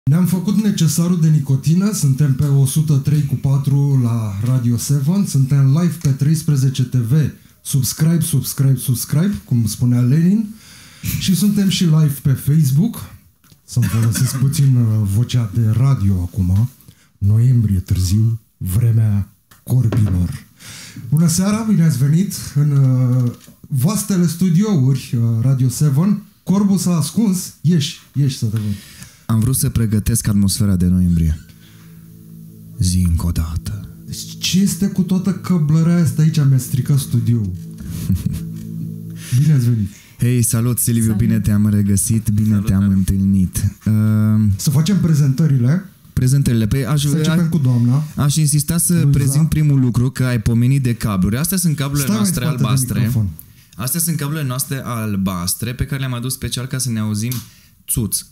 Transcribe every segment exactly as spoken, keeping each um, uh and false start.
Ne-am făcut necesarul de nicotină, suntem pe o sută trei cu patru la Radio șapte, suntem live pe treisprezece T V, subscribe, subscribe, subscribe, cum spunea Lenin, și suntem și live pe Facebook, să-mi folosesc puțin vocea de radio acum, noiembrie târziu, vremea corbilor. Bună seara, bine ați venit în uh, vastele studiouri uh, Radio șapte. Corbu s-a ascuns, ieși, ieși să te văd. Am vrut să pregătesc atmosfera de noiembrie. Zi încă o dată. Deci ce este cu toată căblărea asta aici? Mi-a stricat studioul. Bine ați venit. Hei, salut Silviu, salut. Bine te-am regăsit, bine te-am întâlnit. Uh, să facem prezentările. Prezentările. Păi aș, să începem cu doamna. Aș insista să Luiza. prezint primul lucru, că ai pomenit de cabluri. Astea sunt cablurile Stai noastre albastre. Astea sunt cablurile noastre albastre pe care le-am adus special ca să ne auzim țuț.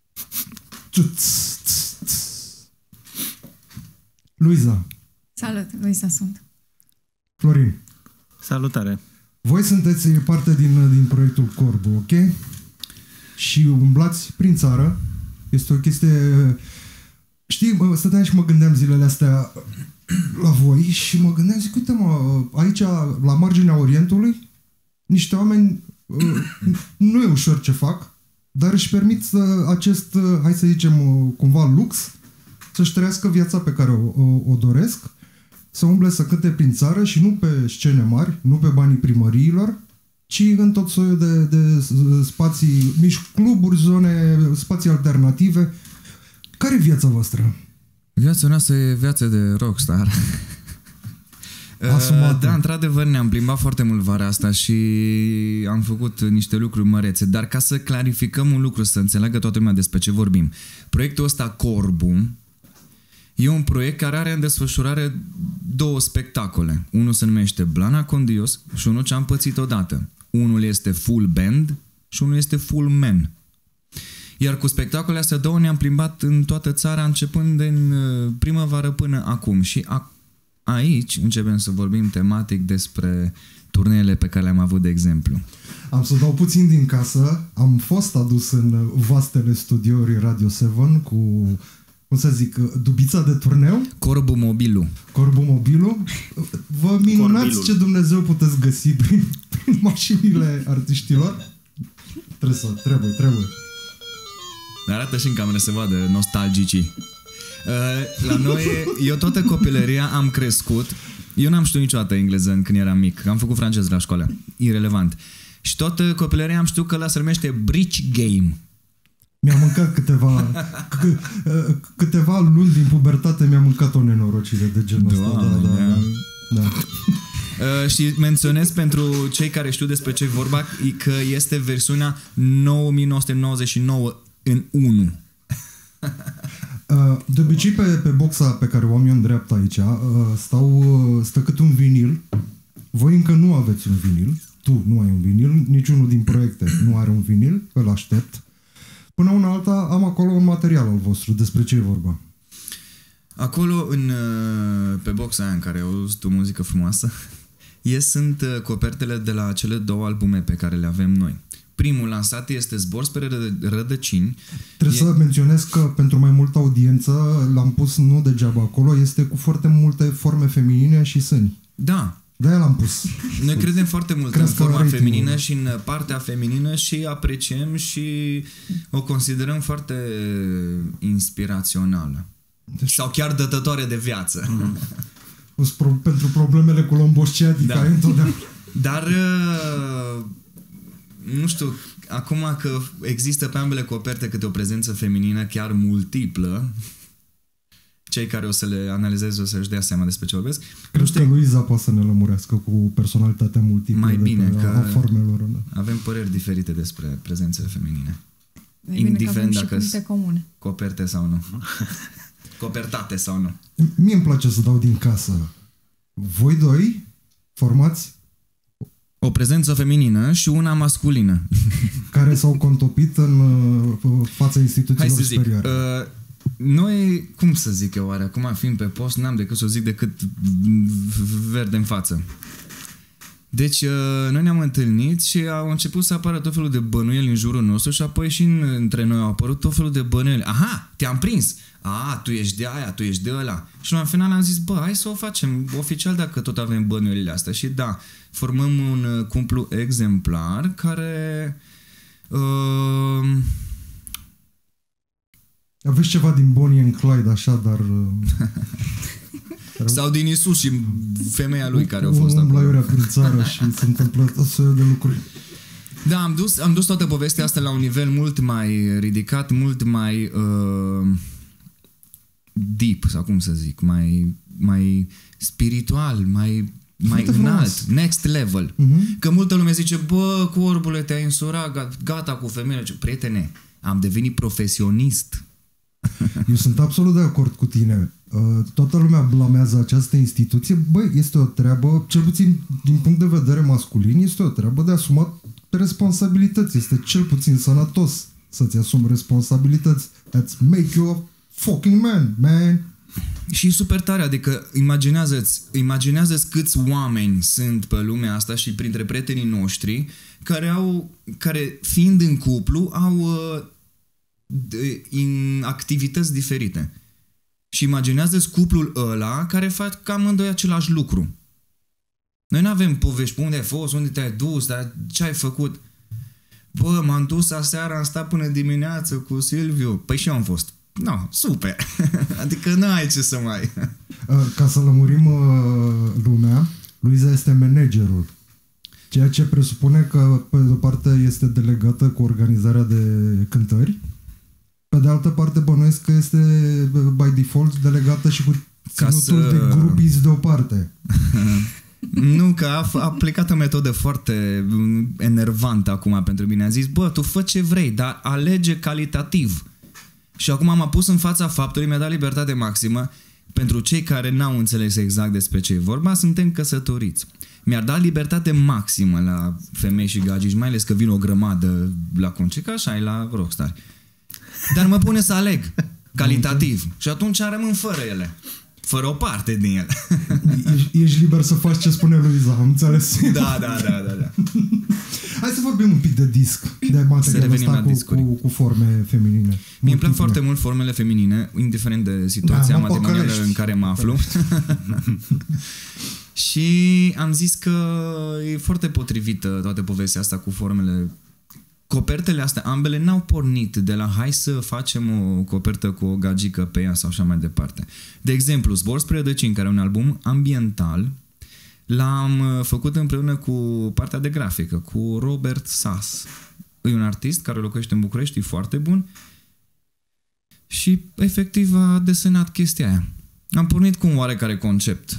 Luiza. Salut, Luiza sunt. Florin. Salutare. Voi sunteți parte din, din proiectul Corbu, ok? Și umblați prin țară. Este o chestie... Știi, stăteam și mă gândeam zilele astea la voi și mă gândeam, zic, uite mă, aici, la marginea Orientului, niște oameni, nu e ușor ce fac, dar își permit acest, hai să zicem, cumva lux, să-și trăiască viața pe care o, o, o doresc, să umble să cânte prin țară și nu pe scene mari, nu pe banii primăriilor, ci în tot soiul de, de spații, mici cluburi, zone, spații alternative. Care e viața voastră? Viața noastră e viața de rockstar. Asumat. Da, într-adevăr ne-am plimbat foarte mult vara asta și am făcut niște lucruri mărețe, dar ca să clarificăm un lucru, să înțeleagă toată lumea despre ce vorbim. Proiectul ăsta Corbu e un proiect care are în desfășurare două spectacole. Unul se numește Blana Condios și unul ce am pățit odată. Unul este full band și unul este full man. Iar cu spectacolele astea două ne-am plimbat în toată țara începând din primăvară până acum și a aici începem să vorbim tematic despre turneele pe care le-am avut, de exemplu. Am să dau puțin din casă. Am fost adus în vastele studiouri Radio șapte cu, cum să zic, dubița de turneu. Corbu Mobilu. Corbu Mobilu. Vă minunați Corbilul. Ce Dumnezeu puteți găsi prin, prin mașinile artiștilor. Trebuie să, trebuie, trebuie. Arată și în cameră să vadă nostalgicii. La noi, eu toată copilăria am crescut. Eu n-am știut niciodată engleză când eram mic. Am făcut franceză la școală. Irelevant. Și toată copilăria am știut că ăla se numește bridge game. Mi-am mâncat câteva câteva luni din pubertate, mi-am mâncat o nenorocire de genul ăsta. Da, da, da, da. da. Uh, și menționez pentru cei care știu despre ce vorba că este versiunea nouă mii nouă sute nouăzeci și nouă în unu. De obicei pe, pe boxa pe care o am eu în dreapta aici stau, stă cât un vinil. Voi încă nu aveți un vinil. Tu nu ai un vinil, niciunul din proiecte nu are un vinil, îl aștept. Până una alta am acolo un material al vostru. Despre ce e vorba? Acolo, în, pe boxa aia în care auzi tu muzică frumoasă, e, sunt copertele de la cele două albume pe care le avem noi. Primul lansat este Zbor spre rădăcini. Trebuie e... să menționez că pentru mai multă audiență l-am pus nu degeaba acolo, este cu foarte multe forme feminine și sâni. Da. De-aia l-am pus. Noi credem foarte mult Crezi în forma feminină și în partea feminină și apreciem și o considerăm foarte inspirațională. Deci... Sau chiar dătătoare de viață. Mm-hmm. Pentru problemele cu lombosciatica, da. Întotdeauna. Dar... nu știu, acum că există pe ambele coperte câte o prezență feminină chiar multiplă, cei care o să le analizeze o să-și dea seama despre ce vorbesc. Cred că Luiza poate să ne lămurească cu personalitatea multiplă. Mai bine, de că a formelor. Da. Avem păreri diferite despre prezențele feminine. Mai indiferent bine dacă sunt comune. Coperte sau nu. Copertate sau nu. Mie îmi place să dau din casă. Voi doi formați o prezență feminină și una masculină. Care s-au contopit în uh, fața instituțiilor Hai să zic, superioare. Uh, noi, cum să zic eu oare, acum fiind pe post, n-am decât să zic decât verde în față. Deci noi ne-am întâlnit și au început să apară tot felul de bănuieli în jurul nostru și apoi și între noi au apărut tot felul de bănuieli. Aha, te-am prins! A, tu ești de aia, tu ești de ăla. Și la final am zis, bă, hai să o facem oficial dacă tot avem bănuielile astea. Și da, formăm un cuplu exemplar care... Uh... Aveți ceva din Bonnie and Clyde, așa, dar... Sau din Isus și femeia lui care a fost acolo. acolo. Umbla prin țară și se întâmplă tot soiul de lucruri. Da, am dus, am dus toată povestea asta la un nivel mult mai ridicat, mult mai uh, deep, sau cum să zic, mai, mai spiritual, mai, mai înalt, next level. Uh-huh. Că multă lume zice, bă, corbule, te-ai însurat, gata cu femeile. Prietene, am devenit profesionist. Eu sunt absolut de acord cu tine. Toată lumea blamează această instituție. Băi, este o treabă, cel puțin din punct de vedere masculin, este o treabă de asumat responsabilități. Este cel puțin sănătos să-ți asumi responsabilități. That's make you a fucking man, man. Și super tare, adică imaginează-ți, imaginează-ți câți oameni sunt pe lumea asta și printre prietenii noștri care au, care fiind în cuplu au uh, în activități diferite. Și imaginează-ți cuplul ăla care fac cam amândoi același lucru. Noi nu avem povești, unde ai fost, unde te-ai dus, dar ce ai făcut? Bă, m-am dus aseară, am stat până dimineață cu Silviu. Păi și eu am fost. No, super. Adică n-ai ce să mai... Ca să lămurim lumea, Luiza este managerul. Ceea ce presupune că, pe de-o parte, este delegată cu organizarea de cântări. Pe de altă parte, bănuiesc că este, by default, delegată și cu ținutul să... de grupiți deoparte. Nu, că a, a aplicat o metodă foarte enervantă acum pentru mine. A zis, bă, tu fă ce vrei, dar alege calitativ. Și acum m-a pus în fața faptului, mi-a dat libertate maximă. Pentru cei care n-au înțeles exact despre ce e vorba, suntem căsătoriți. Mi-a dat libertate maximă la femei și gagici, mai ales că vin o grămadă la concert, ca așa e la Rockstar. Dar mă pune să aleg calitativ. Și atunci rămân fără ele. Fără o parte din ele. Ești, ești liber să faci ce spune Luiza, am înțeles? Da, da, da, da, da. Hai să vorbim un pic de disc. De materialul ăsta cu, cu, cu forme feminine. Mie îmi plac foarte mult formele feminine, indiferent de situația da, matrimonială în care mă aflu. Și am zis că e foarte potrivită toată povestea asta cu formele. Copertele astea, ambele, n-au pornit de la hai să facem o copertă cu o gagică pe ea sau așa mai departe. De exemplu, Zbor spre rădăcini, care e un album ambiental, l-am făcut împreună cu partea de grafică, cu Robert Sass. E un artist care locuiește în București, e foarte bun și efectiv a desenat chestia aia. Am pornit cu un oarecare concept.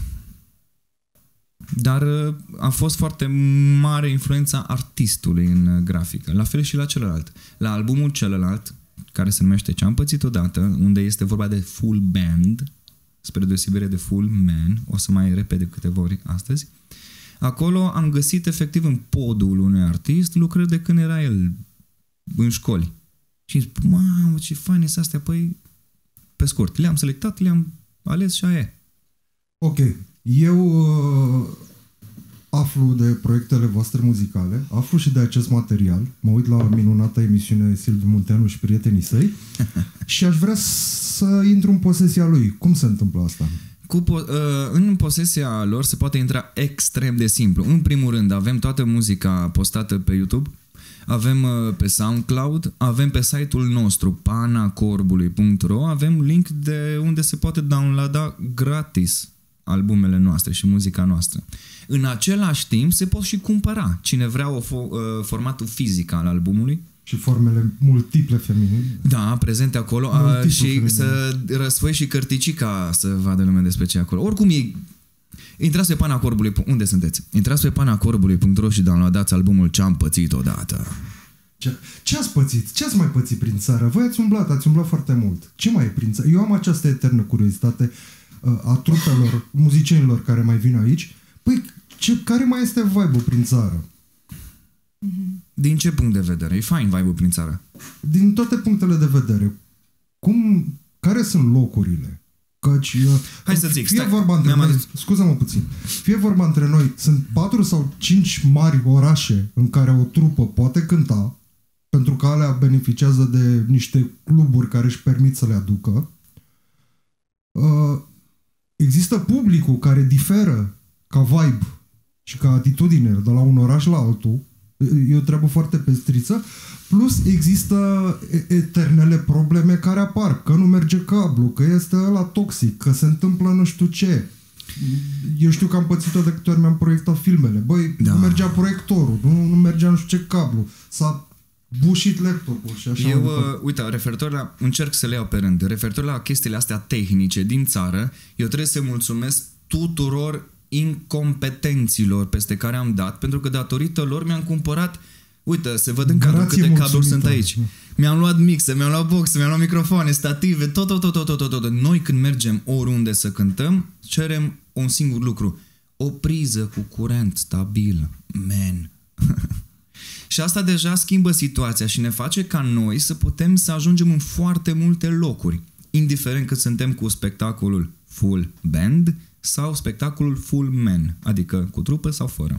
Dar a fost foarte mare influența artistului în grafică. La fel și la celălalt. La albumul celălalt, care se numește Ce-am pățit odată, unde este vorba de full band, spre deosebire de full man, o să mai repet de câteva ori astăzi, acolo am găsit efectiv în podul unui artist lucrări de când era el în școli. Și zic, mamă, ce faine sunt astea, păi, pe scurt, le-am selectat, le-am ales și aia e. Ok. Eu uh, aflu de proiectele voastre muzicale, aflu și de acest material, mă uit la minunata emisiune Silviu Munteanu și prietenii săi și aș vrea să intru în posesia lui. Cum se întâmplă asta? Cu po- uh, în posesia lor se poate intra extrem de simplu. În primul rând, avem toată muzica postată pe YouTube, avem uh, pe SoundCloud, avem pe site-ul nostru panacorbului punct ro, avem link de unde se poate downloada gratis albumele noastre și muzica noastră. În același timp se pot și cumpăra. Cine vrea o fo- uh, formatul fizic al albumului. Și formele multiple feminine. Da, prezente acolo. Uh, și feminine. Să răsfoi și cărticica să vadă lumea despre ce e acolo. Oricum e... Intrați pe Panacorbului. Unde sunteți? Intrați pe panacorbului punct ro și downloadați albumul Ce-am pățit odată. Ce, ce ați pățit? Ce ați mai pățit prin țară? Voi ați umblat, ați umblat foarte mult. Ce mai e prin țară? Eu am această eternă curiozitate a trupelor, muzicienilor care mai vin aici. Păi, ce, care mai este vibe-ul prin țară? Din ce punct de vedere? E fain vibe-ul prin țară. Din toate punctele de vedere. Cum, care sunt locurile? Căci, hai să zic, fie stai, vorba între noi, scuză-mă puțin, fie vorba între noi, sunt patru sau cinci mari orașe în care o trupă poate cânta, pentru că alea beneficiază de niște cluburi care își permit să le aducă. Există publicul care diferă ca vibe și ca atitudine de la un oraș la altul. E o treabă foarte pestriță. Plus există eternele probleme care apar. Că nu merge cablu, că este ăla toxic, că se întâmplă nu știu ce. Eu știu că am pățit-o de câte ori mi-am proiectat filmele. Băi, da. Nu mergea proiectorul, nu, nu mergea nu știu ce cablu. S-a bușit laptopul și așa. Eu, uh, uite, referitor la, încerc să le iau pe rând, referitor la chestiile astea tehnice din țară, eu trebuie să mulțumesc tuturor incompetenților peste care am dat, pentru că datorită lor mi-am cumpărat, uite, se văd în cadru câte cabluri sunt aici. Mi-am luat mixe, mi-am luat boxe, mi-am luat microfoane, stative, tot, tot, tot, tot, tot, tot. Noi când mergem oriunde să cântăm, cerem un singur lucru. O priză cu curent stabil. Man. Și asta deja schimbă situația și ne face ca noi să putem să ajungem în foarte multe locuri, indiferent că suntem cu spectacolul full band sau spectacolul full man, adică cu trupă sau fără.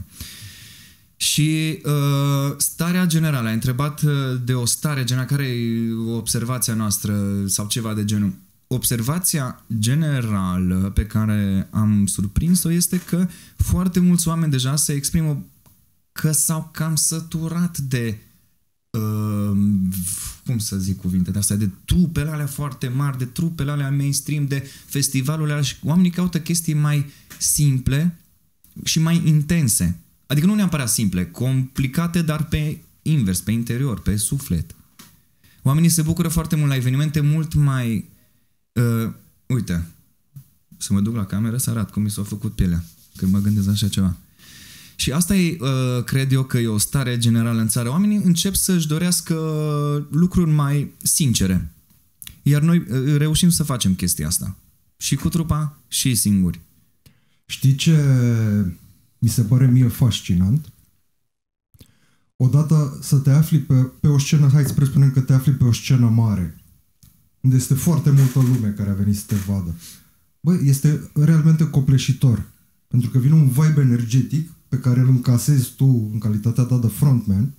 Și uh, starea generală, ai întrebat de o stare generală, care e observația noastră sau ceva de genul. Observația generală pe care am surprins-o este că foarte mulți oameni deja se exprimă că s-au cam săturat de uh, cum să zic cuvintele astea, de trupele alea foarte mari, de trupele alea mainstream, de festivalurile alea și oamenii caută chestii mai simple și mai intense. Adică nu neapărat simple, complicate, dar pe invers, pe interior, pe suflet. Oamenii se bucură foarte mult la evenimente mult mai... Uh, uite, să mă duc la cameră să arăt cum mi s-a făcut pielea când mă gândesc așa ceva. Și asta e, uh, cred eu, că e o stare generală în țară. Oamenii încep să-și dorească lucruri mai sincere. Iar noi uh, reușim să facem chestia asta. Și cu trupa, și singuri. Știi ce mi se pare mie fascinant? Odată să te afli pe, pe o scenă, hai să presupunem că te afli pe o scenă mare, unde este foarte multă lume care a venit să te vadă. Băi, este realmente copleșitor. Pentru că vine un vibe energetic pe care îl încasezi tu în calitatea ta de frontman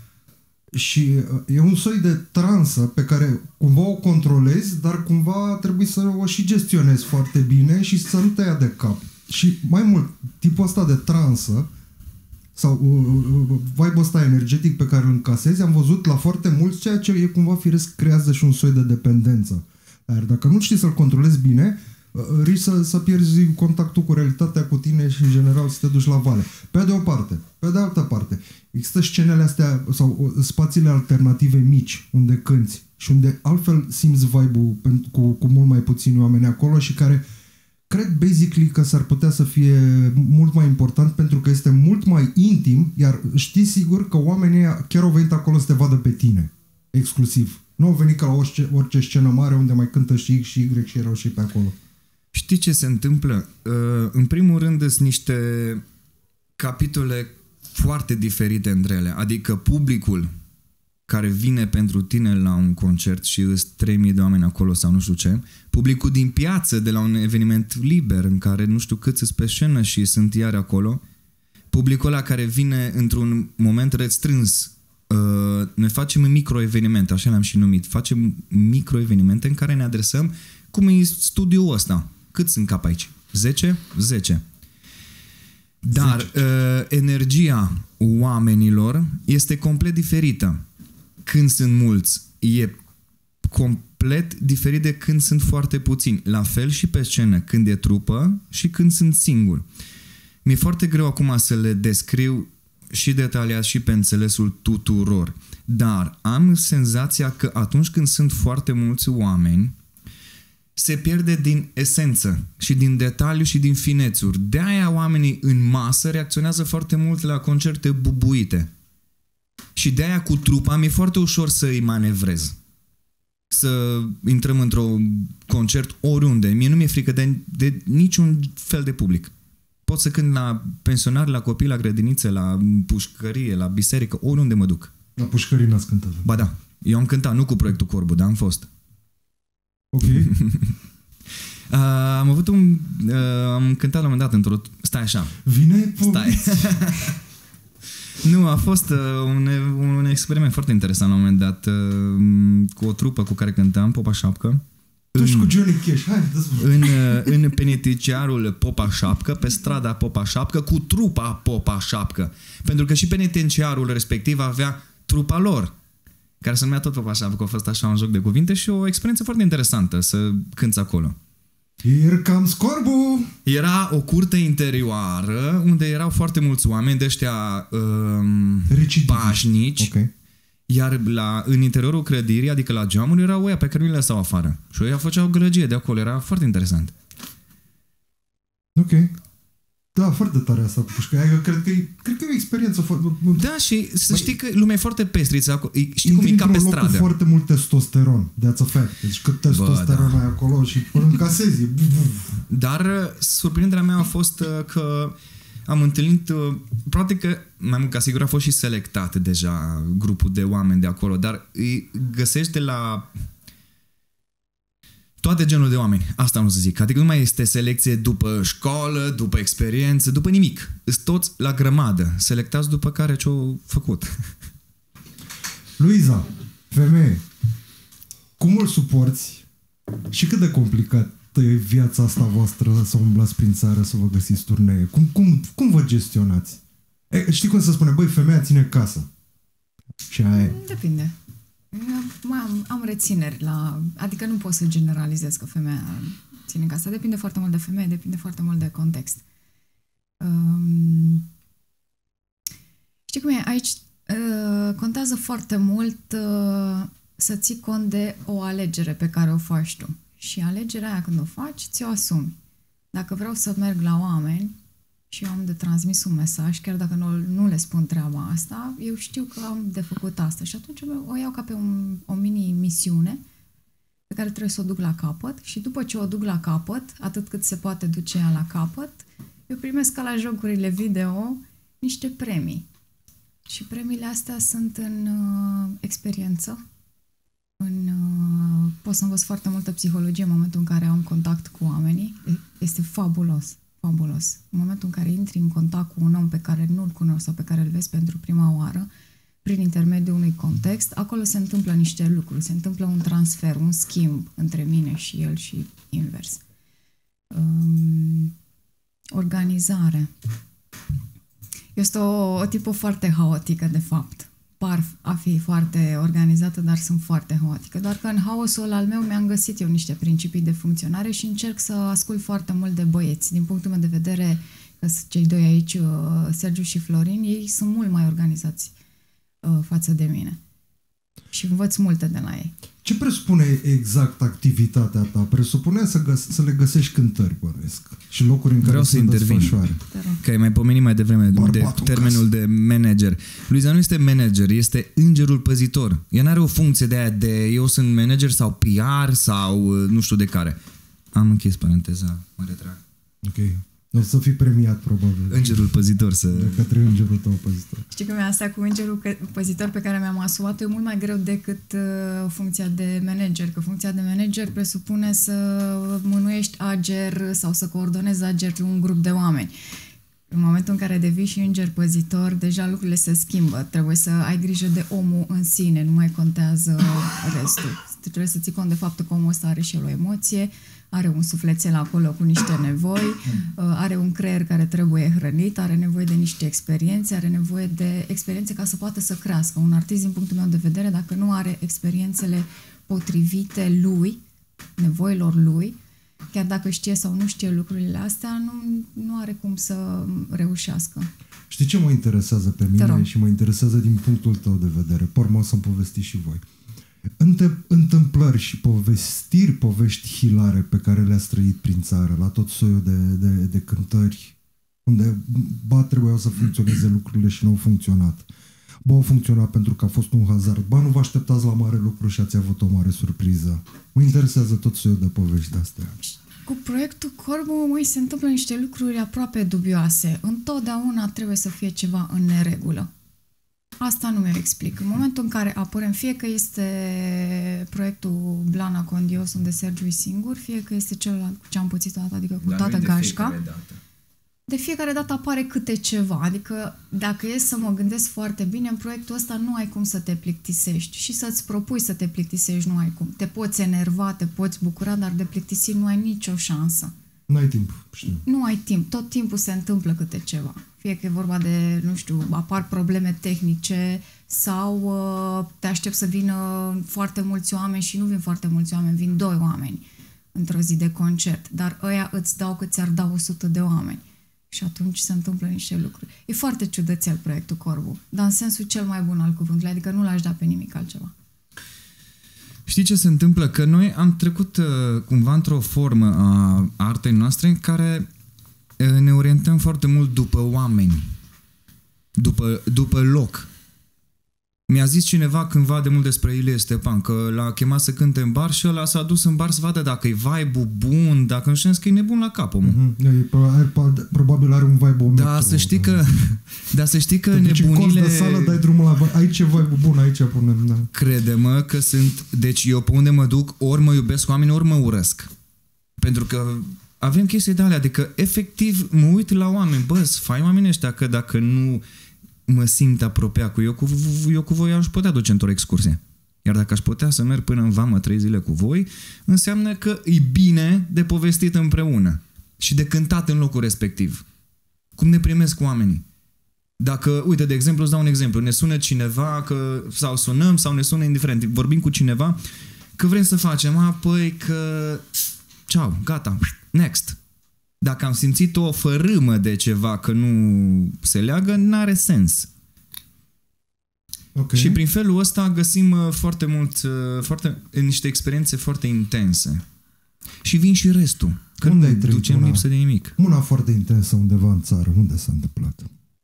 și e un soi de transă pe care cumva o controlezi, dar cumva trebuie să o și gestionezi foarte bine și să nu te ia de cap. Și mai mult, tipul ăsta de transă sau uh, vibe-ul ăsta energetic pe care îl încasezi, am văzut la foarte mulți, ceea ce e cumva firesc creează și un soi de dependență. Dar dacă nu știi să-l controlezi bine, risci să, să pierzi contactul cu realitatea, cu tine și în general să te duci la vale. Pe de o parte. Pe de altă parte, există scenele astea sau spațiile alternative mici unde cânti și unde altfel simți vibe-ul cu, cu mult mai puțini oameni acolo și care cred basically că s-ar putea să fie mult mai important pentru că este mult mai intim, iar știi sigur că oamenii chiar au venit acolo să te vadă pe tine. Exclusiv. Nu au venit ca la orice, orice scenă mare unde mai cântă și X și Y și erau și pe acolo. Știi ce se întâmplă? În primul rând sunt niște capitole foarte diferite între ele. Adică publicul care vine pentru tine la un concert și îți trei mii de oameni acolo sau nu știu ce, publicul din piață de la un eveniment liber în care nu știu câți sunt pe scenă și sunt iar acolo, publicul ăla care vine într-un moment restrâns. Noi facem micro-evenimente, așa le-am și numit. Facem micro-evenimente în care ne adresăm cum e studioul ăsta. Cât sunt cap aici? zece? zece. Dar zece. Uh, energia oamenilor este complet diferită. Când sunt mulți, e complet diferit de când sunt foarte puțini. La fel și pe scenă, când e trupă și când sunt singur. Mi-e foarte greu acum să le descriu și detaliat și pe înțelesul tuturor. Dar am senzația că atunci când sunt foarte mulți oameni, se pierde din esență și din detaliu și din finețuri. De-aia oamenii în masă reacționează foarte mult la concerte bubuite. Și de-aia cu trupa mi-e foarte ușor să îi manevrez. Să intrăm într-un concert oriunde. Mie nu mi-e frică de, de niciun fel de public. Pot să cânt la pensionari, la copii, la grădinițe, la pușcărie, la biserică, oriunde mă duc. La pușcărie n-ați cântat? Ba da. Eu am cântat, nu cu proiectul Corbu, dar am fost. Ok. Uh, am avut un... Uh, am cântat la un moment dat într-o... Stai așa. Vine? Stai. Nu, a fost uh, un, un experiment foarte interesant la un moment dat uh, cu o trupă cu care cântam, Popa Șapcă. Tu și cu Johnny Cash, hai, în, în penitenciarul Popa Șapcă, pe strada Popa Șapcă, cu trupa Popa Șapcă. Pentru că și penitenciarul respectiv avea trupa lor, care se numea tot Popa Șapcă. A fost așa un joc de cuvinte și o experiență foarte interesantă să cânți acolo. Here comes Corbu! Era o curte interioară unde erau foarte mulți oameni de ăștia um, pașnici. Okay. Iar la, în interiorul clădirii, adică la geamuri, erau oia pe care nu le lăsau afară. Și oia făceau gălăgie de acolo. Era foarte interesant. Ok. Da, foarte tare asta cu pușca. Cred că e, cred că e o experiență foarte... Da, și să Băi, știi că lumea e foarte pestriță acolo. Știi cum e ca pe stradă. Intri foarte mult testosteron. That's a fact. Deci cât testosteron Bă, da. ai acolo și îl încasezi. Dar surprinderea mea a fost că am întâlnit, poate că mai mult ca sigur a fost și selectat deja grupul de oameni de acolo, dar îi găsește la toate genul de oameni. Asta nu să zic. Adică nu mai este selecție după școală, după experiență, după nimic. Îs toți la grămadă, selectați după care ce-au făcut. Luiza, femeie, cum îl suporți și cât de complicat e viața asta voastră să umblați prin țară, să vă găsiți turnee? Cum, cum, cum vă gestionați? E, știi cum se spune? Băi, femeia ține casă. Și aia... Depinde. Mai am, am rețineri la... Adică nu pot să generalizez că femeia ține casă. Depinde foarte mult de femeie, depinde foarte mult de context. Um, știi cum e? Aici uh, contează foarte mult uh, să ții cont de o alegere pe care o faci tu. Și alegerea aia când o faci, ți-o asumi. Dacă vreau să merg la oameni și eu am de transmis un mesaj, chiar dacă nu, nu le spun treaba asta, eu știu că am de făcut asta și atunci o iau ca pe un, o mini-misiune pe care trebuie să o duc la capăt și după ce o duc la capăt, atât cât se poate duce ea la capăt, eu primesc ca la jocurile video niște premii. Și premiile astea sunt în uh, experiență, în, uh, pot să învăț foarte multă psihologie în momentul în care am contact cu oamenii. Este fabulos. Fabulos. În momentul în care intri în contact cu un om pe care nu-l cunoști sau pe care îl vezi pentru prima oară, prin intermediul unui context, acolo se întâmplă niște lucruri, se întâmplă un transfer, un schimb între mine și el și invers. Um, organizare. Este o, o tipă foarte haotică, de fapt. Par a fi foarte organizată, dar sunt foarte haotică. Doar că în haosul al meu mi-am găsit eu niște principii de funcționare și încerc să ascult foarte mult de băieți. Din punctul meu de vedere, că cei doi aici, Sergiu și Florin, ei sunt mult mai organizați uh, față de mine. Și învăț multe de la ei. Ce presupune exact activitatea ta? Presupune să, găs- să le găsești cântări, bănuiesc, și locuri în Vreau care să intervin. Că ai mai pomenit mai devreme de termenul de manager. Luiza nu este manager, este îngerul păzitor. Ea nu are o funcție de aia de eu sunt manager sau P R sau nu știu de care. Am închis paranteza, mă retrag. Ok. O să fii premiat, probabil. Îngerul păzitor să... De către îngerul tău păzitor. Știi cum e asta cu îngerul păzitor pe care mi-am asumat-o? E mult mai greu decât uh, funcția de manager. Că funcția de manager presupune să mânuiești ager sau să coordonezi ager un grup de oameni. În momentul în care devii și înger păzitor, deja lucrurile se schimbă. Trebuie să ai grijă de omul în sine, nu mai contează restul. Trebuie să ții cont de faptul că omul ăsta are și el o emoție, are un sufletel acolo cu niște nevoi, are un creier care trebuie hrănit, are nevoie de niște experiențe, are nevoie de experiențe ca să poată să crească. Un artist, din punctul meu de vedere, dacă nu are experiențele potrivite lui, nevoilor lui, chiar dacă știe sau nu știe lucrurile astea, nu, nu are cum să reușească. Știi ce mă interesează pe mine și mă interesează din punctul tău de vedere? Pe urmă o să-mi povestiți și voi. Întâmplări și povestiri, povești hilare pe care le-ați trăit prin țară, la tot soiul de, de, de cântări, unde ba trebuiau să funcționeze lucrurile și nu au funcționat. Ba au funcționat pentru că a fost un hazard. Ba nu vă așteptați la mare lucru și ați avut o mare surpriză. Mă interesează tot soiul de povești de-astea. Cu proiectul Corbu, măi, se întâmplă niște lucruri aproape dubioase. Întotdeauna trebuie să fie ceva în neregulă. Asta nu mi-o explic. În momentul în care apărăm, fie că este proiectul Blana Condios, unde Sergiu e singur, fie că este celălalt cu ce am pățit odată, adică cu tată Gașca, de fiecare dată apare câte ceva. Adică dacă e să mă gândesc foarte bine, în proiectul ăsta nu ai cum să te plictisești și să-ți propui să te plictisești, nu ai cum. Te poți enerva, te poți bucura, dar de plictisit nu ai nicio șansă. Nu ai timp, știu. Nu ai timp. Tot timpul se întâmplă câte ceva. Fie că e vorba de, nu știu, apar probleme tehnice sau uh, te aștept să vină foarte mulți oameni și nu vin foarte mulți oameni, vin doi oameni într-o zi de concert, dar ăia îți dau cât ți-ar da o sută de oameni. Și atunci se întâmplă niște lucruri. E foarte ciudățel proiectul Corbu, dar în sensul cel mai bun al cuvântului, adică nu l-aș da pe nimic altceva. Știi ce se întâmplă? Că noi am trecut uh, cumva într-o formă a artei noastre în care uh, ne orientăm foarte mult după oameni, după, după loc. Mi-a zis cineva cândva de mult despre Ilie Stepan, că l-a chemat să cânte în bar și ăla s-a dus în bar să vadă dacă e vibe-ul bun, dacă nu știu, că e nebun la cap, omul. Mm-hmm. Probabil are un vibe-ul Da, să știi că, da, să știi că te nebunile... Te de sală, dai drumul la... Aici e vibe-ul bun, aici punem... Da. Crede-mă că sunt... Deci eu pe unde mă duc, ori mă iubesc oamenii, ori mă urăsc. Pentru că avem chestii de alea, adică efectiv mă uit la oameni, bă, sunt fain oamenii ăștia, că dacă nu mă simt apropiat cu eu, cu, eu cu voi aș putea duce într-o excursie. Iar dacă aș putea să merg până în vamă trei zile cu voi, înseamnă că e bine de povestit împreună și de cântat în locul respectiv. Cum ne primesc oamenii? Dacă, uite, de exemplu, îți dau un exemplu, ne sună cineva că, sau sunăm sau ne sună indiferent, vorbim cu cineva că vrem să facem, a, păi că ceau, gata, next. Dacă am simțit o fărâmă de ceva că nu se leagă, n-are sens. Okay. Și prin felul ăsta găsim foarte mult, foarte, niște experiențe foarte intense. Și vin și restul. Că unde nu ai trăit ducem una, lipsă de nimic. Una foarte intensă undeva în țară. Unde s-a întâmplat?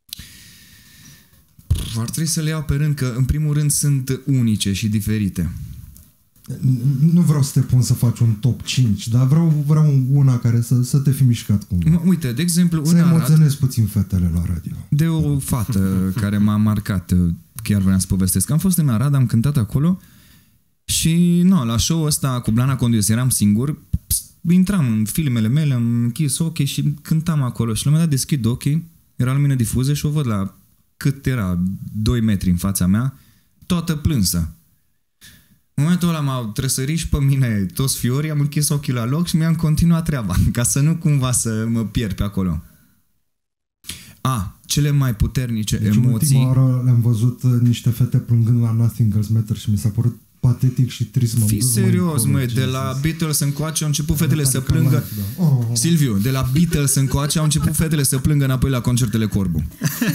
Ar trebui să le iau pe rând, că în primul rând sunt unice și diferite. Nu vreau să te pun să faci un top cinci, dar vreau, vreau una care să, să te fi mișcat cumva. Uite, de exemplu, să în Arad, emoționezi puțin fetele la radio. de o fată care m-a marcat, chiar vreau să povestesc. Am fost în Arad, am cântat acolo și no, la show-ul ăsta cu Blana Condios eram singur, intram în filmele mele, am închis ochii și cântam acolo și la un moment dat deschid ochii, era lumină difuză și o văd la cât era, doi metri în fața mea, toată plânsă. În momentul ăla m-au trăsărit și pe mine toți fiorii, am închis ochii la loc și mi-am continuat treaba, ca să nu cumva să mă pierd pe acolo. A, cele mai puternice deci emoții... ultima oară le-am văzut niște fete plângând la Nothing Else Matters și mi s-a părut patetic și trist. Fii serios, măi, de la Beatles încoace au început fetele să plângă... Life, da. oh, oh, oh. Silviu, de la Beatles încoace au început fetele să plângă înapoi la concertele Corbu.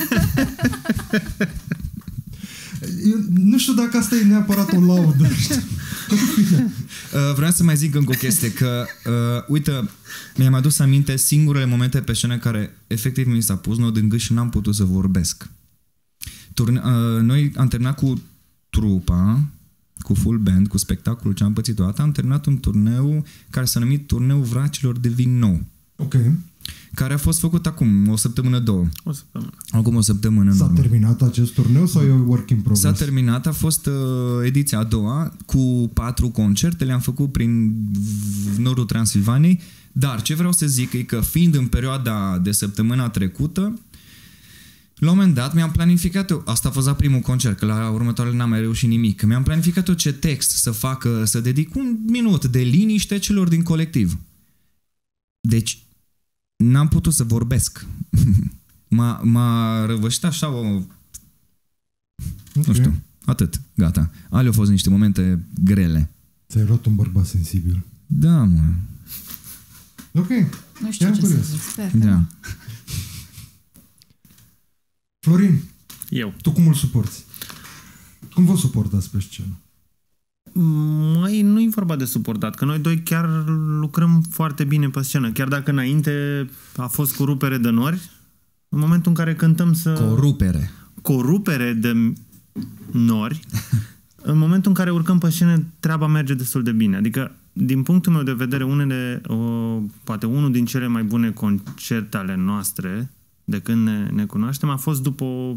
Eu nu știu dacă asta e neapărat o laudă. uh, vreau să mai zic încă o chestie, că, uh, uite, mi-am adus aminte singurele momente pe scenă care efectiv mi s-a pus nod în gât și n-am putut să vorbesc. Turne- uh, noi am terminat cu trupa, cu full band, cu spectacolul ce am pățit o dată, am terminat un turneu care s-a numit Turneul Vracilor de Vin Nou. Ok. Care a fost făcut acum, o săptămână, două. O săptămână. Acum o săptămână. S-a terminat acest turneu sau e work in progress? S-a terminat, a fost uh, ediția a doua, cu patru concerte, le-am făcut prin nordul Transilvaniei, dar ce vreau să zic e că fiind în perioada de săptămâna trecută, la un moment dat mi-am planificat eu, asta a fost la primul concert, că la următoarele n-am mai reușit nimic, că mi-am planificat eu ce text să fac, să dedic un minut de liniște celor din colectiv. Deci, n-am putut să vorbesc. M-a, m-a răvășit așa o... Okay. Nu știu, atât, gata. Ale au fost niște momente grele. Ți-ai luat un bărbat sensibil. Da, mă. Ok. Nu știu ce curios. Să zic, sper că da. nu. Florin, eu. Tu cum îl suporți? Cum vă suportați pe scenă? Măi, nu-i vorba de suportat, că noi doi chiar lucrăm foarte bine pe scenă. Chiar dacă înainte a fost cu rupere de nori, în momentul în care cântăm să... Corupere. Corupere de nori, în momentul în care urcăm pe scenă, treaba merge destul de bine. Adică, din punctul meu de vedere, unele, o, poate unul din cele mai bune concerte ale noastre, de când ne, ne cunoaștem, a fost după o,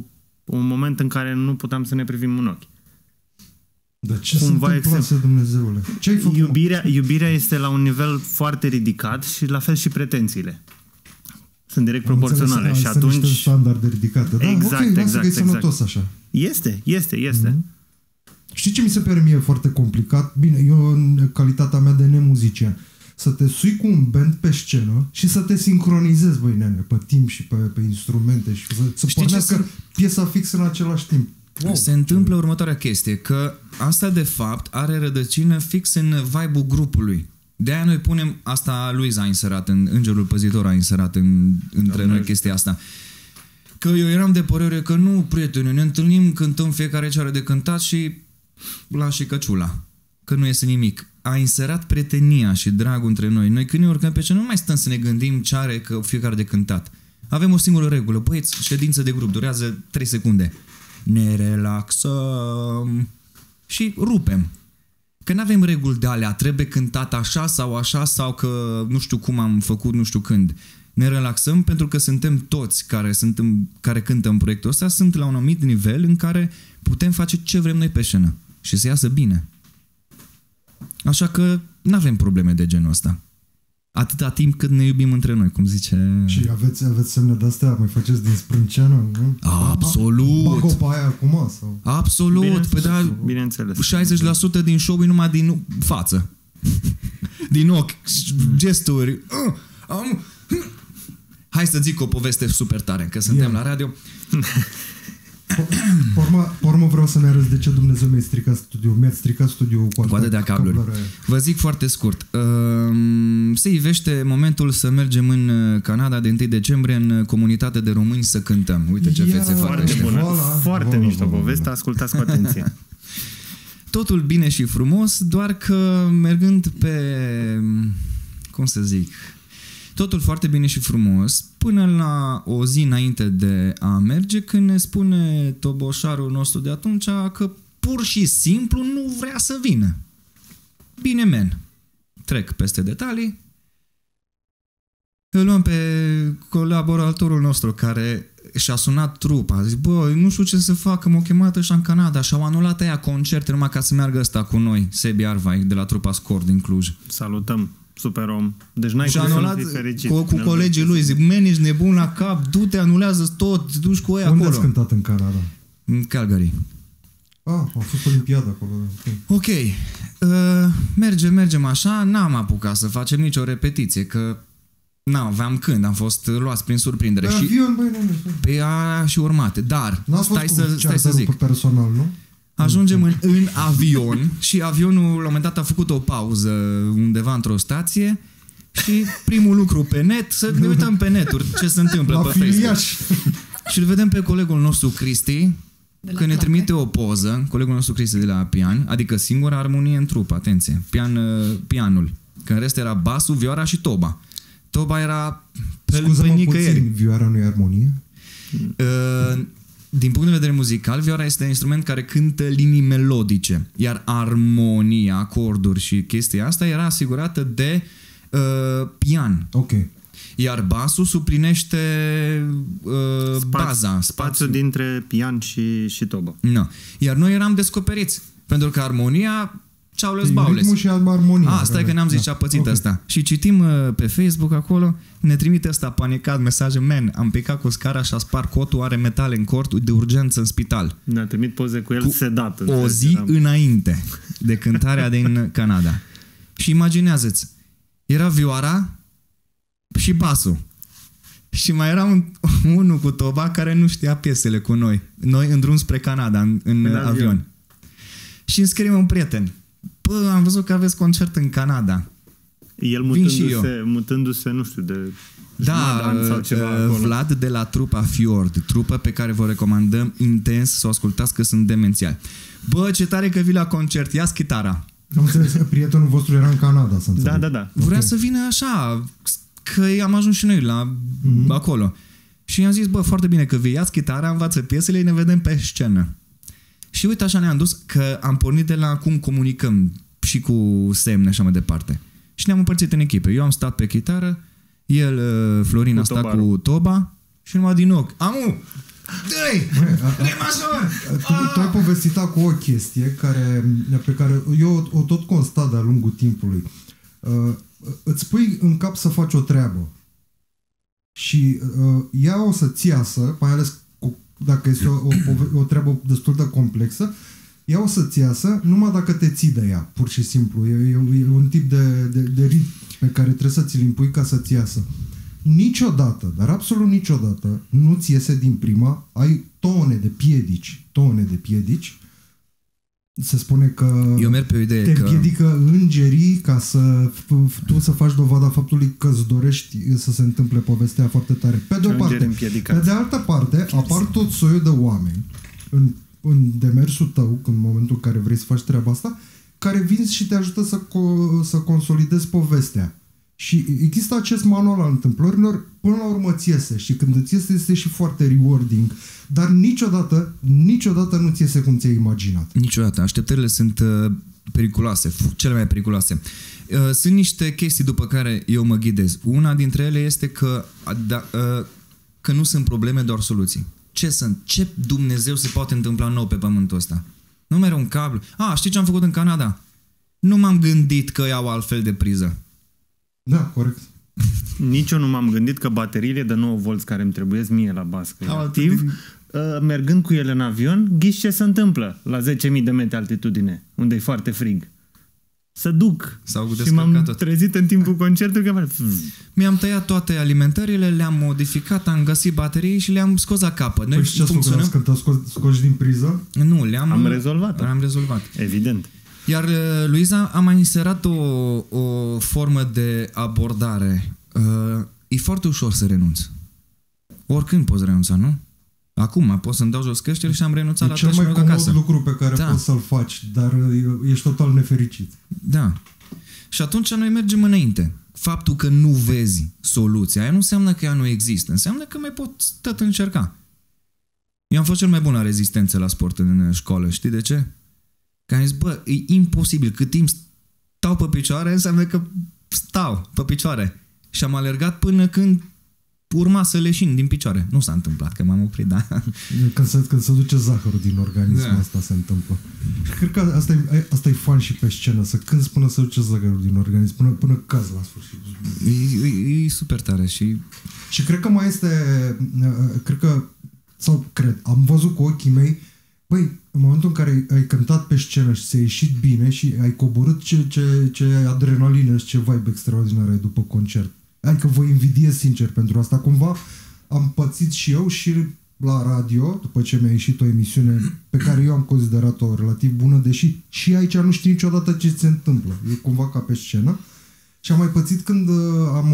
un moment în care nu puteam să ne privim în ochi. Dar ce Cumva se întâmplase, Dumnezeule? Ce ai făcut? Iubirea, iubirea este la un nivel foarte ridicat și la fel și pretențiile. Sunt direct Am proporționale înțeles, și sunt niște atunci... standarde ridicate. Da, Exact, ok, lasă exact, că e sănătos exact. așa. Este, este, este. Mm-hmm. Știi ce mi se pare mie foarte complicat? Bine, eu în calitatea mea de nemuzician, să te sui cu un band pe scenă și să te sincronizezi, băi, nene, pe timp și pe, pe instrumente și să, să pornească se... piesa fix în același timp. Wow. Se întâmplă următoarea chestie, că asta de fapt are rădăcină fix în vibe-ul grupului. De-aia noi punem, asta Luiza a inserat, în, Îngerul Păzitor a inserat în, între noi chestia asta. Că eu eram de părere că nu, prieteni, ne întâlnim, cântăm fiecare ce are de cântat și la și căciula. Că nu iese nimic. A inserat prietenia și dragul între noi. Noi când ne urcăm pe scenă nu mai stăm să ne gândim ce are că fiecare de cântat. Avem o singură regulă. Băieți, ședință de grup, durează trei secunde. Ne relaxăm și rupem. Că nu avem reguli de alea, trebuie cântat așa sau așa sau că nu știu cum am făcut, nu știu când. Ne relaxăm pentru că suntem toți care, suntem, care cântăm proiectul ăsta, sunt la un anumit nivel în care putem face ce vrem noi pe scenă și să iasă bine. Așa că nu avem probleme de genul ăsta. Atâta timp cât ne iubim între noi, cum zice... Și aveți, aveți semne de-astea? Mai faceți din sprânceană? Nu? Absolut! Bag-o pe aia acum? Sau? Absolut! Păi da, bineînțeles. șaizeci la sută din show e numai din față. Din ochi, gesturi. Uh, um, Hai să zic o poveste super tare, că suntem yeah. la radio. Pe urmă vreau să ne arăți de ce Dumnezeu mi-a stricat studiul. Mi-a stricat studiul cu coadă de cabluri. Vă zic foarte scurt. Se ivește momentul să mergem în Canada de întâi decembrie în comunitate de români să cântăm. Uite ce fețe foarte bună. Foarte mișto poveste, ascultați cu atenție. Totul bine și frumos, doar că mergând pe... cum să zic... Totul foarte bine și frumos, până la o zi înainte de a merge, când ne spune toboșarul nostru de atunci că pur și simplu nu vrea să vină. Bine, men. Trec peste detalii. Îl luăm pe colaboratorul nostru care și-a sunat trupa. A zis, bă, nu știu ce să fac, că m-au chemat ăștia în Canada și au anulat aia concerte numai ca să meargă ăsta cu noi, Sebi Arvai, de la trupa Score din Cluj. Salutăm! Super om. Deci n-ai cum să nu fii fericit. Cu, cu colegii lui, zic, man, ești nebun la cap, du-te, anulează tot, duci cu ei acolo. Unde ați cântat în Canada? În Calgary. Ah, a fost Olimpiada acolo. Ok. Uh, mergem, mergem așa, n-am apucat să facem nicio repetiție, că n-aveam când, am fost luați prin surprindere. Pe și avion, băi, nu, pe a și urmate, dar stai să, stai să zic. Personal, nu? Ajungem în, în avion și avionul la un moment dat a făcut o pauză undeva într-o stație și primul lucru pe net, să ne uităm pe neturi ce se întâmplă la pe filiaș. Facebook. Și îl vedem pe colegul nostru Cristi că ne trimite o poză, colegul nostru Cristi de la pian, adică singura armonie în trup, atenție, pian, pianul, că în rest era basul, vioara și toba. Toba era pe, Scuză-mă pe nicăieri. puțin, vioara nu e armonie? Uh, Din punct de vedere muzical, vioara este un instrument care cântă linii melodice, iar armonia, acorduri și chestia asta era asigurată de uh, pian. Ok. Iar basul suplinește uh, Spaț, baza. Spațiul dintre pian și, și tobă. No. Iar noi eram descoperiți, pentru că armonia ceaules baules. Ritmul și armonia. Ah, stai că n-am zis ce a pățit okay. ăsta. Și citim uh, pe Facebook acolo, ne trimite ăsta panicat mesaje, man, am picat cu scara și a spart cotul, are metale în cort, de urgență în spital. Ne-a trimit poze cu el cu sedat. O zi eram... înainte de cântarea din Canada. Și imaginează-ți, era vioara și basul. Și mai era un, unul cu toba care nu știa piesele cu noi. Noi în drum spre Canada, în, în, în avion. avion. Și îmi scrie un prieten, bă, am văzut că aveți concert în Canada. El mutându-se, mutându-se, nu știu, de da, sau ceva uh, Vlad de la trupa Fjord, trupă pe care vă recomandăm intens să o ascultați că sunt demențiali. Bă, ce tare că vii la concert, ia-ți chitara. Am înțeles că prietenul vostru era în Canada, să înțeleg. Da, da, da. Vrea okay. să vină așa, că am ajuns și noi la mm-hmm. acolo. Și i-am zis, bă, foarte bine că vii, ia-ți chitara, învață piesele, ne vedem pe scenă. Și uite așa ne-am dus că am pornit de la cum comunicăm și cu semne și așa mai departe. Și ne-am împărțit în echipe. Eu am stat pe chitară, el, Florin, cu a stat tobarul. Cu toba și numai din ochi. Amu! Dă-i! Re major! Tu, tu ai povestit cu o chestie care, pe care eu o tot constat de-a lungul timpului. Uh, îți pui în cap să faci o treabă și uh, ea o să-ți iasă, mai ales cu, dacă este o, o, o treabă destul de complexă, ea o să-ți iasă numai dacă te ții de ea, pur și simplu. E, e, e un tip de, de, de ritm pe care trebuie să ți-l impui ca să-ți iasă. Niciodată, dar absolut niciodată, nu-ți iese din prima, ai tone de piedici, tone de piedici. Se spune că eu merg pe o idee te că... împiedică îngerii ca să tu să faci dovada faptului că îți dorești să se întâmple povestea foarte tare. Pe de o parte. Pe de altă parte, apar tot soiul de oameni în, în demersul tău, în momentul în care vrei să faci treaba asta, care vin și te ajută să, co- să consolidezi povestea. Și există acest manual al întâmplărilor, până la urmă ți iese și când îți iese, este și foarte rewarding, dar niciodată, niciodată nu ți iese cum ți-ai imaginat. Niciodată. Așteptările sunt uh, periculoase, cele mai periculoase. Uh, sunt niște chestii după care eu mă ghidez. Una dintre ele este că, da, uh, că nu sunt probleme, doar soluții. Ce sunt? Ce Dumnezeu se poate întâmpla nou pe pământul ăsta? Nu mereu un cablu. A, știi ce am făcut în Canada? Nu m-am gândit că iau altfel de priză. Da, corect. Nici eu nu m-am gândit că bateriile de nouă volți care îmi trebuiesc mie la bască activ, uh, mergând cu ele în avion, ghiși ce se întâmplă la zece mii de metri altitudine, unde e foarte frig. Să duc. Și m-am tot. trezit în timpul concertului că mi-am tăiat toate alimentările, le-am modificat, am găsit baterii și le-am scos la capăt. Noi păi și ce funcționăm... când te-au scos, scoși din priză? Nu, le-am am rezolvat. Am rezolvat. Evident. Iar Luiza a mai inserat o, o formă de abordare. Uh, e foarte ușor să renunți. Oricând poți renunța, nu? Acum pot să-mi dau jos căștile și am renunțat e la cel mai comod lucru pe care da. poți să-l faci, dar ești total nefericit. Da. Și atunci noi mergem înainte. Faptul că nu vezi soluția, aia nu înseamnă că ea nu există. Înseamnă că mai poți tot încerca. Eu am fost cel mai bun la rezistență la sport în școală. Știi de ce? Că am zis, bă, e imposibil. Cât timp stau pe picioare, înseamnă că stau pe picioare. Și am alergat până când urma să leșin din picioare. Nu s-a întâmplat, că m-am oprit, da? Când se, când se duce zahărul din organism, da. Asta se întâmplă. Și cred că asta e, asta e fan și pe scenă, să cânti până se duce zahărul din organism, până, până cazi la sfârșit. E, e, e super tare și... Și cred că mai este, cred că, sau cred, am văzut cu ochii mei, băi, în momentul în care ai cântat pe scenă și ți-a ieșit bine și ai coborât ce, ce, ce adrenalină și ce vibe extraordinar ai după concert. Adică vă invidiez sincer pentru asta. Cumva am pățit și eu și la radio, după ce mi-a ieșit o emisiune pe care eu am considerat-o relativ bună, deși și aici nu știi niciodată ce se întâmplă. E cumva ca pe scenă. Și am mai pățit când am...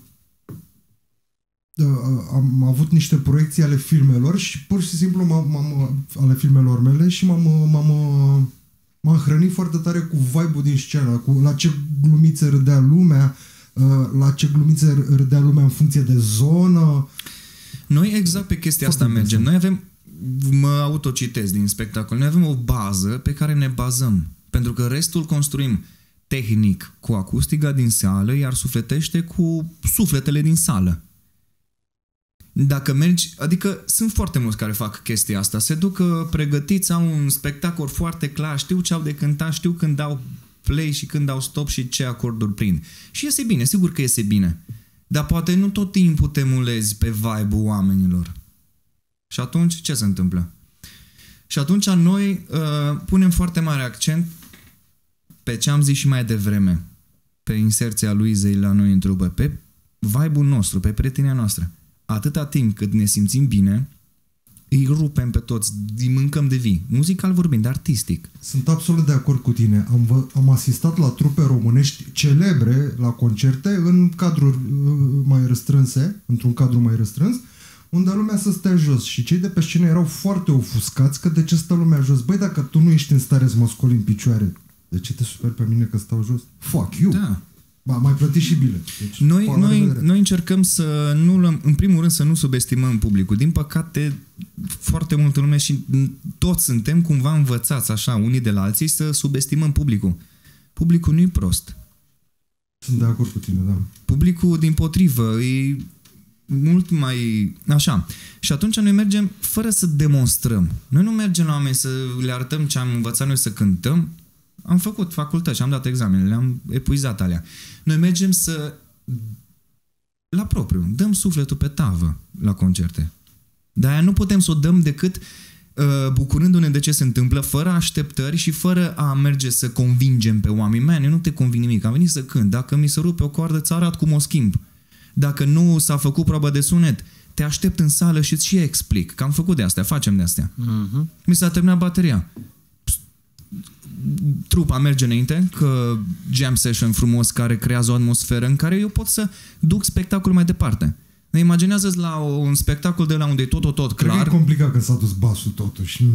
am avut niște proiecții ale filmelor și pur și simplu m-am, m-am, ale filmelor mele și m-am, m-am, m-am hrănit foarte tare cu vibe-ul din scenă, cu la ce glumițe râdea lumea, la ce glumițe râdea lumea în funcție de zonă. Noi exact pe chestia asta mergem. Noi avem, mă autocitez din spectacol, noi avem o bază pe care ne bazăm, pentru că restul construim tehnic cu acustica din sală, iar sufletește cu sufletele din sală. Dacă mergi, adică sunt foarte mulți care fac chestia asta, se duc pregătiți, au un spectacol foarte clar, știu ce au de cântat, știu când dau play și când dau stop și ce acorduri prind. Și iese bine, sigur că iese bine. Dar poate nu tot timpul te mulezi pe vibe-ul oamenilor. Și atunci ce se întâmplă? Și atunci noi uh, punem foarte mare accent pe ce am zis și mai devreme, pe inserția Luizei la noi în trupă, pe vibe-ul nostru, pe prietenia noastră. Atâta timp cât ne simțim bine, îi rupem pe toți, îi mâncăm de vii. Muzical vorbind, artistic. Sunt absolut de acord cu tine. Am, vă, am asistat la trupe românești celebre la concerte în cadruri mai restrânse, într-un cadru mai restrâns, unde lumea să stea jos și cei de pe scenă erau foarte ofuscați că de ce stă lumea jos? Băi, dacă tu nu ești în stare să mă scoli în picioare, de ce te superi pe mine că stau jos? Fuck you! Da. Ba, mai plăti și bile. Deci, noi, noi, noi încercăm să nu, în primul rând, să nu subestimăm publicul. Din păcate, foarte multă lume și toți suntem cumva învățați așa, unii de la alții, să subestimăm publicul. Publicul nu-i prost. Sunt de acord cu tine, da. Publicul, dimpotrivă, e mult mai așa. Și atunci noi mergem fără să demonstrăm. Noi nu mergem la oameni să le arătăm ce am învățat noi să cântăm. Am făcut facultăți, am dat examenele, am epuizat alea. Noi mergem să la propriu, dăm sufletul pe tavă la concerte. Dar aia nu putem să o dăm decât uh, bucurându-ne de ce se întâmplă, fără așteptări și fără a merge să convingem pe oameni. Man, eu nu te convin nimic, am venit să cânt. Dacă mi se rupe o coardă, ți arăt cum o schimb. Dacă nu s-a făcut probă de sunet, te aștept în sală și îți și explic. Că am făcut de astea, facem de astea. Uh-huh. Mi s-a terminat bateria. Trupa merge înainte, că jam session frumos care creează o atmosferă în care eu pot să duc spectacolul mai departe. Ne imaginează-ți la un spectacol de la unde e tot, tot, tot clar. Cred că e complicat că s-a dus basul totuși.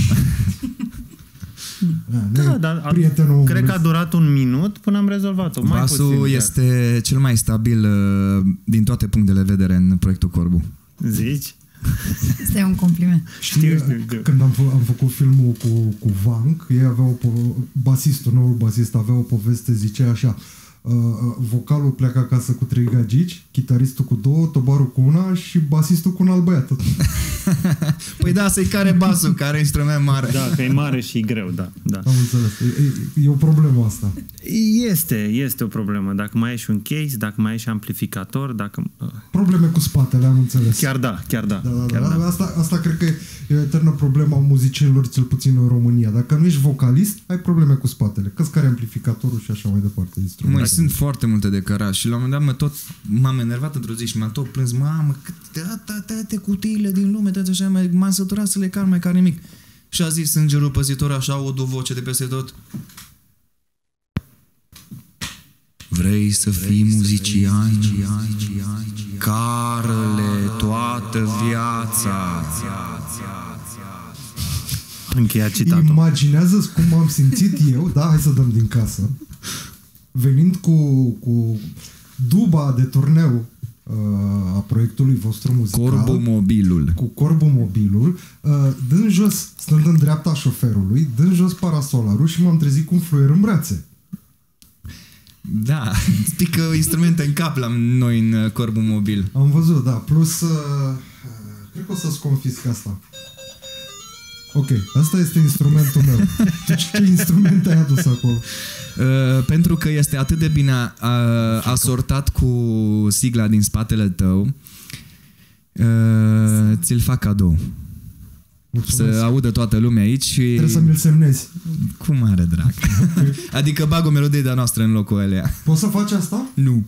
Da, dar prietenul cred că a durat un minut până am rezolvat-o. Mai basul puțin, este chiar. cel mai stabil uh, din toate punctele de vedere în proiectul Corbu. Zici? Asta e un compliment. Știi, știu, știu. Când am, fă, am făcut filmul cu, cu Vanc, ei aveau o, basistul, noul basist avea o poveste, zicea așa: uh, vocalul pleacă acasă cu trei gagici, chitaristul cu două, tobarul cu una și basistul cu un alt băiat. Păi da, să-i care basul, care instrument mare. Da, că e mare și greu, da. da. Am înțeles. E, e o problemă asta. Este, este o problemă. Dacă mai ai și un case, dacă mai ai și amplificator, dacă... Probleme cu spatele, am înțeles. Chiar da, chiar da. da, da, chiar da. da. Asta, asta cred că e o eternă problemă a muzicienilor, cel puțin în România. Dacă nu ești vocalist, ai probleme cu spatele. Că-ți care amplificatorul și așa mai departe. Măi, sunt foarte multe de cărat și la un moment dat mă tot, m-am enervat într-o zi și m-am tot plâns. Mamă, toate cutiile din lume, toate așa, m-am săturat să le car mai ca nimic. Și a zis îngerul păzitor, așa aud o voce de peste tot. Vrei să fii muzician? Cară-le toată viața. Încheia citatul. Imaginează-ți cum am simțit eu, da, hai să dăm din casă, venind cu, cu duba de turneu a proiectului vostru muzical. Corbu Mobilul. Cu Corbu Mobilul, dând jos, stând în dreapta șoferului, dând jos parasolarul și m-am trezit cu un fluier în brațe. Da, spică instrumente în cap la noi în Corbu Mobil. Am văzut, da. Plus, cred că o să-ți confisc asta. Ok, asta este instrumentul meu. Tu ce instrument ai adus acolo? Uh, pentru că este atât de bine uh, asortat cu sigla din spatele tău, uh, ți-l fac cadou. Mulțumesc. Să audă toată lumea aici și... Trebuie să mi-l semnezi. Cu mare drag. Okay. Adică bag o melodie de-a noastră în locul alea. Poți să faci asta? Nu.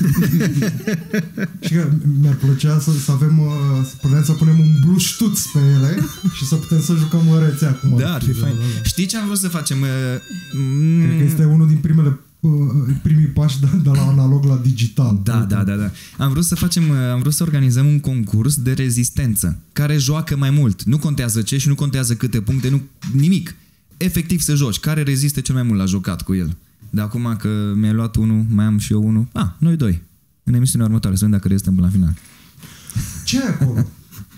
Și că mi-ar plăcea să, să avem, să putem să punem un bluștuț pe ele și să putem să jucăm în rețea. Cum da, ar fi fain. Da, da. Știi ce am vrut să facem? Cred că este unul din primele primii pași de, de la analog la digital. Da, da, da, da. Am vrut să facem, am vrut să organizăm un concurs de rezistență care joacă mai mult. Nu contează ce și nu contează câte puncte, nu, nimic. Efectiv să joci. Care reziste cel mai mult la jucat cu el. De acum că mi-ai luat unul, mai am și eu unul. Ah, noi doi. În emisiunea următoare să vedem dacă rezistăm până la final. Ce e acolo?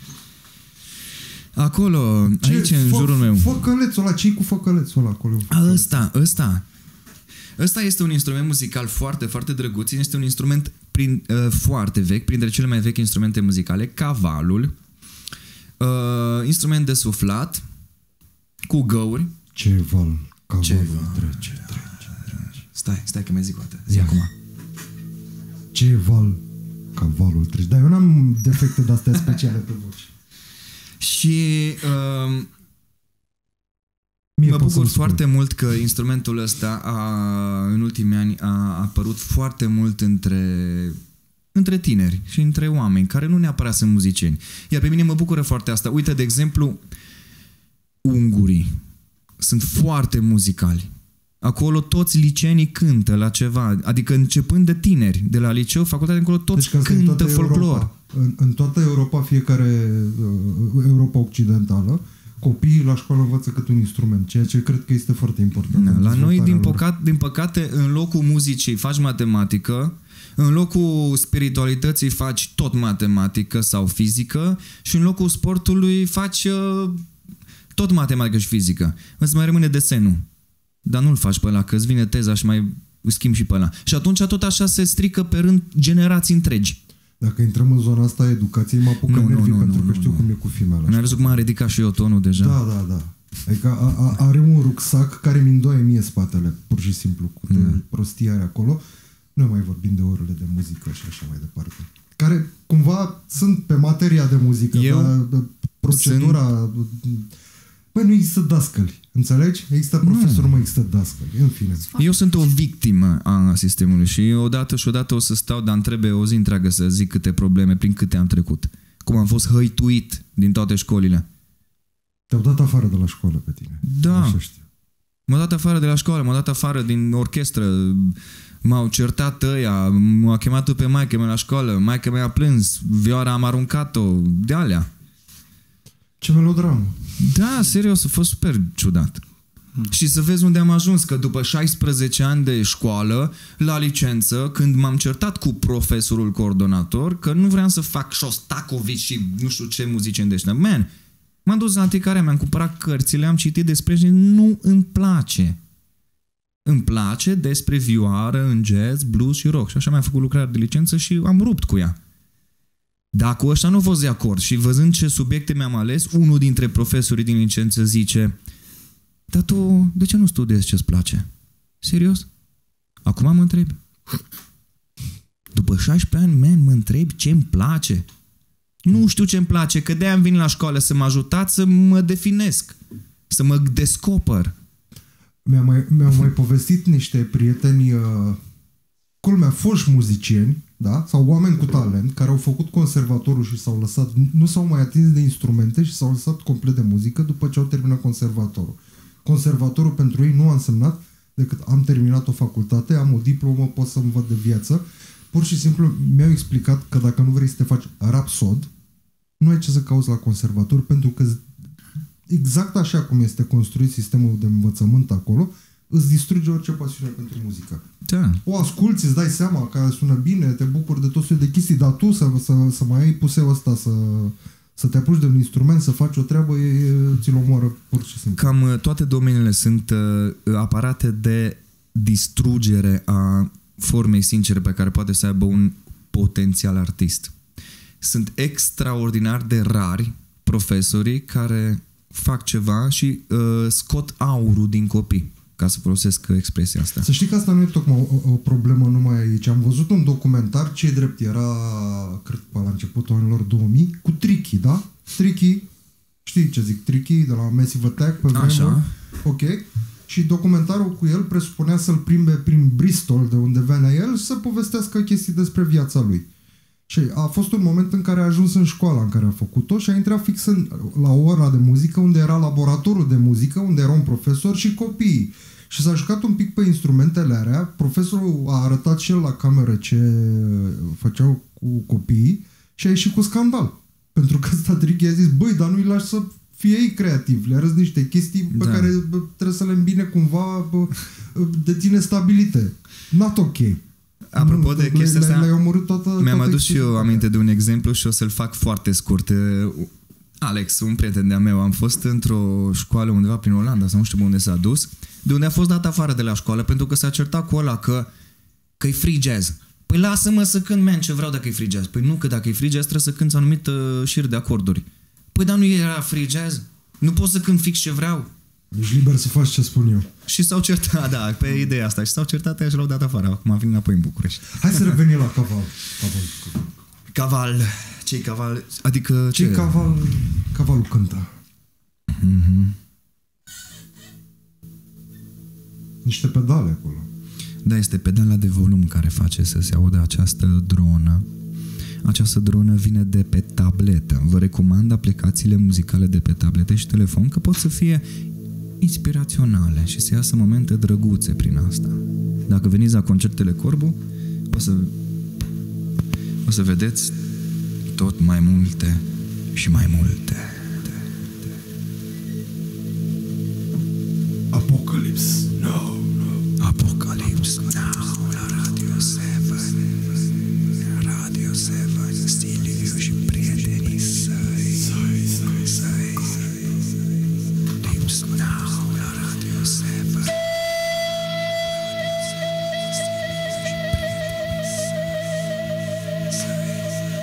Acolo, ce? Aici, în jurul meu. Făcălețul ăla, ce-i cu făcălețul ăla acolo? A, ăsta, ăsta. Ăsta este un instrument muzical foarte, foarte drăguț. Este un instrument prin, uh, foarte vechi, printre cele mai vechi instrumente muzicale, cavalul. Uh, instrument de suflat, cu găuri. Ce val, cavalul ce trece, trece, trece. Stai, stai că mi-ai zic o dată. Zi acum. Ce val, cavalul trece. Dar eu n-am defecte de-astea speciale pe voce. Și... Uh, Mie mă bucur foarte mult că instrumentul ăsta a, în ultimii ani a apărut foarte mult între, între tineri și între oameni care nu neapărat sunt muzicieni. Iar pe mine mă bucură foarte asta. Uite, de exemplu, ungurii sunt foarte muzicali. Acolo toți liceenii cântă la ceva, adică începând de tineri, de la liceu, facultate încolo, toți deci, cântă folclor. În, în toată Europa, fiecare uh, Europa occidentală, copiii la școală învață cât un instrument, ceea ce cred că este foarte important. Da, la noi, din, păcat, din păcate, în locul muzicii faci matematică, în locul spiritualității faci tot matematică sau fizică și în locul sportului faci uh, tot matematică și fizică. Îți mai rămâne desenul. Dar nu-l faci pe ăla, că îți vine teza și mai schimbi și pe ăla. Și atunci tot așa se strică pe rând generații întregi. Dacă intrăm în zona asta a educației, mă apucă Nu, nu, nervii nu, pentru nu, că nu, știu nu. cum e cu filmele. Mi-a văzut cum am ridicat și eu tonul deja. Da, da, da. Adică a, a, are un rucsac care mi îndoie mie spatele, pur și simplu, cu mm. prostia aia acolo. Nu mai vorbim de orele de muzică și așa mai departe. Care cumva sunt pe materia de muzică, Eu dar procedura... Sunt... Păi nu există dascăli, înțelegi? Există profesor, nu mai există dascăli, în fine. Eu sunt o victimă a sistemului și odată și odată o să stau, dar îmi trebuie o zi întreagă să zic câte probleme, prin câte am trecut. Cum am fost hăituit din toate școlile. Te-au dat afară de la școală pe tine. Da. Așa știu. M-au dat afară de la școală, m-au dat afară din orchestră, m-au certat ăia, m-a chemat pe maică mea la școală, maică mea a plâns, Vioara am aruncat-o, de alea. Ce melodramă. Da, serios, a fost super ciudat. Hmm. Și să vezi unde am ajuns, că după șaisprezece ani de școală, la licență, când m-am certat cu profesorul coordonator, că nu vreau să fac Shostakovich și nu știu ce muzici îndești. Man, m-am dus la anticarea, mi-am cumpărat cărțile, am citit despre și nu îmi place. Îmi place despre vioară în jazz, blues și rock. Și așa mi-am făcut lucrare de licență și am rupt cu ea. Dacă ăștia nu au fost de acord și văzând ce subiecte mi-am ales, unul dintre profesorii din licență zice: dar tu de ce nu studiezi ce-ți place? Serios? Acum mă întreb. După șaisprezece ani, man, mă întreb ce-mi place. Nu știu ce-mi place, că de-aia am venit la școală să mă ajutați să mă definesc, să mă descoper. Mi-au mai, mi-au mai povestit niște prieteni, uh, culmea, foști muzicieni, da? Sau oameni cu talent, care au făcut conservatorul și s-au lăsat, nu s-au mai atins de instrumente și s-au lăsat complet de muzică după ce au terminat conservatorul. Conservatorul pentru ei nu a însemnat decât am terminat o facultate, am o diplomă, pot să-mi văd de viață. Pur și simplu mi-au explicat că dacă nu vrei să te faci rapsod, nu ai ce să cauți la conservator, pentru că exact așa cum este construit sistemul de învățământ acolo, îți distruge orice pasiune pentru muzică. Da. O asculți, îți dai seama că sună bine, te bucuri de tot soiul de chestii, dar tu să, să, să mai ai puseul ăsta, să, să te apuci de un instrument, să faci o treabă, e, ți-l omoară pur și simplu. Cam toate domeniile sunt uh, aparate de distrugere a formei sincere pe care poate să aibă un potențial artist. Sunt extraordinar de rari profesorii care fac ceva și uh, scot aurul din copii, ca să folosesc expresia asta. Să știi că asta nu e tocmai o, o problemă numai aici. Am văzut un documentar, ce drept era, cred că la începutul anilor două mii, cu Tricky, da? Tricky, știi ce zic, Tricky, de la Massive Attack, pe vremuri. Așa. Ok. Și documentarul cu el presupunea să-l plimbe prin Bristol, de unde venea el, și să povestească chestii despre viața lui. Și a fost un moment în care a ajuns în școala în care a făcut-o și a intrat fix în, la ora de muzică, unde era laboratorul de muzică, unde era un profesor și copiii. Și s-a jucat un pic pe instrumentele alea. Profesorul a arătat și el la cameră ce făceau cu copiii și a ieșit cu scandal. Pentru că ăsta Tricky a zis: băi, dar nu-i lași să fie ei creativ. Le arăți niște chestii pe da. care trebuie să le îmbine cumva de tine stabilite. Not ok. Apropo de chestia asta, toată, mi-am adus și eu aminte de un exemplu și o să-l fac foarte scurt. Alex, un prieten de-a meu, am fost într-o școală undeva prin Olanda sau nu știu unde s-a dus, de unde a fost dat afară de la școală pentru că s-a certat cu ăla că că-i free jazz. Păi lasă-mă să cânt, man, ce vreau dacă e free jazz. Păi nu, că dacă e free jazz trebuie să cânti anumit uh, șir de acorduri. Păi dar nu era free jazz? Nu pot să cânt fix ce vreau. Ești liber să faci ce spun eu. Și s-au certat, da, pe ideea asta. Și s-au certat aia și l-au dat afară. Acum am venit înapoi în București. Hai să revenim la Caval. Caval. Caval. Ce-i Caval? Adică ce? Ce-i Caval? Cavalul cântă. Mm-hmm. Niște pedale acolo. Da, este pedala de volum care face să se audă această dronă. Această dronă vine de pe tabletă. Vă recomand aplicațiile muzicale de pe tablete și telefon, că pot să fie inspiraționale și să iasă momente drăguțe prin asta. Dacă veniți la concertele Corbu, o să, o să vedeți tot mai multe și mai multe. Apocalypse Now. Apocalypse Now la Radio șapte. Radio șapte, Stiliu și prietenii săi. Săi, săi, săi. Apocalypse Now la Radio șapte. Stiliu și prietenii săi.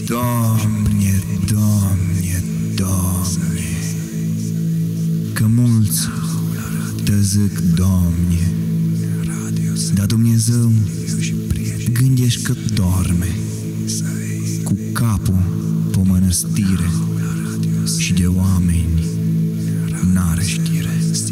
Doamne, Doamne, Doamne, că mulți te zic Doamne, dar Dumnezeu gândești că dorme cu capul pe mănăstire și de oameni n-are știre.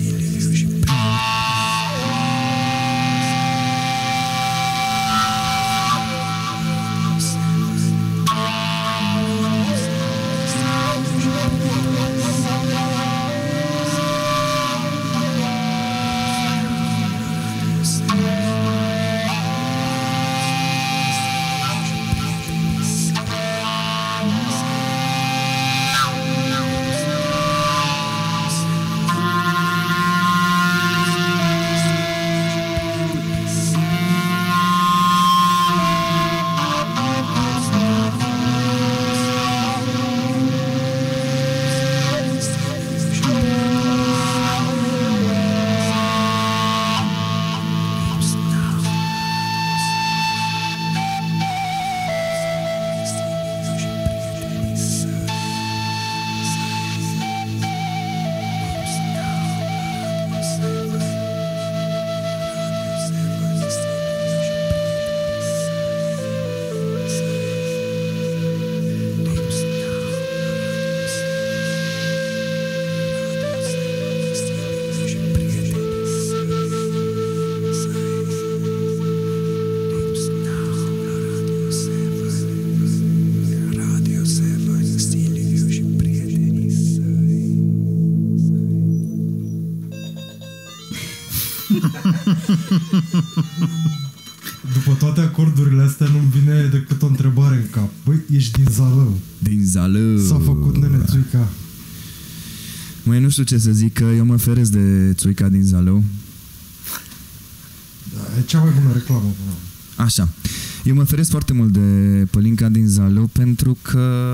După toate acordurile astea nu-mi vine decât o întrebare în cap. Băi, ești din Zalău. Din Zalău. S-a făcut nene Țuica. Măi, nu știu ce să zic, că eu mă feresc de Țuica din Zalău. Da, e cea mai bună reclamă. Bă. Așa. Eu mă feresc foarte mult de Pălinca din Zalău pentru că...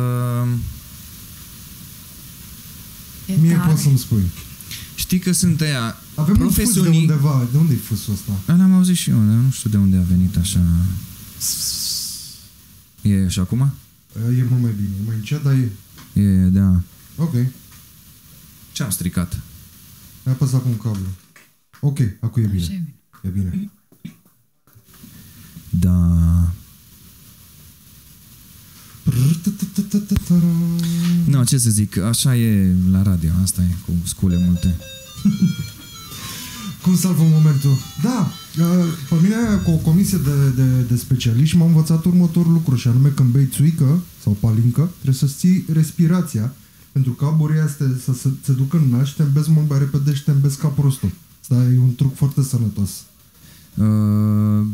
E Mie tare. poți să-mi spui. Știi că sunt aia Avem un fus de profesionii... undeva. De unde e fusul ăsta? L-am auzit și eu, dar nu știu de unde a venit așa. E așa acum? E mult mai bine. E mai încet, dar e... E, da. Ok. Ce-am stricat? Ai apăsat cu un cablu. Ok, acum e bine. Așa e bine. E bine. Da. Nu, ce să zic, așa e la radio, asta e, cu scule multe. Cum salvăm momentul? Da, pe mine cu o comisie de, de, de specialiști m-a învățat următorul lucru, și anume când bei țuică sau palincă, trebuie să ții respirația, pentru că aburii astea să se, se ducă în naș, te îmbezi mult mai repede și te îmbezi ca prostul. Asta e un truc foarte sănătos. Uh,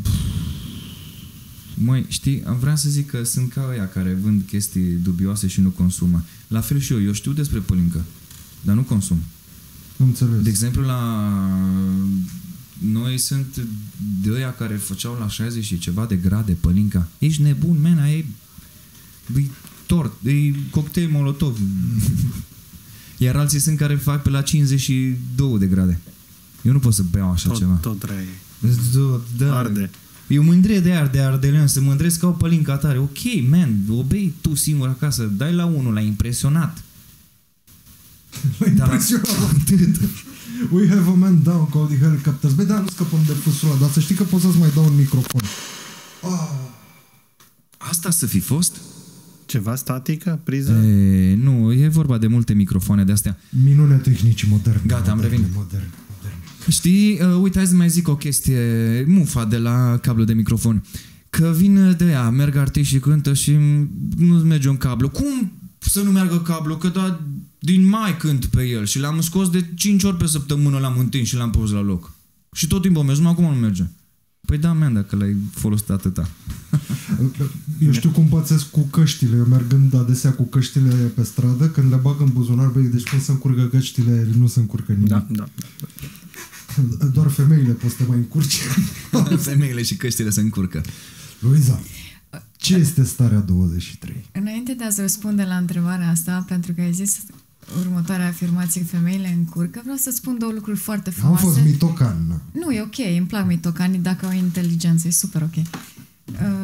măi, știi, vreau să zic că sunt ca ăia care vând chestii dubioase și nu consumă. La fel și eu, eu știu despre pălincă, dar nu consum. Nu înțeles. De exemplu, la noi sunt de ăia care făceau la șaizeci și ceva de grade pălinca. Ești nebun, mena, e, e tort, e cocktail molotov. Iar alții sunt care fac pe la cincizeci și doi de grade. Eu nu pot să beau așa tot, ceva. Tot răi. Da. Arde. Eu mândrie de arde ardelean, să mândresc ca o pălincă tare. Ok, man, o bei tu singur acasă, dai la unul, l-ai impresionat. L-a impresionat. We have a man down called the helicopters. Băi, da, nu scăpăm de fusul ăla, dar să știi că pot să-ți mai dau un microfon. Ah. Asta să fi fost? Ceva statică? Priză? E, nu, e vorba de multe microfoane de astea. Minunea tehnicii moderne. Gata, am moderne, revenit. Moderne, moderne. Știi, uh, uite, hai să mai zic o chestie, mufa de la cablu de microfon. Că vin de ea, merg artiști și cântă și nu merge un cablu. Cum să nu meargă cablu? Că da, din mai cânt pe el și l-am scos de cinci ori pe săptămână, l-am întins și l-am pus la loc. Și tot timpul merge, numai acum nu merge. Păi da, man, dacă l-ai folosit atâta. Eu știu cum pățesc cu căștile. Eu mergând adesea cu căștile pe stradă, când le bag în buzunar, băi, deci când se încurcă căștile, nu se încurcă nimic. Da, da. Doar femeile pot să te mai încurci. Femeile și căștile se încurcă. Luiza, ce este starea douăzeci și trei? Înainte de a-ți răspunde la întrebarea asta, pentru că ai zis următoarea afirmație, femeile încurcă, vreau să spun două lucruri foarte frumoase. Am fost mitocan. Nu, e ok, îmi plac mitocanii dacă au inteligență, e super ok. Um,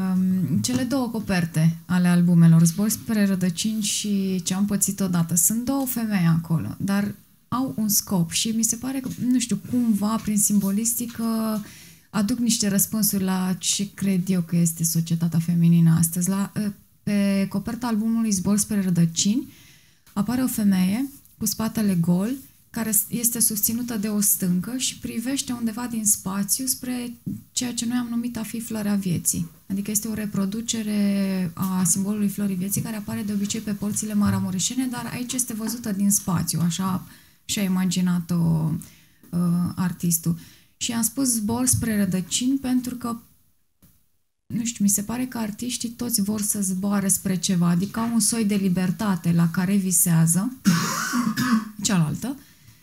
cele două coperte ale albumelor, Zbor spre rădăcini și Ce am pățit odată, sunt două femei acolo, dar au un scop și mi se pare că, nu știu, cumva, prin simbolistică, aduc niște răspunsuri la ce cred eu că este societatea feminină astăzi. La, pe coperta albumului Zbor spre rădăcini apare o femeie cu spatele gol, care este susținută de o stâncă și privește undeva din spațiu spre ceea ce noi am numit a fi floarea vieții. Adică este o reproducere a simbolului florii vieții care apare de obicei pe porțile maramureșene, dar aici este văzută din spațiu, așa și-a imaginat-o uh, artistul. Și am spus Zbor spre rădăcini pentru că, nu știu, mi se pare că artiștii toți vor să zboare spre ceva, adică au un soi de libertate la care visează, cealaltă.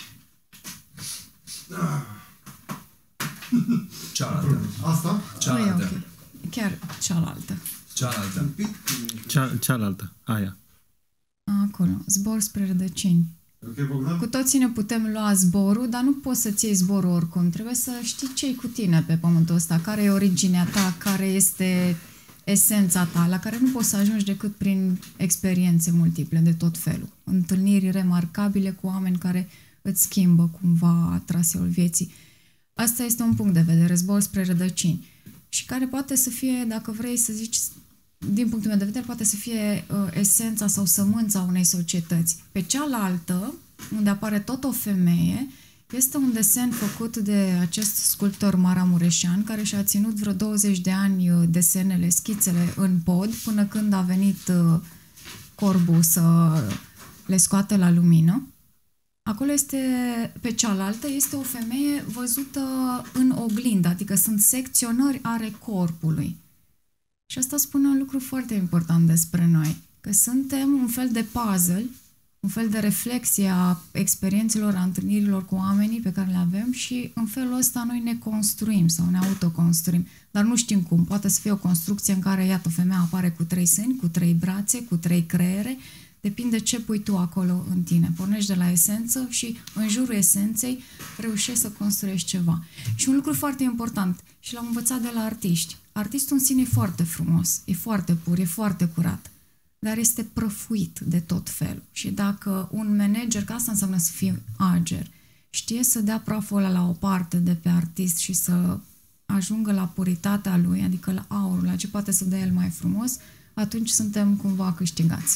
Cealaltă. Asta? Cealaltă. Nu e okay. Chiar cealaltă. Cealaltă. Cea, cealaltă, aia. Acolo, Zbor spre rădăcini. Okay, Bogdan? Cu toții ne putem lua zborul, dar nu poți să-ți iei zborul oricum. Trebuie să știi ce-i cu tine pe pământul ăsta, care e originea ta, care este esența ta, la care nu poți să ajungi decât prin experiențe multiple de tot felul. Întâlniri remarcabile cu oameni care îți schimbă cumva traseul vieții. Asta este un punct de vedere, Zbor spre rădăcini. Și care poate să fie, dacă vrei să zici, din punctul meu de vedere, poate să fie uh, esența sau sămânța unei societăți. Pe cealaltă, unde apare tot o femeie, este un desen făcut de acest sculptor maramureșean, care și-a ținut vreo douăzeci de ani uh, desenele, schițele în pod, până când a venit uh, Corbu să le scoate la lumină. Acolo este, pe cealaltă, este o femeie văzută în oglindă, adică sunt secționări ale corpului. Și asta spune un lucru foarte important despre noi, că suntem un fel de puzzle, un fel de reflexie a experiențelor, a întâlnirilor cu oamenii pe care le avem și în felul ăsta noi ne construim sau ne autoconstruim. Dar nu știm cum. Poate să fie o construcție în care, iată, femeia apare cu trei sâni, cu trei brațe, cu trei creiere. Depinde ce pui tu acolo în tine. Pornești de la esență și în jurul esenței reușești să construiești ceva. Și un lucru foarte important, și l-am învățat de la artiști. Artistul în sine e foarte frumos, e foarte pur, e foarte curat, dar este prăfuit de tot felul. Și dacă un manager, că asta înseamnă să fie ager, știe să dea praful ăla la o parte de pe artist și să ajungă la puritatea lui, adică la aurul, la ce poate să dea el mai frumos, atunci suntem cumva câștigați.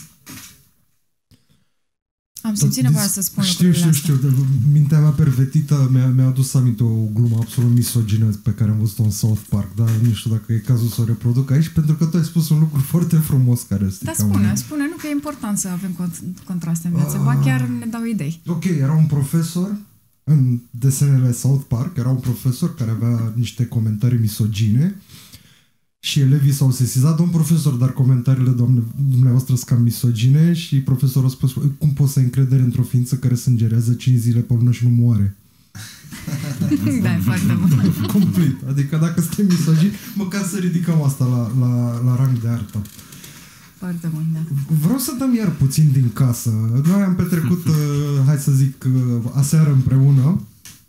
Am simțit nevoia să spun știu, lucrurile știu, astea. știu, mintea mea pervertită mi-a, mi-a adus aminte o glumă absolut misogină pe care am văzut-o în South Park, dar nu știu dacă e cazul să o reproduc aici, pentru că tu ai spus un lucru foarte frumos care este. Dar spune, spune, nu că e important să avem cont- contraste în viață, Ah. ba chiar ne dau idei. Ok, era un profesor în desenele South Park, era un profesor care avea niște comentarii misogine și elevii s-au sesizat, domn profesor, dar comentariile doamne, dumneavoastră sunt cam misogine și profesorul a spus, cum poți să ai încredere într-o ființă care sângerează cinci zile pe lună și nu moare? Da, e foarte bun. Complet. Adică dacă suntem misogini, măcar să ridicăm asta la, la, la rang de artă. Foarte bun, da. Vreau să dăm iar puțin din casă. Noi am petrecut, uh, hai să zic, uh, aseară împreună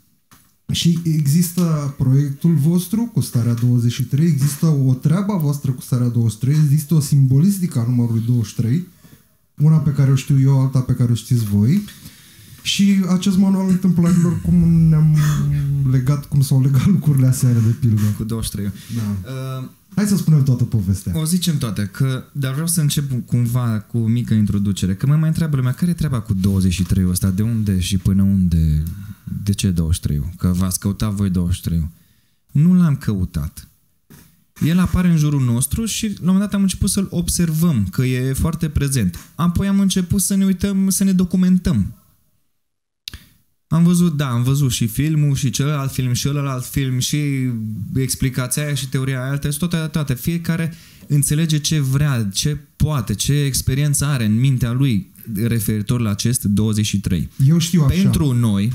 și există proiectul vostru cu Starea douăzeci și trei, există o treabă a voastră cu Starea douăzeci și trei, există o simbolistică a numărului douăzeci și trei, una pe care o știu eu, alta pe care o știți voi. Și acest manual întâmplărilor, cum ne-am legat, cum s-au legat lucrurile aseară, de pildă. Cu douăzeci și trei. Da. Uh, Hai să spunem toată povestea. o zicem toate, că, dar vreau să încep cumva cu o mică introducere. Că mă mai întreabă lumea, care e treaba cu douăzeci și trei-ul ăsta? De unde și până unde? De ce douăzeci și trei-ul? Că v-ați căutat voi douăzeci și trei-ul. Nu l-am căutat. El apare în jurul nostru și la un moment dat am început să-l observăm, că e foarte prezent. Apoi am început să ne uităm, să ne documentăm. Am văzut, da, am văzut și filmul și celălalt film și celălalt film și explicația aia și teoria aia altă, toate, toate. Fiecare înțelege ce vrea, ce poate, ce experiență are în mintea lui referitor la acest douăzeci și trei. Eu știu așa. Pentru noi,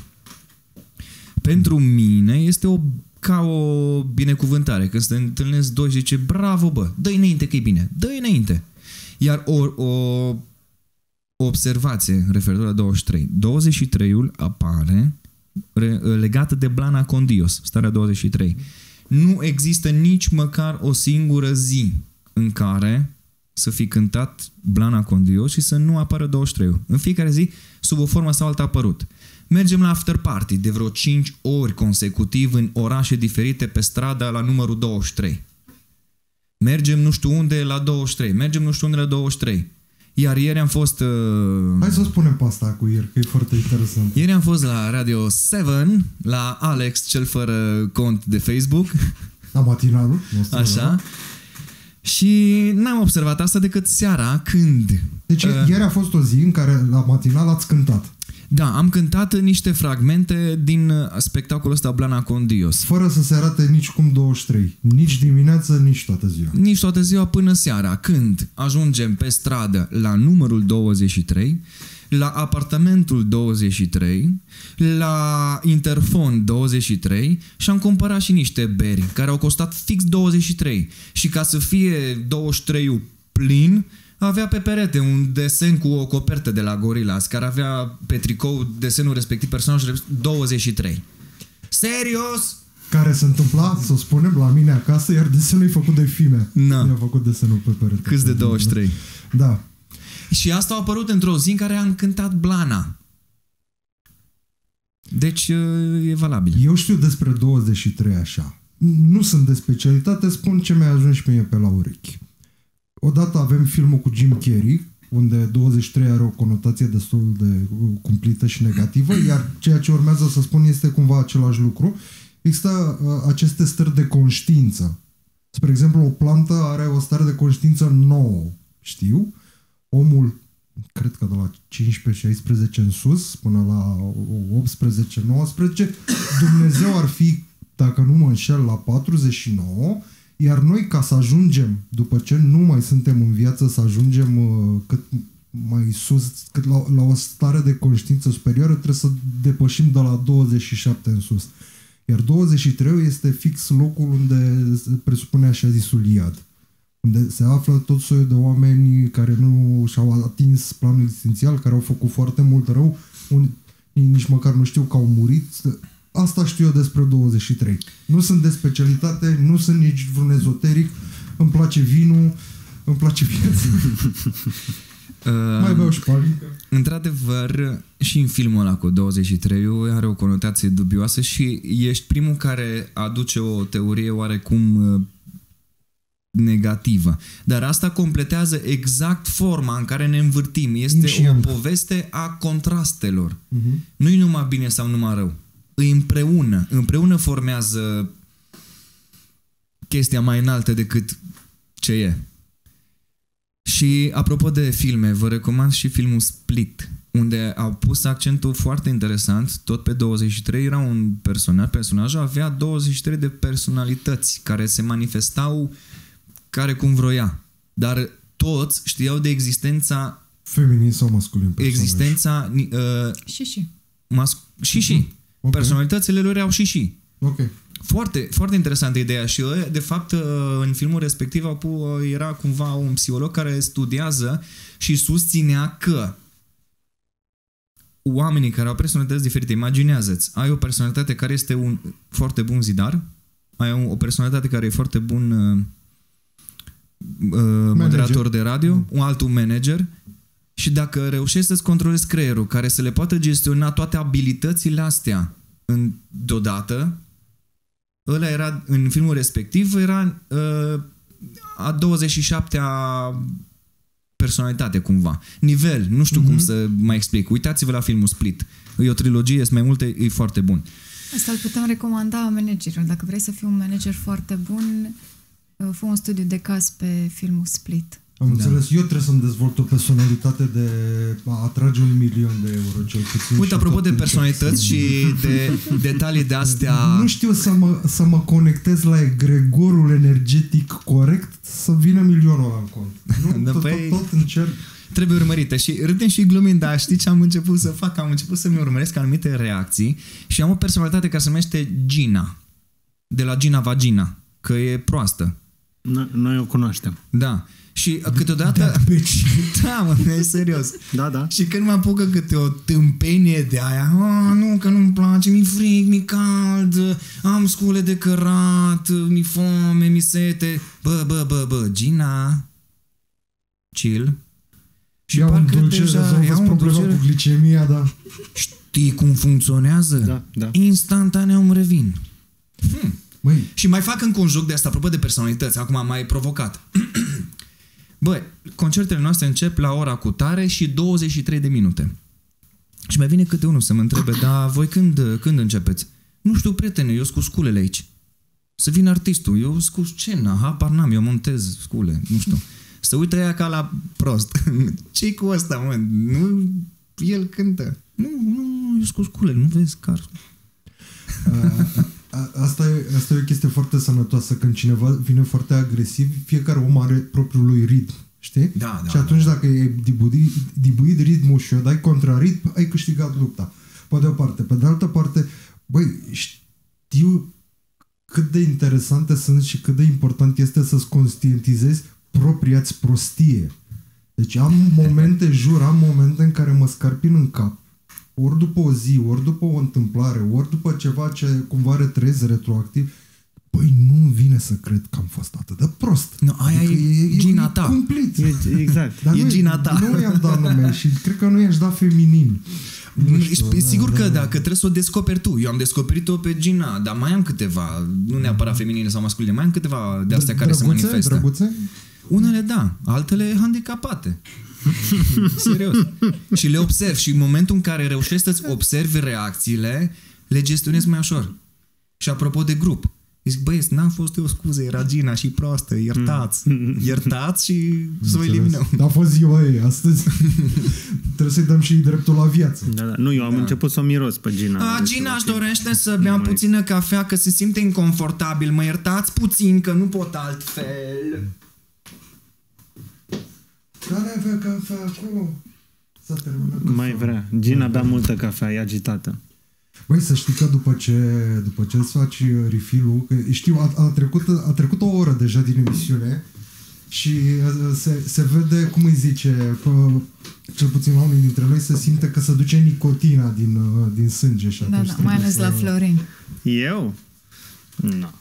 pentru mine, este o, ca o binecuvântare. Când se întâlnesc doi și zice, bravo bă, dă-i înainte că e bine, dă-i înainte. Iar o, o observație referitor la douăzeci și trei. douăzeci și trei-ul apare legat de Blana Condios, Starea douăzeci și trei. Nu există nici măcar o singură zi în care să fi cântat Blana Condio și să nu apară douăzeci și trei. În fiecare zi, sub o formă sau alta, a apărut. Mergem la after party de vreo cinci ori consecutiv în orașe diferite pe strada la numărul douăzeci și trei. Mergem nu știu unde la douăzeci și trei. Mergem nu știu unde la douăzeci și trei. Iar ieri am fost... Uh... Hai să spunem pe asta cu ieri, că e foarte interesant. Ieri am fost la Radio șapte, la Alex, cel fără cont de Facebook. La matinalul. Așa. Și n-am observat asta decât seara, când... Deci uh, ieri a fost o zi în care la matinal ați cântat. Da, am cântat niște fragmente din spectacolul ăsta Blana Condios. Fără să se arate nici cum douăzeci și trei. Nici dimineață, nici toată ziua. Nici toată ziua până seara, când ajungem pe stradă la numărul douăzeci și trei, la apartamentul douăzeci și trei, la interfon douăzeci și trei și am cumpărat și niște beri care au costat fix douăzeci și trei. Și ca să fie douăzeci și trei-ul plin, avea pe perete un desen cu o copertă de la Gorillaz, care avea pe tricou desenul respectiv personajul douăzeci și trei. Serios? Care se întâmpla, să spunem, la mine acasă, iar desenul e făcut de Fime. Na. Mi-a făcut desenul pe perete. Câți de douăzeci și trei? Da. Și asta a apărut într-o zi în care am cântat Blana. Deci e valabil. Eu știu despre douăzeci și trei așa. Nu sunt de specialitate, spun ce mi-a ajuns și mie pe la urechi. Odată avem filmul cu Jim Carrey, unde douăzeci și trei are o conotație destul de cumplită și negativă, iar ceea ce urmează să spun este cumva același lucru. Există uh, aceste stări de conștiință. Spre exemplu, o plantă are o stare de conștiință nouă. Știu? Omul, cred că de la cincisprezece șaisprezece în sus, până la optsprezece nouăsprezece, Dumnezeu ar fi, dacă nu mă înșel, la patruzeci și nouă, iar noi, ca să ajungem, după ce nu mai suntem în viață, să ajungem uh, cât mai sus, cât la, la o stare de conștiință superioară, trebuie să depășim de la douăzeci și șapte în sus. Iar douăzeci și trei este fix locul unde se presupune așa zisul iad, unde se află tot soiul de oameni care nu și-au atins planul existențial, care au făcut foarte mult rău, unii nici măcar nu știu că au murit. Asta știu eu despre douăzeci și trei. Nu sunt de specialitate, nu sunt nici vreun ezoteric, îmi place vinul, îmi place viața. Uh, Mai beau și palică. Într-adevăr, și în filmul ăla cu douăzeci și trei are o conotație dubioasă și ești primul care aduce o teorie oarecum negativă. Dar asta completează exact forma în care ne învârtim. Este o poveste a contrastelor. Uh-huh. Nu-i numai bine sau numai rău. Împreună. Împreună formează chestia mai înaltă decât ce e. Și apropo de filme, vă recomand și filmul Split, unde au pus accentul foarte interesant, tot pe douăzeci și trei, era un personaj, personajul avea douăzeci și trei de personalități care se manifestau care cum vroia, dar toți știau de existența feminin sau masculin personaj. Existența uh, și și. Mas- și și. Okay. Personalitățile lor erau și și. Ok. Foarte, foarte interesantă ideea și de fapt în filmul respectiv era cumva un psiholog care studiază și susținea că oamenii care au personalități diferite, imaginează-ți, ai o personalitate care este un foarte bun zidar, ai o personalitate care e foarte bun uh, moderator de radio, un altul manager, și dacă reușești să-ți controlezi creierul care să le poată gestiona toate abilitățile astea în deodată, ăla era, în filmul respectiv, era uh, a douăzeci și șaptea personalitate, cumva. Nivel, nu știu mm-hmm. cum să mai explic. Uitați-vă la filmul Split. E o trilogie, sunt mai multe, e foarte bun. Asta îl putem recomanda managerilor. Dacă vrei să fii un manager foarte bun, fă un studiu de caz pe filmul Split. Am da. înțeles. Eu trebuie să-mi dezvolt o personalitate de a atrage un milion de euro, cel puțin. Uite, apropo de personalități și de detalii de astea... Nu știu să mă, să mă conectez la egregorul energetic corect să vină milionul ăla în cont. Nu? Da, tot, păi... tot, tot încerc. Trebuie urmărită. Și râdem și glumind, dar știi ce am început să fac? Am început să-mi urmăresc anumite reacții și am o personalitate care se numește Gina. De la Gina Vagina. Că e proastă. Noi, noi o cunoaștem. Da. Și câteodată... Da, mă, e serios. Da, da. Și când mă apucă câte o tâmpenie de aia, ah, nu, că nu-mi place, mi-e frig, mi-e cald, am scule de cărat, mi-e foame, mi-e sete. Bă, bă, bă, bă, Gina, chill. Și ia un dulce, deja, ia un problema cu glicemia, da. Știi cum funcționează? Da, da. Instantaneu îmi revin. Hmm. Măi. Și mai fac încă un joc de asta, apropo de personalități, acum am mai provocat. Băi, concertele noastre încep la ora cu tare și douăzeci și trei de minute. Și mai vine câte unul să mă întrebe, dar voi când, când începeți? Nu știu, prietene, eu sunt cu sculele aici. Să vină artistul, eu sunt cu scena, habar n-am, eu montez scule, nu știu. Să uită ea ca la prost. Ce-i cu ăsta, mă? Nu, el cântă. Nu, nu, eu sunt cu scule, nu vezi, car. Asta e, asta e o chestie foarte sănătoasă. Când cineva vine foarte agresiv, fiecare om are propriul lui ritm, știi? Da, da, și atunci da. dacă e dibuit, dibuit ritmul și o dai contra ritm, ai câștigat lupta. Pe de o parte. Pe de altă parte, băi, știu cât de interesante sunt și cât de important este să-ți conștientizezi propria-ți prostie. Deci am momente, jur, am momente în care mă scarpin în cap, ori după o zi, ori după o întâmplare, ori după ceva ce cumva retrezi retroactiv. Băi, nu vine să cred că am fost atât de prost. Nu, aia adică e, e Gina ta. Cumplit. E, exact. Dar e nu, Gina ta. Nu i-am dat nume și cred că nu i-aș da feminin. Nu știu, Sigur da, că da, da, că trebuie să o descoperi tu. Eu am descoperit-o pe Gina, dar mai am câteva, nu neapărat feminine sau masculine, mai am câteva de astea care se manifestă. Drăguțe? Unele da, altele handicapate. Serios. Și le observ și în momentul în care reușești să-ți observi reacțiile, le gestionezi mai ușor. Și apropo de grup, zic, băieți, n-am fost eu, scuze, era Gina și proastă, iertați. Iertați și să o eliminăm. A fost ziua ei, astăzi trebuie să-i dăm și dreptul la viață. Da, da. Nu, eu am da. început să o miros pe Gina. A, Gina își dorește să bea mai... puțină cafea, că se simte inconfortabil. Mă iertați puțin, că nu pot altfel. Care avea cafea acolo? S-a terminat cafea. Mai vrea. Gina bea multă cafea, e agitată. Băi, să știi că după ce, după ce îți faci refill-ul, că știu, a, a, trecut, a trecut o oră deja din emisiune și se, se vede, cum îi zice, că cel puțin la unii dintre noi se simte că se duce nicotina din, din sânge. Și da, da, mai ales să... la Florin. Eu? Nu. No.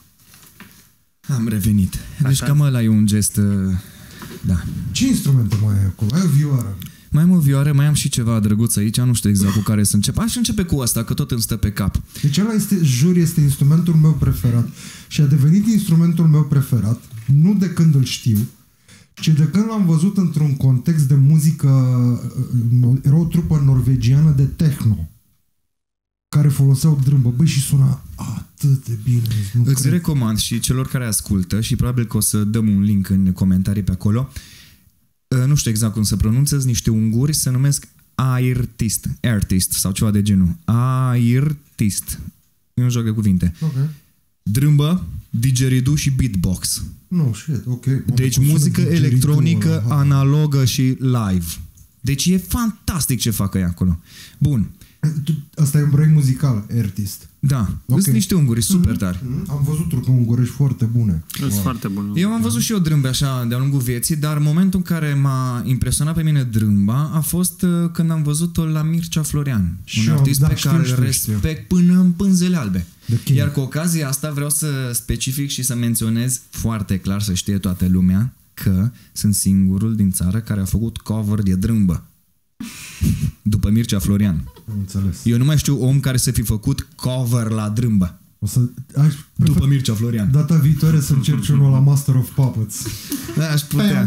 Am revenit. Deci Așa? cam ăla e un gest... Da. Ce instrumente mai ai acolo? Ai o vioară? Mai am o vioară, mai am și ceva drăguț aici, nu știu exact cu care să încep. Aș începe cu asta, că tot îmi stă pe cap. Deci ăla este, jur, este instrumentul meu preferat. Și a devenit instrumentul meu preferat, nu de când îl știu, ci de când l-am văzut într-un context de muzică. Era o trupă norvegiană de techno care foloseau drâmbă. Băi, și suna atât de bine. Nu Îți cred. recomand și celor care ascultă, și probabil că o să dăm un link în comentarii pe acolo, nu știu exact cum să pronunță, niște unguri, se numesc Airtist, Airtist sau ceva de genul. Airtist. E un joc de cuvinte. Okay. Drâmbă, didgeridoo și beatbox. Nu, no, shit, ok. Deci muzică electronică, analogă și live. Deci e fantastic ce fac ei acolo. Bun. Asta e un proiect muzical, Artist. Da, okay. Sunt niște unguri super tari. Mm-hmm. Am văzut trupe ungurești foarte bune. Sunt wow. foarte bune. Eu am văzut și eu drâmbe așa de-a lungul vieții, dar momentul în care m-a impresionat pe mine drâmba a fost când am văzut-o la Mircea Florian. Și un artist da, pe știu, care știu, îl respect știu. până în pânzele albe. Iar cu ocazia asta vreau să specific și să menționez foarte clar, să știe toată lumea, că sunt singurul din țară care a făcut cover de drâmbă. După Mircea Florian. Înțeles. Eu nu mai știu om care să fi făcut cover la drâmbă. O să, aș, după Mircea Florian. Data viitoare să încerci unul la Master of Puppets. Da, aș putea.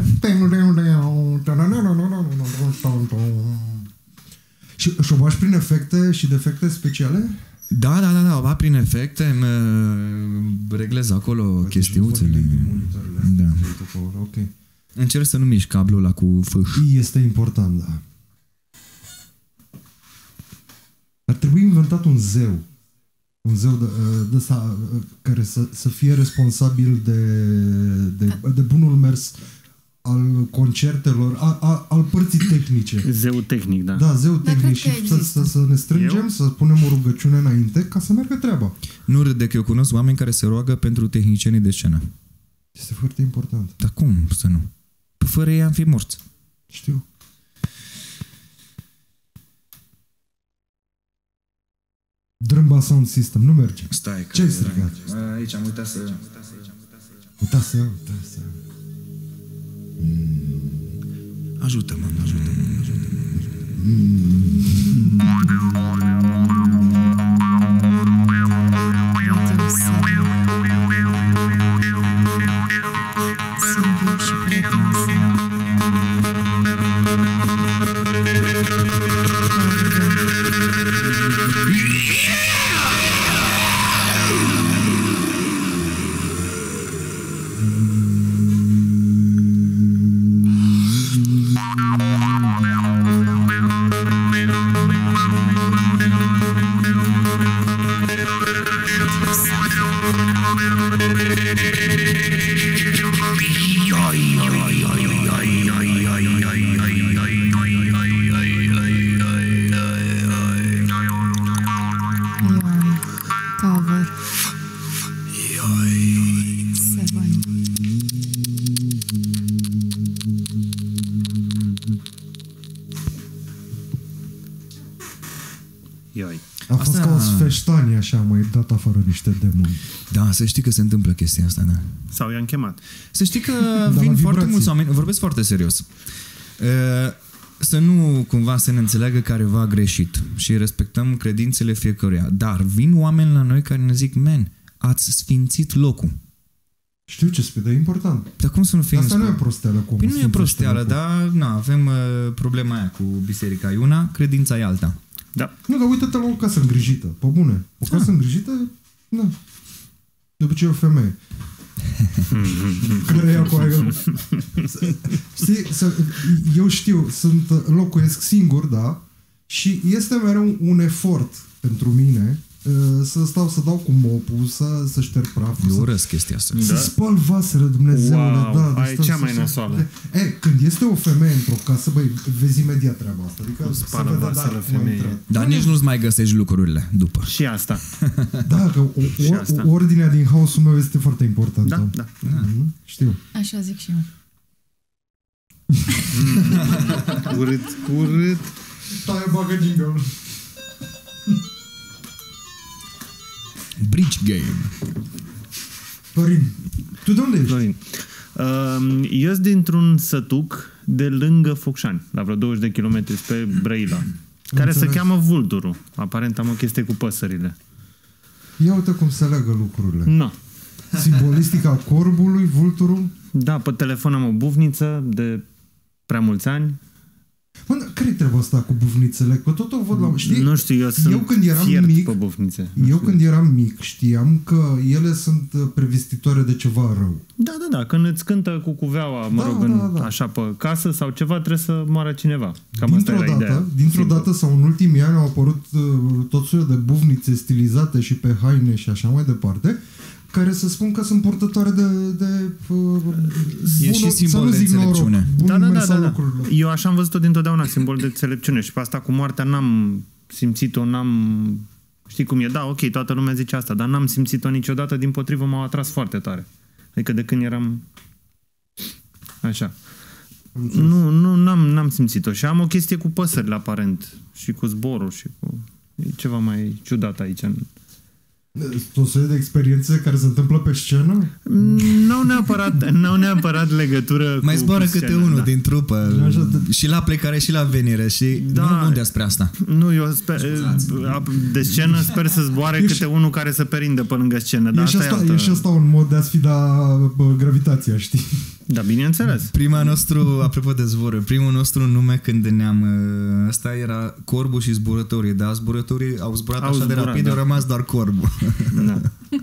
Și, și o bași prin efecte și defecte speciale? Da, da, da, da, o bat prin efecte, mă reglez acolo deci chestiuțele. Da. Okay. Încerc să nu mișc cablul ăla cu fâș. Este important, da. Ar trebui inventat un zeu. Un zeu de, de ăsta, care să, să fie responsabil de, de, de bunul mers al concertelor, a, a, al părții tehnice. Zeu tehnic, da. Da, zeu tehnic. Și să, să, să ne strângem, eu? Să punem o rugăciune înainte ca să meargă treaba. Nu râde că eu cunosc oameni care se roagă pentru tehnicienii de scenă. Este foarte important. Dar cum să nu? Păi fără ei am fi morți. Știu. Drâmba Sound System, nu merge. Stai că... Ce ai strigat? Aici am uitat să... Uita să, uita să... Ajută-mă, ajută-mă, ajută-mă. Singur și prieten sunt. Cover. Seven. Ioi. A fost Asta- ca o sfeștanie așa, mai dat afară niște demoni. Da, să știi că se întâmplă chestia asta, da. Sau i-am chemat. Să știi că la vin foarte vibrații. mulți oameni, vorbesc foarte serios. Uh, Să nu cumva să ne înțeleagă careva greșit și respectăm credințele fiecăruia. Dar vin oameni la noi care ne zic, man, ați sfințit locul. Știu ce spui, dar e important. Dar cum să nu fie... Asta în nu e sport? prosteală cu Păi nu e prosteală, dar na, avem uh, problema aia cu biserica e una, credința e alta. Da. Nu, dar uite-te la o casă îngrijită, pe bune. O casă Ah. îngrijită, nu. De obicei o femeie. Care ia cu aia. Știi, să, eu știu, sunt, locuiesc singur, da, și este mereu un efort pentru mine uh, să stau să dau cu mopul, să, să șterg praful, Eu să, urăsc chestia asta. să Da. spăl vasele, Dumnezeule. Wow, da, aia e stau cea să- mai să- nasoală. E, când este o femeie într-o casă, băi, vezi imediat treaba asta. Adică se spală vede, vasele da, femeie. mai intrat. Dar nici nu-ți mai găsești lucrurile după. Și asta. Da, că o, Și o, asta. o, ordinea din haosul meu este foarte importantă. Da, da. Mhm, știu. Așa zic și eu. Urât, urât. Stai, bagă jingle. Bridge game. Florin, tu de unde ești? Florin. Uh, eu sunt dintr-un sătuc de lângă Focșani, la vreo douăzeci de kilometri spre Brăila, care Înțeles. se cheamă Vulturul. Aparent am o chestie cu păsările. Ia uite cum se leagă lucrurile. No. Simbolistica corbului, vulturul. Da, pe telefon am o bufniță de prea mulți ani. Mă, dar care-i treaba asta cu bufnițele? Că tot o văd la... Știi? Nu știu, eu sunt eu când eram fiert mic, pe bufnițe. eu când eram mic știam că ele sunt uh, prevestitoare de ceva rău. Da, da, da. Când îți cântă cu cuveaua, mă Da, rog, da, în, da. așa pe casă sau ceva, trebuie să moară cineva. Cam asta Dintr-o era dată, ideea. dintr-o Simplu. dată sau în ultimii ani au apărut uh, tot soiul de bufnițe stilizate și pe haine și așa mai departe, care să spun că sunt purtătoare de, de uh, E și simbol de înțelepciune. Da, da, da, da, da. Eu așa am văzut-o dintotdeauna, simbol de înțelepciune. Și pe asta cu moartea n-am simțit-o, n-am... Știi cum e? Da, ok, toată lumea zice asta, dar n-am simțit-o niciodată, dimpotrivă m-au atras foarte tare. Adică de când eram... Așa. Nu, nu, n-am, n-am simțit-o. Și am o chestie cu păsările, aparent. Și cu zborul și cu... E ceva mai ciudat aici. Tot soiul de experiențe care se întâmplă pe scenă? N-au neapărat, n-au neapărat legătură Mai cu zboară scena, câte unul da. din trupă. Așa, de- Și la plecare și la venire. Și Da. nu, nu despre asta. Nu, eu sper, de scenă sper să zboare E câte și- unul care să perindă pe lângă scenă. E Dar și, asta asta, e altă... e și asta un mod de a-ți fi da bă, gravitația, știi? Da, bineînțeles. Prima nostru, apropo de zboruri, primul nostru nume când ne-am... Ăsta era corbul și zburătorii, dar zburătorii au zburat Au așa zburat, de rapid, da. au rămas doar corbul. Da.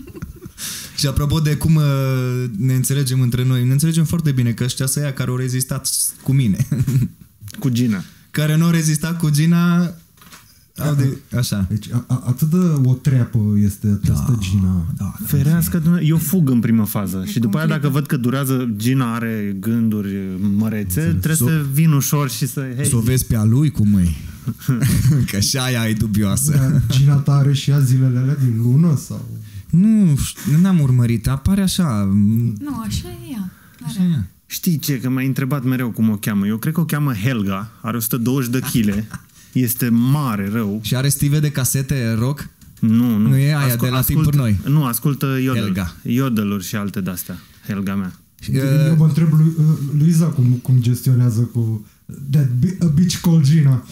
Și apropo de cum uh, ne înțelegem între noi, ne înțelegem foarte bine că ăștia să ia care au rezistat cu mine. Cu Gina. Care nu au rezistat cu Gina... Au de, așa. Deci a, a, atât de o treapă este această Gina. Da, Ferească, Dumnezeu. Eu fug în prima fază și după aia dacă văd că durează, Gina are gânduri mărețe, trebuie S-o- să vin ușor și să... Hey, să o vezi pe a lui cum e. Că și aia e dubioasă. Da, Gina ta are și ea zilele alea din lună? Sau? Nu, n-am urmărit, apare așa. Nu, așa e ea. Așa e. Știi ce? Că m-ai întrebat mereu cum o cheamă. Eu cred că o cheamă Helga, are o sută douăzeci de kilograme, este mare rău. Și are stive de casete rock? Nu, nu. Nu e aia de la timpuri noi. Nu, ascultă Yodel. Helga. Yodeluri și alte de-astea. Helga mea. Eu mă întreb lui, Luiza cum, cum gestionează cu that a bitch called Gina.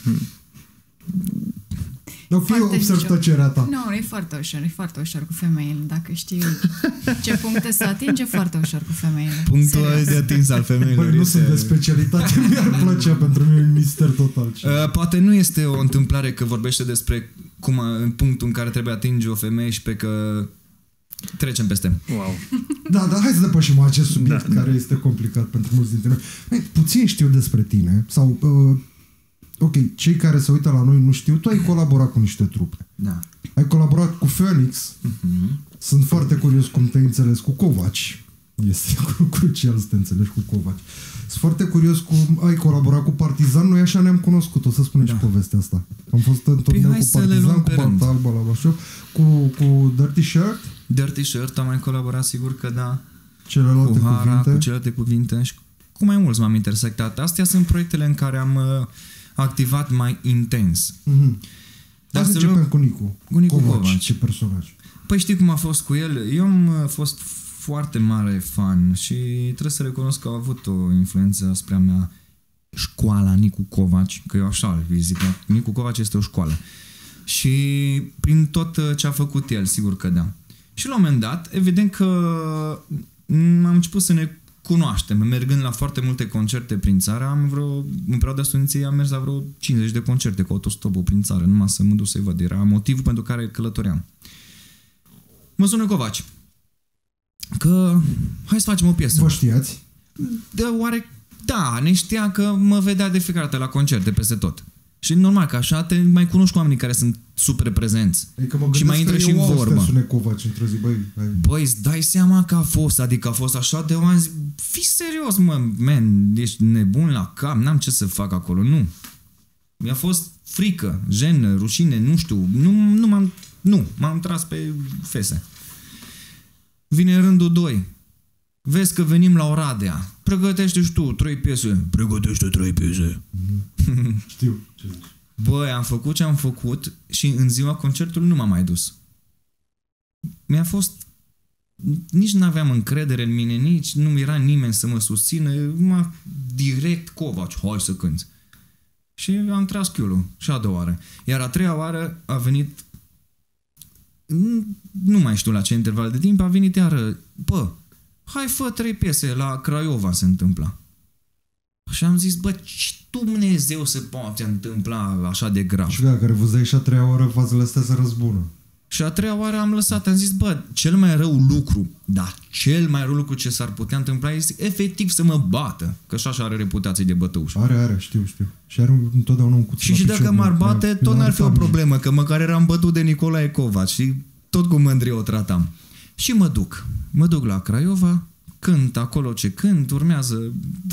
Ok, observ tăcerea ta. Nu, e foarte ușor, e foarte ușor cu femeile. Dacă știi ce puncte să atinge, foarte ușor cu femeile. Punctul de atins al femeilor. Băi, nu sunt de specialitate, mi-ar plăcea, pentru mine e un mister total. Uh, poate nu este o întâmplare că vorbește despre cum în punctul în care trebuie atinge o femeie și pe că trecem peste. Wow. Da, dar hai să depășim acest subiect da, care da. este complicat pentru mulți dintre noi. Băi, puțin știu despre tine sau... Uh, ok, cei care se uită la noi nu știu, tu ai colaborat cu niște trupe. Da. Ai colaborat cu Phoenix. Uh-huh. Sunt foarte curios cum te-ai înțeles cu Covaci. Este crucial să te înțelegi cu Covaci. Sunt foarte curios cum ai colaborat cu Partizan. Noi așa ne-am cunoscut. O să spunem da. și povestea asta. Am fost în torneu cu Partizan, cu Balta Alba la Brașov, cu, cu Dirty Shirt. Dirty Shirt am mai colaborat, sigur că da. Celelalte cu Hara, cuvinte. cu celelalte cuvinte și cu mai mulți m-am intersectat. Astea sunt proiectele în care am uh, activat mai intens. Mm-hmm. Dar să începem lu- cu Nicu. Cu Nicu Covaci. Covaci. Ce personaj. Păi știi cum a fost cu el? Eu am fost foarte mare fan și trebuie să recunosc că a avut o influență asupra mea școala Nicu Covaci, că eu așa îi zic, Nicu Covaci este o școală. Și prin tot ce a făcut el, sigur că da. Și la un moment dat, evident că am început să ne cunoaștem, mergând la foarte multe concerte prin țară. Am vreo, în perioada studenției am mers la vreo cincizeci de concerte cu autostopul prin țară, numai să mă duc să-i văd. Era motivul pentru care călătoream. Mă sună Covaci că hai să facem o piesă. Vă știați? De oare... Da, ne știa că mă vedea de fiecare dată la concerte peste tot. Și normal că așa te mai cunoști cu oamenii care sunt super prezenți. Adică mă și mai intră și în vorbă. Sune Covaci într-o zi, băi, hai. Băi, îți dai seama că a fost, adică a fost așa de oameni, zic, fii serios, mă, man, ești nebun la cap, n-am ce să fac acolo, nu. Mi-a fost frică, jenă, rușine, nu știu, nu, nu m-am, nu, m-am tras pe fese. Vine rândul doi. Vezi că venim la Oradea. Pregătește și tu trei piese. Pregătește trei piese. Mm-hmm. Știu ce zici. Băi, am făcut ce am făcut și în ziua concertului nu m-am mai dus. Mi-a fost... Nici n-aveam încredere în mine, nici nu era nimeni să mă susțină. M-a direct Covaci, hai să cânti. Și am tras chiulul. Și a doua oară. Iar a treia oară a venit... Nu mai știu la ce interval de timp, a venit iară. Bă, hai fă trei piese, la Craiova se întâmpla. Și am zis, bă, ce Dumnezeu se poate întâmpla așa de grav? Și da, care vă dai și a treia oară fazele astea se răzbună. Și a treia oară am lăsat, am zis, bă, cel mai rău lucru, da, cel mai rău lucru ce s-ar putea întâmpla este efectiv să mă bată, că și așa are reputație de bătăuș. Are, are, știu, știu. Și are întotdeauna un cuțit. Și și dacă m-ar bate, tot n-ar fi o problemă, că măcar eram bătut de Nicolae Covaci și tot cu mândrie o tratam. Și mă duc, mă duc la Craiova, cânt acolo ce cânt, urmează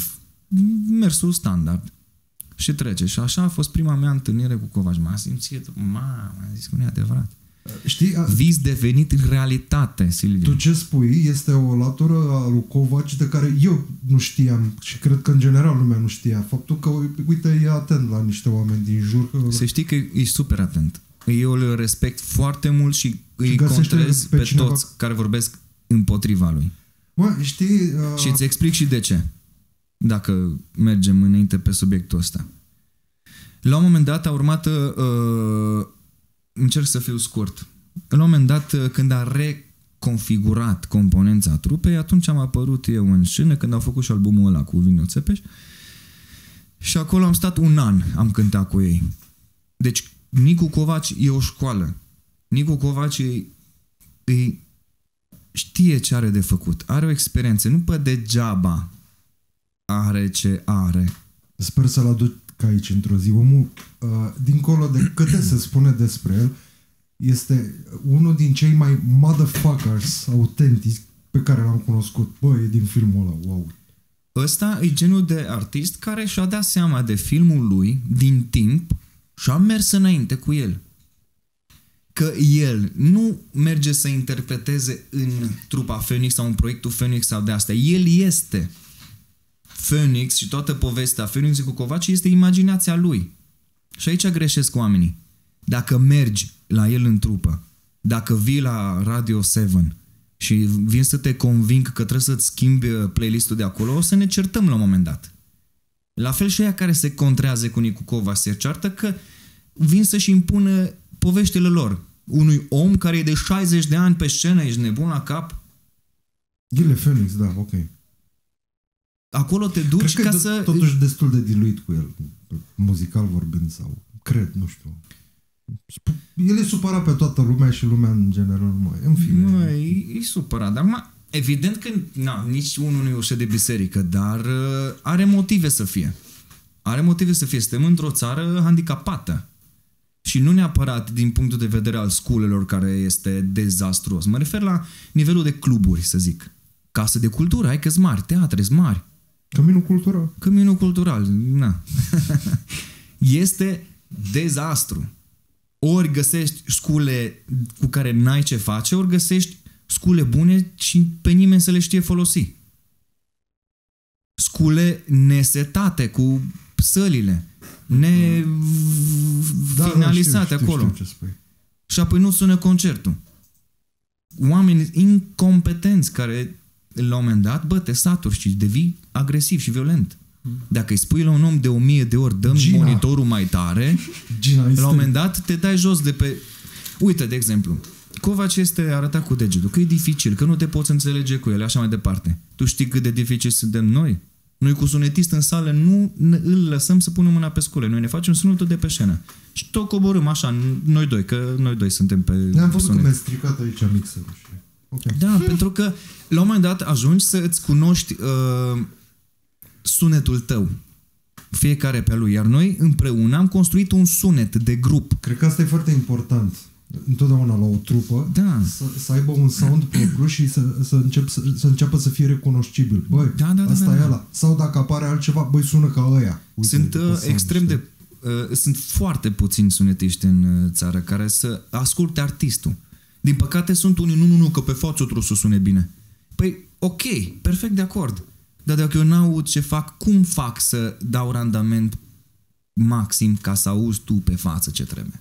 mersul standard. Și trece. Și așa a fost prima mea întâlnire cu Covaci. M-a simțit, mamă, am zis că nu e adevărat. Știi, a... vis devenit realitate, Silviu. Tu ce spui este o latură a lui Covaci de care eu nu știam și cred că în general lumea nu știa. Faptul că, uite, e atent la niște oameni din jur. Că... Să știi că e super atent. Eu îl respect foarte mult și îi contrez pe, pe cineva... toți care vorbesc împotriva lui. Mă, știi... Uh... Și îți explic și de ce. Dacă mergem înainte pe subiectul ăsta. La un moment dat a urmat... Uh, încerc să fiu scurt. La un moment dat, când a reconfigurat componența trupei, atunci am apărut eu în scenă, când au făcut și albumul ăla cu Vino Țepeș. Și acolo am stat un an, am cântat cu ei. Deci, Nicu Covaci e o școală. Nicu Covaci e, e, știe ce are de făcut. Are o experiență. Nu pe degeaba are ce are. Sper să-l aduc aici într-o zi. Omul, uh, dincolo de câte se spune despre el, este unul din cei mai motherfuckers autentici pe care l-am cunoscut. Bă, e din filmul ăla, wow. Ăsta e genul de artist care și-a dat seama de filmul lui din timp și a mers înainte cu el. că el nu merge să interpreteze în trupa Phoenix sau în proiectul Phoenix sau de astea. El este Phoenix și toată povestea Phoenix cu Covaci este imaginația lui. Și aici greșesc oamenii. Dacă mergi la el în trupă, dacă vii la Radio șapte și vin să te conving că trebuie să-ți schimbi playlistul de acolo, o să ne certăm la un moment dat. La fel și aia care se contrează cu Nicu Covaci se ceartă că vin să-și impună poveștile lor. Unui om care e de șaizeci de ani pe scenă, ești nebun la cap? Ghile Phoenix, da, ok. Acolo te duci cred ca că să... totuși destul de diluit cu el, muzical vorbind sau... Cred, nu știu. El e supărat pe toată lumea și lumea în general nu mai... În fine. Nu, e, e supărat. Dar acum, evident că na, nici unul nu e ușă de biserică, dar uh, are motive să fie. Are motive să fie. Suntem într-o țară handicapată. Și nu neapărat din punctul de vedere al sculelor care este dezastruos. Mă refer la nivelul de cluburi, să zic. Casă de cultură, hai că-s mari, teatre-s mari. Căminul cultural. Căminul cultural, na. Este dezastru. Ori găsești scule cu care n-ai ce face, ori găsești scule bune și pe nimeni să le știe folosi. Scule nesetate cu sălile, nefinalizate da, da, acolo. Știu, știu ce spui. Și apoi nu sună concertul. Oameni incompetenți care la un moment dat, bă, te saturi și devii agresiv și violent. Dacă îi spui la un om de o mie de ori dă-mi Gina. monitorul mai tare, Gina, la un moment dat te dai jos de pe... Uite, de exemplu, Covaci este arătat cu degetul, că e dificil, că nu te poți înțelege cu el, așa mai departe. Tu știi cât de dificil suntem noi? Noi cu sunetist în sală nu îl lăsăm să punem mâna pe scule. Noi ne facem sunetul de pe scenă. Și tot coborâm așa, noi doi, că noi doi suntem pe Ne-am văzut sunet. că mi-a stricat aici mixerul. Okay. Da, pentru că la un moment dat ajungi să îți cunoști uh, sunetul tău. Fiecare pe lui. Iar noi împreună am construit un sunet de grup. Cred că asta e foarte important. Întotdeauna la o trupă Da. să, să aibă un sound propriu și să, să, încep, să, să înceapă să fie recunoscibil. Băi, Da, da, da, asta da, e da. ăla. Sau dacă apare altceva, băi, sună ca ăia. Uite, Sunt uh, sound, extrem știi? de... Uh, sunt foarte puțini sunetiști în uh, țară care să asculte artistul. Din păcate sunt unii, nu, nu, nu, că pe față trebuie să sune bine. Păi, ok, perfect de acord. Dar dacă eu n-aud ce fac, cum fac să dau randament maxim ca să auzi tu pe față ce trebuie?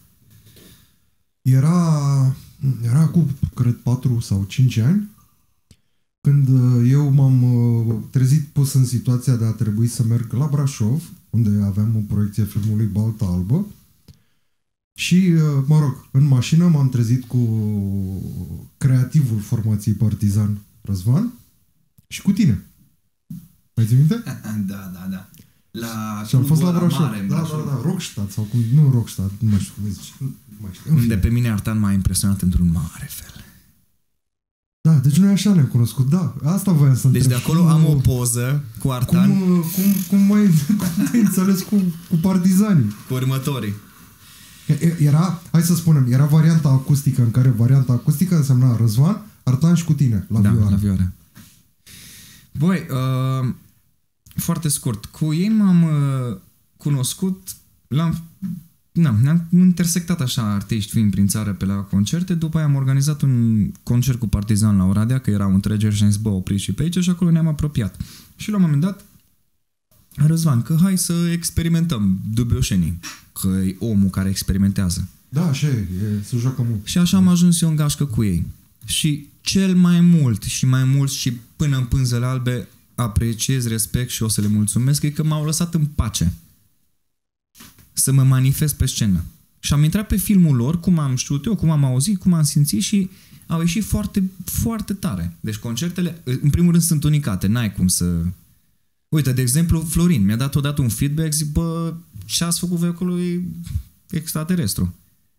Era, era cu, cred, patru sau cinci ani, când eu m-am trezit pus în situația de a trebui să merg la Brașov, unde aveam o proiecție filmului Balta Albă, și, mă rog, în mașină m-am trezit cu creativul formației Partizan, Răzvan, și cu tine. Mai ții minte? Da, da, da. La Și am fost la Brașov. mare, Da, da, da, Rockstadt sau cum, nu Rockstadt, nu mai știu cum îi zice. Nu mai știu. În Unde fine. pe mine Artan m-a impresionat într-un mare fel. Da, deci noi așa ne-am cunoscut, da. Asta voiam să Deci întreb. de acolo Cum, am o poză cu Artan Cum, cum, cum, mai, cum te-ai înțeles cu, cu partizanii? cu următorii. Era, hai să spunem, era varianta acustică în care varianta acustică însemna Răzvan, Artan și cu tine, la Da, vioară. la vioară. Băi, uh, foarte scurt, cu ei m-am uh, cunoscut, l-am, na, ne-am intersectat așa artiști fiind prin țară pe la concerte, după aia am organizat un concert cu Partizan la Oradea, că erau întregeri și am zis, bă, opriți și pe aici și acolo ne-am apropiat. Și la un moment dat, Răzvan, că hai să experimentăm dubioșenii, că e omul care experimentează. Da, așa e, e se joacă mult. Și așa am ajuns eu în gașcă cu ei. Și cel mai mult și mai mult și până în pânzele albe apreciez, respect și o să le mulțumesc e că m-au lăsat în pace să mă manifest pe scenă. Și am intrat pe filmul lor, cum am știut eu, cum am auzit, cum am simțit și au ieșit foarte, foarte tare. Deci concertele, în primul rând, sunt unicate. N-ai cum să... Uite, de exemplu, Florin mi-a dat odată un feedback, zic, bă, ce ați făcut voi acolo e extraterestru.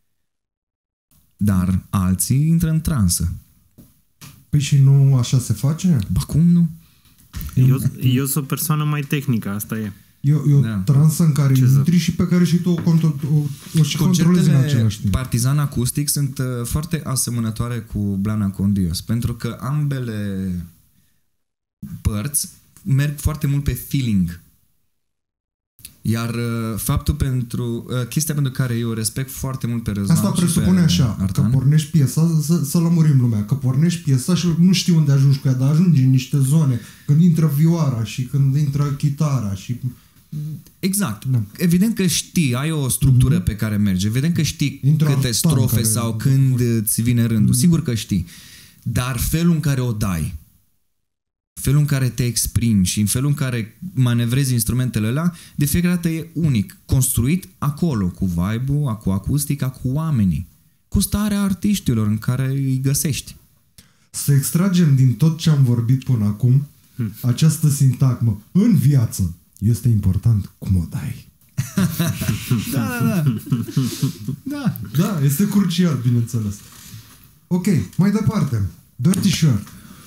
Dar alții intră în transă. Păi și nu așa se face? Ba cum nu? Eu, eu sunt o persoană mai tehnică, asta e. E, e o Da. transă în care Ce intri și pe care și tu o, contro- o, o și controlezi în același timp. Partizan Acustic sunt uh, foarte asemănătoare cu Blana Condios, pentru că ambele părți merg foarte mult pe feeling. Iar uh, faptul pentru... Uh, chestia pentru care eu respect foarte mult pe Răzvan. Asta presupune așa, Artan. Că pornești piesa, să, să lămurim lumea, că pornești piesa și nu știi unde ajungi cu ea, dar ajungi în niște zone, când intră vioara și când intră chitara și... Exact. Da. Evident că știi, ai o structură mm-hmm. pe care mergi, evident că știi intră câte strofe care... sau când îți vine rândul, mm-hmm. sigur că știi, dar felul în care o dai, felul în care te exprimi și în felul în care manevrezi instrumentele alea, de fiecare dată e unic, construit acolo, cu vibe-ul, cu acustica, cu oamenii, cu starea artiștilor în care îi găsești. Să extragem din tot ce am vorbit până acum hmm. această sintagmă. În viață este important cum o dai. Da, da, da. Da, da, este crucial, bineînțeles. Ok, mai departe. Dirty Shirt.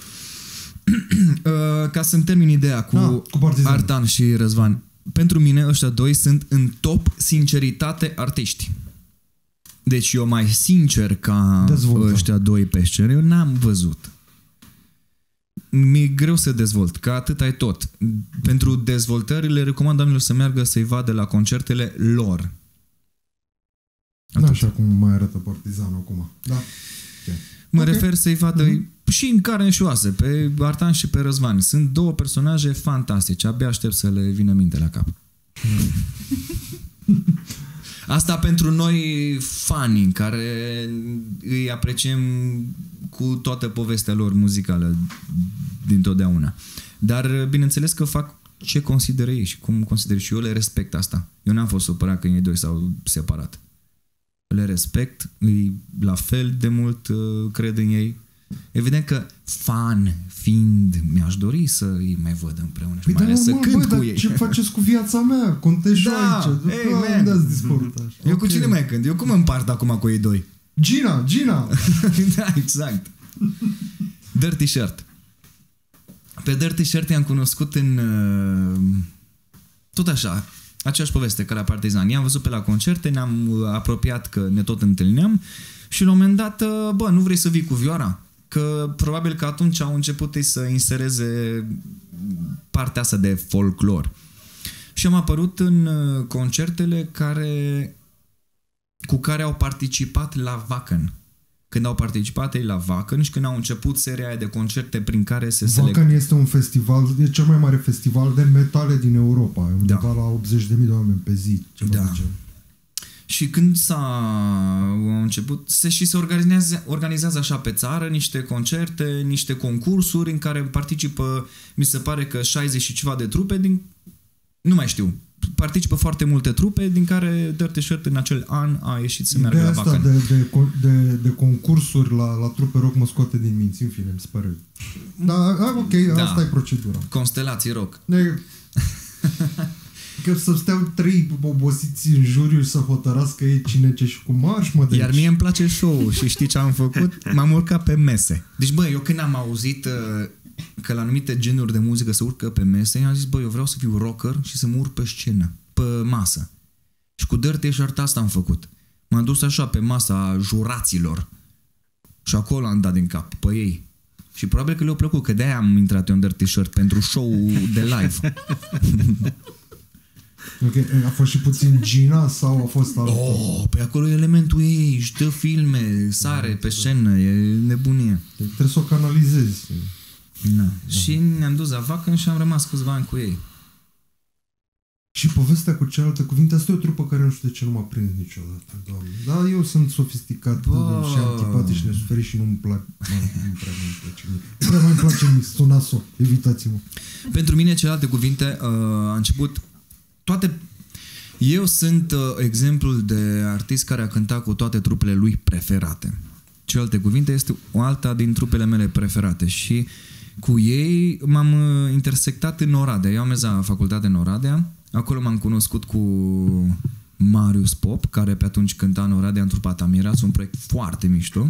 Uh, ca să-mi termin ideea cu, ah, cu Artan și Răzvan, pentru mine ăștia doi sunt în top sinceritate artiști. Deci eu mai sincer ca Dezvoltă. ăștia doi pe scenă, eu n-am văzut. Mi-e greu să dezvolt, că atât ai tot. Pentru dezvoltări le recomand oamenilor să meargă să-i vadă la concertele lor. Atât. Da, așa cum mai arată Partizanul acum. Da. Okay. Mă okay. refer să-i vadă mm-hmm. și în carne și oase, pe Artan și pe Răzvan. Sunt două personaje fantastice. Abia aștept să le vină minte la cap. Asta pentru noi fanii care îi apreciem cu toată povestea lor muzicală dintotdeauna. Dar bineînțeles că fac ce consideră ei și cum consider și eu le respect asta. Eu n-am fost supărat că ei doi s-au separat. Le respect, îi la fel de mult cred în ei. Evident că fan fiind, mi-aș dori să îi mai văd împreună și păi mai ales să mă, cânt bă, cu ei. Ce faceți cu viața mea? Contești da, aici. Hey, da, unde ați dispărut așa? Eu okay. cu cine mai cânt? Eu cum împart acum cu ei doi? Gina, Gina! Da, exact. Dirty Shirt. Pe Dirty Shirt i-am cunoscut în... tot așa, aceeași poveste ca la Partizan. I-am văzut pe la concerte, ne-am apropiat că ne tot întâlneam și la un moment dat, bă, nu vrei să vii cu vioara? Că probabil că atunci au început ei să insereze partea asta de folclor. Și am apărut în concertele care, cu care au participat la Wacken. Când au participat ei la Wacken și când au început seria aia de concerte prin care se select... Wacken este un festival, e cel mai mare festival de metale din Europa. Undeva da. la optzeci de mii de oameni pe zi. Ceva da. Și când s-a început, se și se organizează, organizează așa pe țară niște concerte, niște concursuri în care participă, mi se pare că șaizeci și ceva de trupe, din, nu mai știu, participă foarte multe trupe, din care Dirty Shirt în acel an a ieșit să meargă la Wacken. De, de, de, de concursuri la, la trupe rock mă scoate din minți, în fine, mi se pare. Da, ok, da. Asta e procedura. Constelații rock. Ne... Că să steau trei obosiți în juriu să hotărască ei cine ce și cum marș, mă, deci. Iar mie îmi place show-ul și știi ce am făcut? M-am urcat pe mese. Deci, bă, eu când am auzit uh, că la anumite genuri de muzică se urcă pe mese, am zis, bă, eu vreau să fiu rocker și să mă urc pe scenă, pe masă. Și cu Dirty Shirt asta am făcut. M-am dus așa pe masa juraților și acolo am dat din cap pe ei. Și probabil că le-a plăcut, că de-aia am intrat eu în Dirty Shirt pentru show-ul de live. Okay. A fost și puțin Gina sau a fost altă? Oh, pe acolo e elementul ei, își dă filme, sare pe scenă, e nebunie. Trebuie să o canalizezi. Da. Da. Și ne-am dus la Wacken și am rămas câțiva ani cu ei. Și povestea cu cealaltă cuvinte, asta e o trupă care nu știu de ce nu m-a prins niciodată, Doamne. Dar eu sunt sofisticat Bă. și antipatic și nesuferit și nu-mi place. Nu prea îmi place. Nu prea îmi place mi sunaso. Evitați-mă. Pentru mine, celelalte cuvinte uh, a început toate... Eu sunt uh, exemplul de artist care a cântat cu toate trupele lui preferate. Celelalte cuvinte este o alta din trupele mele preferate și cu ei m-am uh, intersectat în Oradea. Eu am mers la facultate în Oradea. Acolo m-am cunoscut cu Marius Pop, care pe atunci cânta în Oradea în trupa Tamiras, un proiect foarte mișto.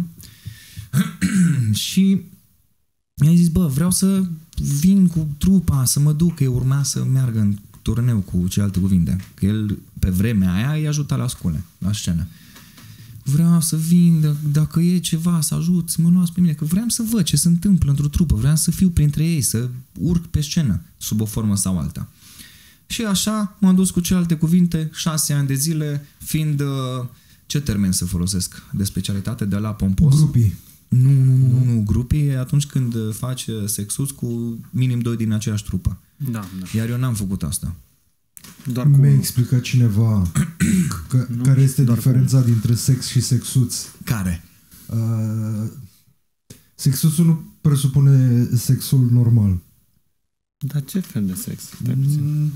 Și mi-a zis, bă, vreau să vin cu trupa, să mă duc, că eu urma să meargă în turneu cu celelalte cuvinte. Că el, pe vremea aia, îi ajuta la scule, la scenă. Vreau să vin, dacă e ceva, să ajut, să mă luați pe mine, că vreau să văd ce se întâmplă într-o trupă, vreau să fiu printre ei, să urc pe scenă, sub o formă sau alta. Și așa m-am dus cu celelalte cuvinte șase ani de zile, fiind, ce termen să folosesc de specialitate, de la pompos? Grupii. Nu, nu, nu, nu, grupii e atunci când faci sexus cu minim doi din aceeași trupă. Da, da. Iar eu n-am făcut asta. Doar cu Mi-a explicat cineva că, Nu, care este doar diferența dintre sex și sexuț. Care? Uh, sexuțul nu presupune sexul normal. Dar ce fel de sex? Stai puțin. Mm.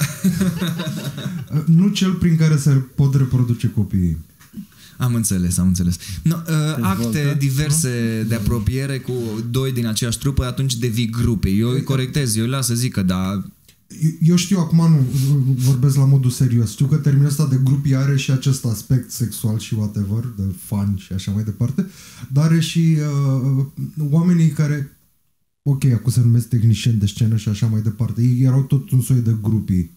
Uh, nu cel prin care se pot reproduce copiii. Am înțeles, am înțeles. No, uh, acte Dezvoltă, diverse nu? de apropiere cu doi din aceeași trupă, atunci devii grupe. Eu îi corectez, eu îi las să zică, dar... Eu știu, acum nu vorbesc la modul serios. Știu că termenul ăsta de grupii are și acest aspect sexual și whatever, de fun și așa mai departe, dar are și uh, oamenii care, ok, acum se numesc tehnicieni de scenă și așa mai departe, ei erau tot un soi de grupii.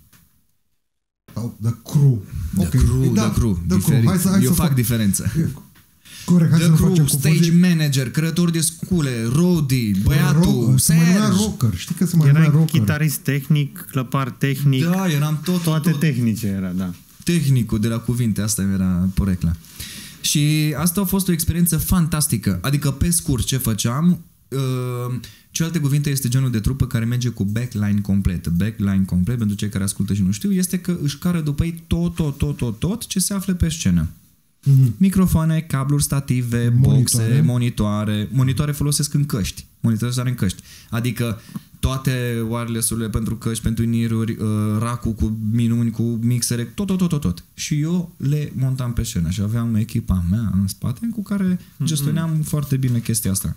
Sau de crew. De Okay. crew, da, de crew. De crew. Hai să, hai eu să fac fac diferență. Corect, hai The să crew, facem stage manager, creator de scule, roadie, băiatul, Ro- se mai numea Serge. rocker. Știi că se mai numea Erai rocker. chitarist tehnic, clăpar tehnic, Da, eram tot, toate tot. tehnice era, da. Tehnicul de la cuvinte, asta era porecla. Și asta a fost o experiență fantastică. Adică, pe scurt, ce făceam, uh, celelalte cuvinte este genul de trupă care merge cu backline complet. Backline complet, pentru cei care ascultă și nu știu, este că își cară după ei tot, tot, tot, tot, tot ce se află pe scenă. Mm-hmm. Microfoane, cabluri, stative, Monitoare. boxe, monitoare. Monitoare folosesc în căști. Monitoare în căști. Adică toate wireless-urile pentru căști, pentru in-ear-uri, uh, rack-ul cu minuni, cu mixere, tot, tot, tot, tot, tot. Și eu le montam pe scenă și aveam echipa mea în spate cu care gestioneam mm-hmm. foarte bine chestia asta.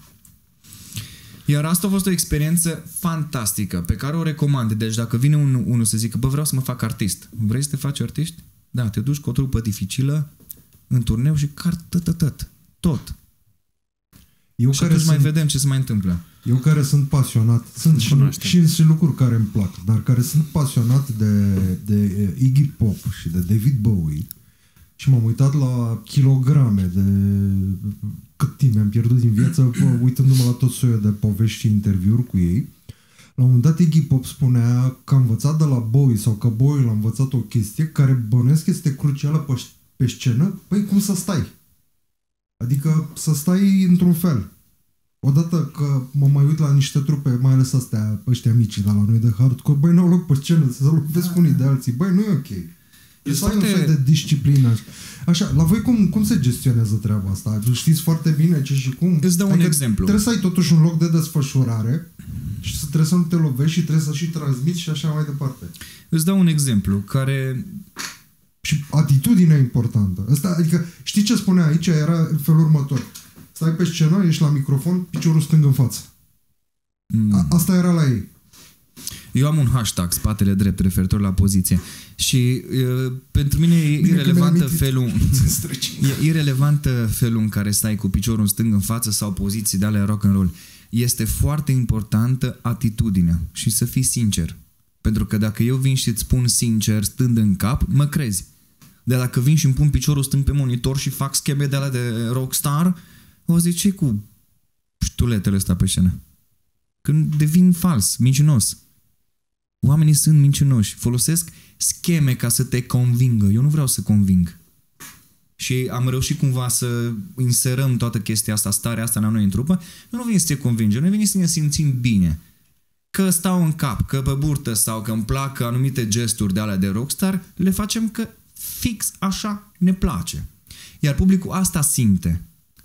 Iar asta a fost o experiență fantastică pe care o recomand. Deci dacă vine unul, unul să zică, bă, vreau să mă fac artist. Vrei să te faci artist? Da, te duci cu o trupă dificilă în turneu și car tot, tot. Eu Și care atunci sunt, mai vedem ce se mai întâmplă. Eu care sunt pasionat, sunt și, și, și lucruri care îmi plac, dar care sunt pasionat de, de Iggy Pop și de David Bowie și m-am uitat la kilograme de cât timp am pierdut din viață uitându-mă la tot soiul de povești și interviuri cu ei. La un moment dat Iggy Pop spunea că a învățat de la Bowie sau că Bowie l-a învățat o chestie care bănuiesc este crucială pe, pe scenă, păi cum să stai. Adică să stai într-un fel. Odată că mă mai uit la niște trupe, mai ales astea, ăștia mici, dar la noi de hardcore, băi, n-au loc pe scenă, să lovesc unii de alții, băi, nu e ok. E să ai un fel de disciplină. Așa, la voi cum, cum se gestionează treaba asta? Știți foarte bine ce și cum? Îți dau un adică exemplu. Trebuie să ai totuși un loc de desfășurare și trebuie să nu te lovești și trebuie să și transmiți și așa mai departe. Îți dau un exemplu care... Și atitudinea importantă. Asta, adică, știi ce spunea aici? Era felul următor. Stai pe scenă, ești la microfon, piciorul stâng în față. A, asta era la ei. Eu am un hashtag, spatele drept, referitor la poziție. Și uh, pentru mine e Bine irelevantă felul... e irelevantă felul în care stai cu piciorul stâng în față sau poziții de alea rock and roll. Este foarte importantă atitudinea și să fii sincer. Pentru că dacă eu vin și îți spun sincer, stând în cap, mă crezi. Dar dacă vin și îmi pun piciorul stâng pe monitor și fac scheme de alea de rockstar, o zic, ce cu ștuletele ăsta pe scenă? Când devin fals, mincinos. Oamenii sunt mincinoși. Folosesc scheme ca să te convingă. Eu nu vreau să conving. Și am reușit cumva să inserăm toată chestia asta, starea asta la noi în trupă. Nu vine să te convingem, noi vine să ne simțim bine. Că stau în cap, că pe burtă sau că îmi plac anumite gesturi de alea de rockstar, le facem că fix așa ne place. Iar publicul asta simte.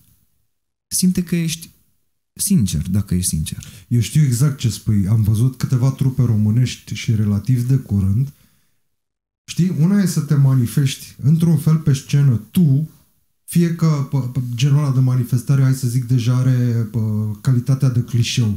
Simte că ești sincer, dacă ești sincer. Eu știu exact ce spui. Am văzut câteva trupe românești și relativ de curând. Știi, una e să te manifesti într-un fel pe scenă tu, fie că pă, pă, genul ăla de manifestare, hai să zic, deja are pă, calitatea de clișeu.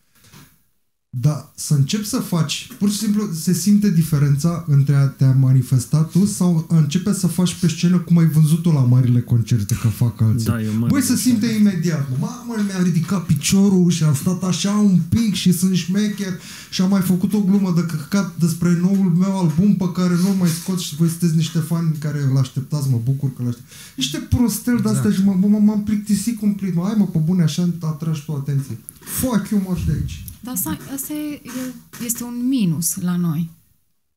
Dar să începi să faci, pur și simplu se simte diferența între a te manifesta tu sau a începe să faci pe scenă cum ai văzut-o la marile concerte că fac alții. Da, băi, se simte imediat. Mamă, mi-a ridicat piciorul și am stat așa un pic și sunt șmecher și am mai făcut o glumă de căcat despre noul meu album pe care nu-l mai scot și voi sunteți niște fani care îl așteptați, mă bucur că l-aștept. Niște prostel exact. De-astea și mă, mă, m-am plictisit cumplit. Mă, hai mă, pe bune, așa atragi tu atenție. Fuck you, mă, de aici. Dar asta, asta e, este un minus la noi.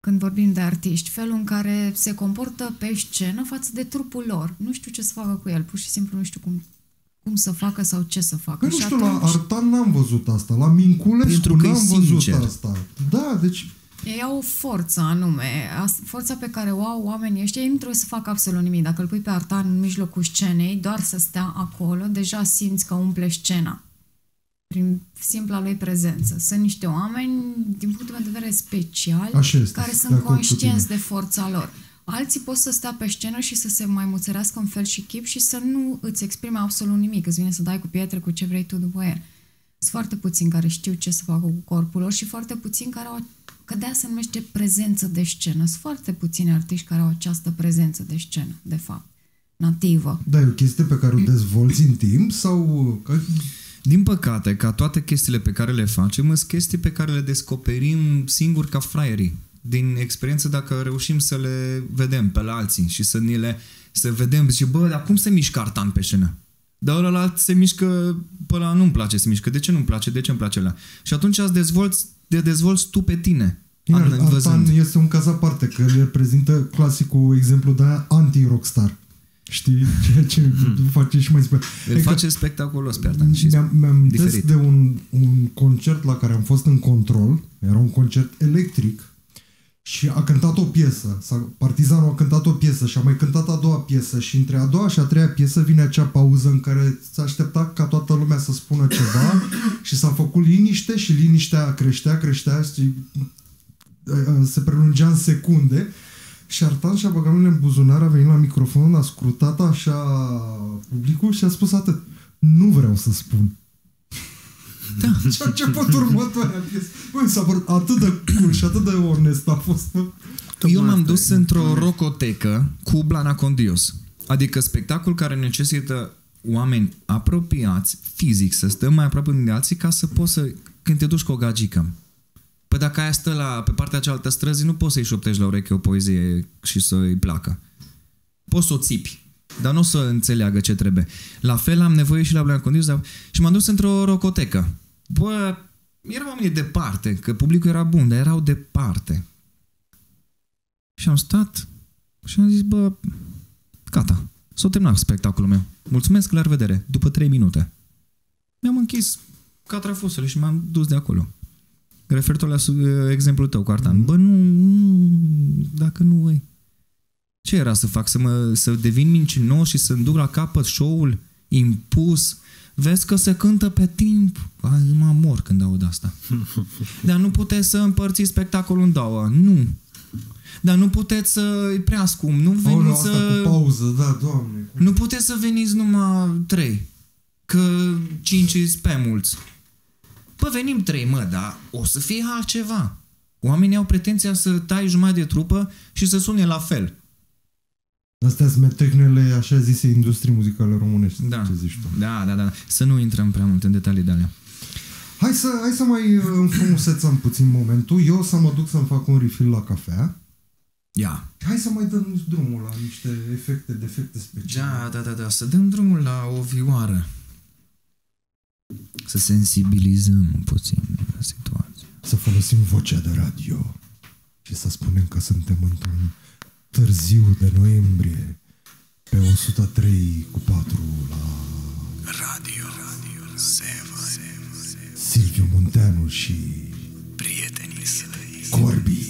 când vorbim de artiști, felul în care se comportă pe scenă față de trupul lor. Nu știu ce să facă cu el, pur și simplu nu știu cum, cum să facă sau ce să facă. Păi nu și știu, atunci... la Artan n-am văzut asta, la Minculescu n-am văzut sincer. asta. Da, deci... Ei au o forță anume, forța pe care o au oamenii ăștia, ei nu trebuie să facă absolut nimic. Dacă îl pui pe Artan în mijlocul scenei, doar să stea acolo, deja simți că umple scena. Prin simpla lui prezență. Sunt niște oameni, din punctul meu de vedere special, care sunt conștienți de forța lor. Alții pot să stea pe scenă și să se mai muțărească în fel și chip și să nu îți exprime absolut nimic. Îți vine să dai cu pietre, cu ce vrei tu după el. Sunt foarte puțini care știu ce să facă cu corpul lor și foarte puțini care au, că de-aia se numește prezență de scenă. Sunt foarte puțini artiști care au această prezență de scenă, de fapt, nativă. Da, e o chestie pe care o dezvolți în timp sau... Din păcate, ca toate chestiile pe care le facem, sunt chestii pe care le descoperim singuri ca fraierii. Din experiență, dacă reușim să le vedem pe la alții și să ni le să vedem, zice, bă, dar cum se mișcă Artan pe scenă? Dar ăla se mișcă, pe ăla nu-mi place să mișcă. De ce nu-mi place? De ce îmi place ăla? Și atunci îți dezvolți, te dezvolți tu pe tine. Iar Artan este un caz aparte, că el reprezintă clasicul exemplu de anti-rockstar. Știi? Ceea ce hmm. face și mai spune. El adică face spectaculos pe Artan. Mi-am, mi-am de un, un concert la care am fost în Control. Era un concert electric și a cântat o piesă. Partizanul a cântat o piesă și a mai cântat a doua piesă și între a doua și a treia piesă vine acea pauză în care s-a așteptat ca toată lumea să spună ceva și s-a făcut liniște și liniștea creștea, creștea și se prelungea în secunde. Și Artan și-a băgat mâinile în buzunar, a venit la microfon, a scrutat așa publicul și a spus atât. Nu vreau să spun. Da. Și a început următoarea piesă. Băi, s-a părut atât de cool și atât de onest a fost. Eu m-am dus într-o rocotecă cu Blana Condios. Adică spectacol care necesită oameni apropiați, fizic, să stăm mai aproape de alții ca să poți să, când te duci cu o gagică. Păi dacă aia stă la, pe partea cealaltă străzii, nu poți să-i șoptești la ureche o poezie și să-i placă. Poți să o țipi, dar nu o să înțeleagă ce trebuie. La fel am nevoie și la Blana Condios, dar... și m-am dus într-o rocotecă. Bă, erau oamenii departe, că publicul era bun, dar erau departe. Și am stat și am zis, bă, gata, s-a terminat spectacolul meu. Mulțumesc, la revedere, după trei minute. Mi-am închis catrafusele și m-am dus de acolo. Referitor la exemplul tău cu Artan. Bă, nu, nu dacă nu voi. Ce era să fac? Să, mă, să devin mincinos și să-mi duc la capăt show-ul impus? Vezi că se cântă pe timp. Ai, mă mor când aud asta. Dar nu puteți să împărțiți spectacolul în două. Nu. Dar nu puteți să-i prea scump. Nu veniți Aoleu, să... asta cu pauză, da, Doamne. Nu puteți să veniți numai trei. Că cinci îți pe mulți. Bă, venim trei, mă, dar o să fie altceva. Oamenii au pretenția să tai jumătate de trupă și să sune la fel. Astea sunt metecnele, așa zise, industrii muzicale românești. Da. Ce zici tu? Da, da, da. Să nu intrăm prea mult în detalii de alea. Hai să, hai să mai înfrumusețăm puțin momentul. Eu o să mă duc să-mi fac un refill la cafea. Ia. Hai să mai dăm drumul la niște efecte, defecte speciale. Da, da, da, da. Să dăm drumul la o vioară. Să sensibilizăm puțin situația. Să folosim vocea de radio și să spunem că suntem într-un târziu de noiembrie pe o sută trei cu patru la Radio, Radio șapte. Silviu Munteanu și prietenii săi Corbi.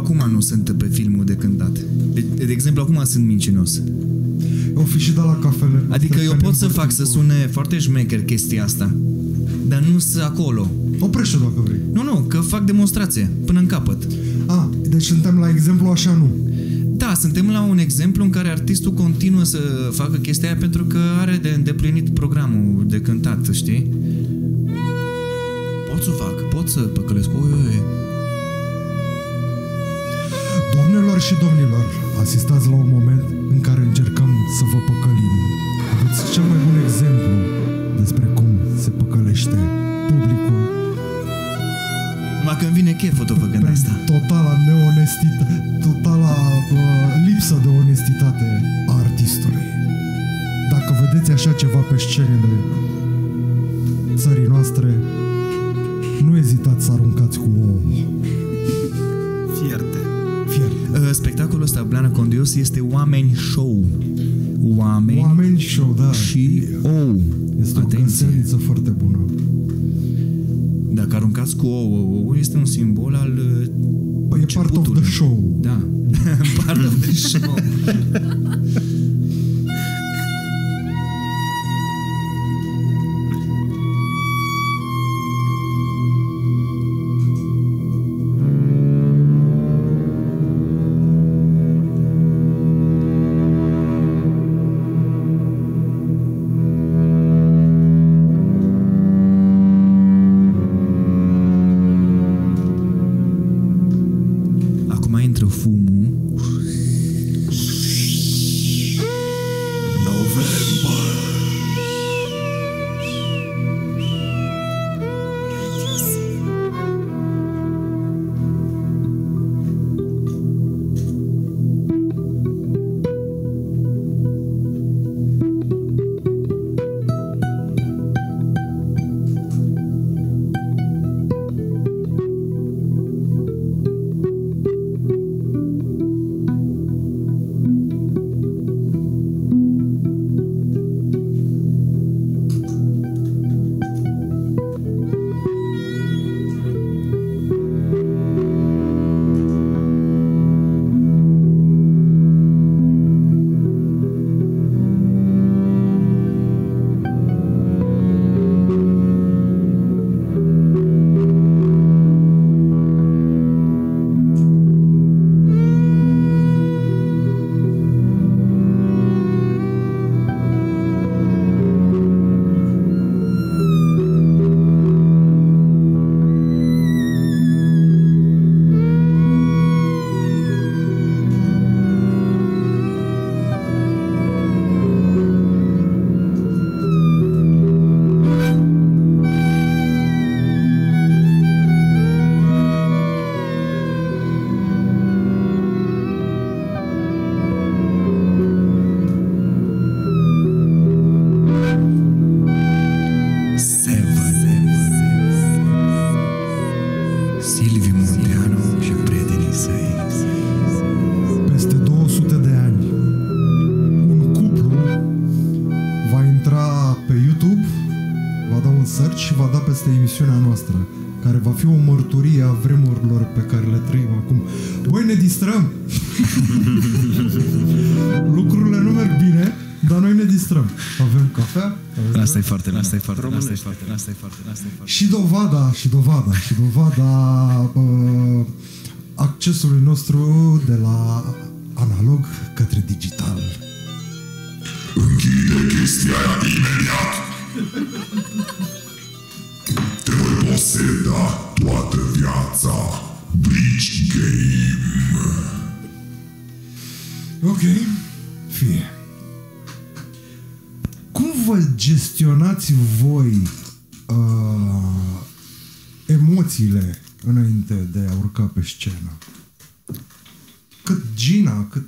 acum nu sunt pe filmul de cântat. De, de exemplu, acum sunt mincinos. O fi și de la cafele. Adică eu pot să fac să sune foarte șmecher chestia asta, dar nu sunt acolo. Oprește dacă vrei. Nu, nu, că fac demonstrație până în capăt. A, deci suntem la exemplu așa, nu? Da, suntem la un exemplu în care artistul continuă să facă chestia aia pentru că are de îndeplinit programul de cântat, știi? Pot să fac, pot să păcălesc. Oi, oi. Doamnelor și domnilor, asistați la un moment în care încercăm să vă păcălim. Aveți cel mai bun exemplu despre cum se păcălește publicul. Numai când vine cheful tot făcând asta. Totala neonestitate, totala uh, lipsă de onestitate a artistului. Dacă vedeți așa ceva pe scenele țării noastre, nu ezitați să aruncați cu ouă. Fierte. Fierte. Spectacolul ăsta, Blana Condios, este oameni show. Oameni, oameni show, da. Și ou. Este o cânteniță foarte bună. Dacă aruncați cu ouă, ouă este un simbol al păi e part of the show. Da. Part of the show. Emisiunea noastră, care va fi o mărturie a vremurilor pe care le trăim acum. Băi, ne distrăm! Lucrurile nu merg bine, dar noi ne distrăm. Avem cafea. Asta e foarte, asta e foarte, asta e foarte, asta e foarte, asta e foarte. Și dovada, și dovada, și dovada uh, accesului nostru de la analog către digital. Închide chestia aia imediat! Te voi poseda toată viața. Bridge game. Ok, fie. Cum vă gestionați voi uh, emoțiile înainte de a urca pe scenă? Cât Gina, cât...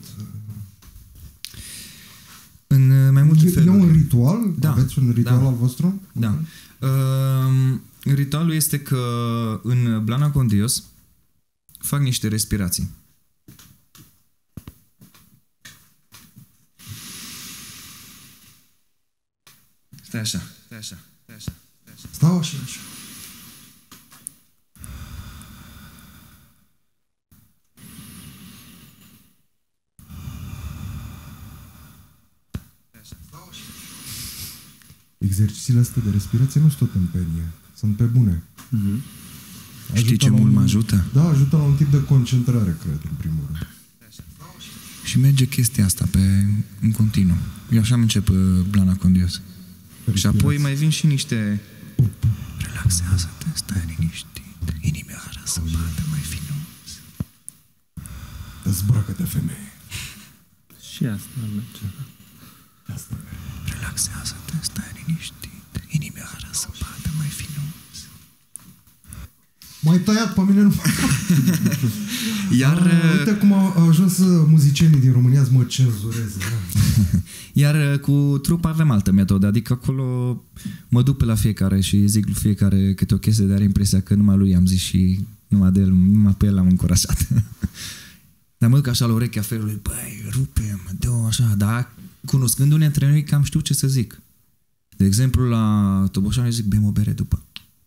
În mai multe e, feluri. E un ritual? Da. Aveți un ritual da. al vostru? Da. Uh, ritualul este că în Blana Condios fac niște respirații. Stai așa, stai așa, stai așa, stai așa. Stau așa, așa. exercițiile astea de respirație nu sunt o tâmpenie. Sunt pe bune. Mm-hmm. Știi ce mult un, mă ajută? Da, ajută la un tip de concentrare, cred, în primul rând. Și merge chestia asta pe, în continuu. Eu așa îmi încep uh, Blana Condios. Și apoi mai vin și niște... Relaxează-te, stai liniștit, inimioară să bată mai finuț. Dezbracă-te, femeie. Și asta merge. Asta merge. Relaxează-te, stai liniștit, inimioară să bată mai finuț. M-ai tăiat pe mine, nu Iar... A, uite cum au ajuns muzicienii din România să mă cenzureze. Iar cu trup avem altă metodă, adică acolo mă duc pe la fiecare și zic lui fiecare câte o chestie, dar are impresia că numai lui am zis și numai de el, numai pe el l-am încurajat. Dar mă duc așa la urechea felului, băi, rupe-mă, dă-o așa, dar cunoscându-ne între noi cam știu ce să zic. De exemplu, la Toboșanu zic, bem o bere după.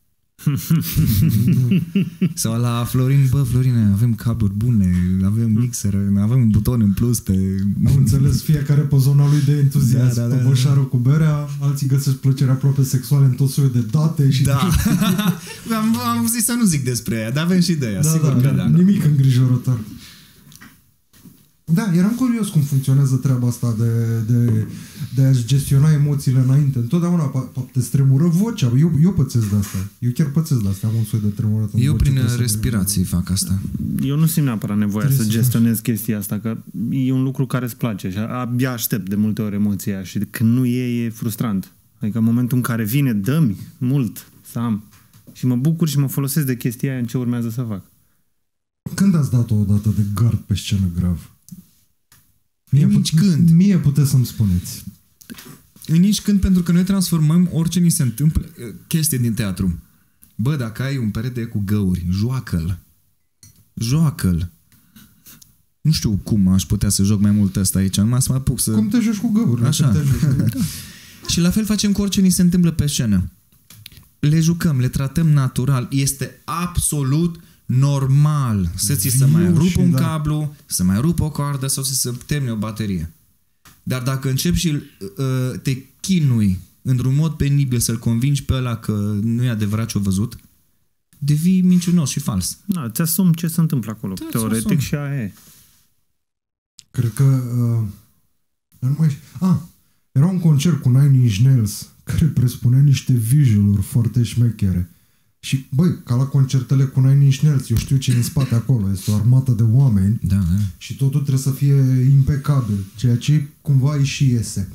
Sau la Florin, bă, Florine, avem cabluri bune, avem mixer, avem un buton în plus pe... Am înțeles, fiecare pe zona lui de entuziasm. Da, da, da, Toboșarul cu berea, alții găsesc plăcere aproape sexuale în tot soiul de date și... Da. am, am zis să nu zic despre ea, dar avem și de ea, da, sigur da, că da. Nimic îngrijorător. Da, eram curios cum funcționează treaba asta de, de, de a-și gestiona emoțiile înainte. Întotdeauna te stremură vocea. Eu, eu pățesc de asta. Eu chiar pățesc de asta. Am un soi de tremurat în Eu voce, prin respirații fac asta. Eu nu simt neapărat nevoia Trebuie să să gestionez faci. chestia asta, că e un lucru care îți place și abia aștept de multe ori emoția și când nu e, e frustrant. Adică în momentul în care vine, dă-mi mult să am. Și mă bucur și mă folosesc de chestia aia în ce urmează să fac. Când ați dat-o odată de gard pe scenă grav? Mie nici put- când. Mie puteți să-mi spuneți. Nici când, pentru că noi transformăm orice ni se întâmplă chestie din teatru. Bă, dacă ai un perete cu găuri, joacă-l. Joacă-l. Nu știu cum aș putea să joc mai mult ăsta aici, numai să mă apuc să... Cum te joci cu găuri? Așa. Te joci. Da. Și la fel facem cu orice ni se întâmplă pe scenă. Le jucăm, le tratăm natural. Este absolut normal să ți se mai rupă un da. cablu, să mai rupă o coardă sau să se termine o baterie. Dar dacă începi și uh, te chinui într-un mod penibil să-l convingi pe ăla că nu e adevărat ce-o văzut, devii minciunos și fals. Da, ți-asumi ce se întâmplă acolo. Da, teoretic și aia e. Cred că... Uh, nu mai... Ah, era un concert cu Nine Inch Nails care presupunea niște visual-uri foarte șmechere. Și, băi, ca la concertele cu Nine Inch Nails, eu știu ce e în spate acolo, este o armată de oameni da, da. și totul trebuie să fie impecabil, ceea ce cumva îi și iese.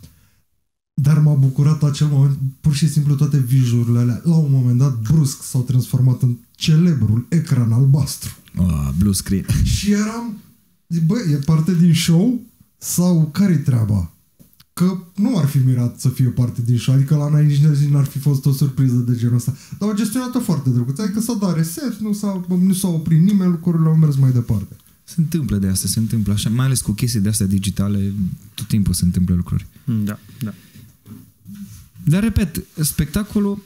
Dar m-a bucurat acel moment, pur și simplu toate visual-urile alea, la un moment dat, brusc, s-au transformat în celebrul ecran albastru. Oh, blue screen. Și eram, zic, băi, e parte din show sau care-i treaba? Că nu ar fi mirat să fie parte din show, adică la Nine Inch Nails n-ar fi fost o surpriză de genul ăsta. Dar au gestionat-o foarte drăguț, adică s-a dat reset, nu s-a, nu s-a oprit nimeni, lucrurile au mers mai departe. Se întâmplă de asta, se întâmplă așa, mai ales cu chestii de astea digitale, tot timpul se întâmplă lucruri. Da, da. Dar, repet, spectacolul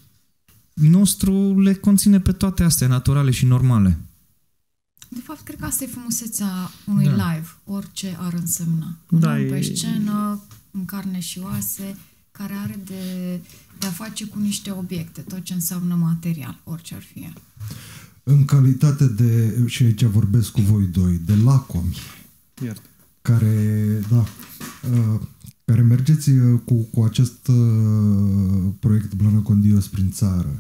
nostru le conține pe toate astea, naturale și normale. De fapt, cred că asta e frumusețea unui da. live, orice ar însemna. Un Da, om e... pe scenă, în carne și oase, care are de, de a face cu niște obiecte, tot ce înseamnă material, orice ar fi el. În calitate de, și aici vorbesc cu voi doi, de lacomi, Iartă. care, da, uh, care mergeți cu, cu acest uh, proiect Blana Condios prin țară.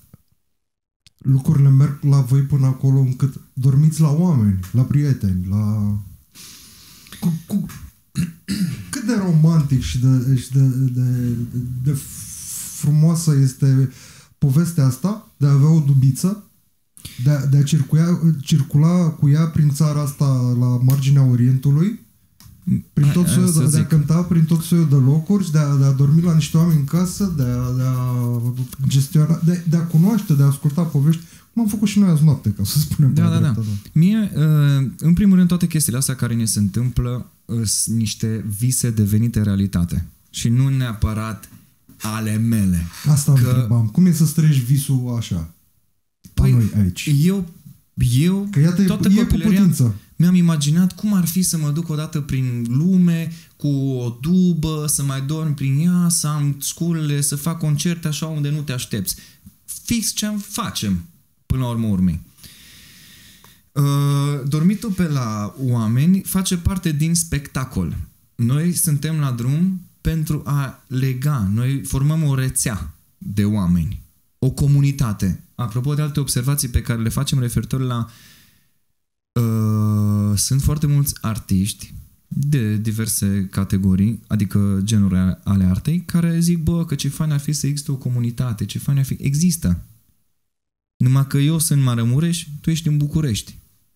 Lucrurile merg la voi până acolo încât dormiți la oameni, la prieteni, la... Cu, cu... Cât de romantic și de, și de, de, de, de frumoasă este povestea asta de a avea o dubiță, de a, de a circula, circula cu ea prin țara asta la marginea Orientului, prin tot soiul, de, de a cânta prin tot soiul de locuri, de a, de a dormi la niște oameni în casă, de a, de a gestiona, de, de a cunoaște, de a asculta povești, cum am făcut și noi azi noapte, ca să spunem. Da, da, da. Mie, în primul rând, toate chestiile astea care ne se întâmplă sunt niște vise devenite realitate. Și nu neapărat ale mele. Asta că... îmi întrebam. Cum e să trăiești visul așa? Păi, la noi aici. Eu, eu că iată, toată e copilăria, Mi-am imaginat cum ar fi să mă duc odată prin lume cu o dubă, să mai dorm prin ea, să am sculele, să fac concerte așa unde nu te aștepți. Fix ce facem până la urmă urmei. Dormitul pe la oameni face parte din spectacol. Noi suntem la drum pentru a lega. Noi formăm o rețea de oameni, o comunitate. Apropo de alte observații pe care le facem referitor la uh, sunt foarte mulți artiști de diverse categorii, adică genuri ale artei, care zic, bă, că ce fain ar fi să existe o comunitate, ce fain ar fi... Există. Numai că eu sunt în Maramureș, tu ești în București.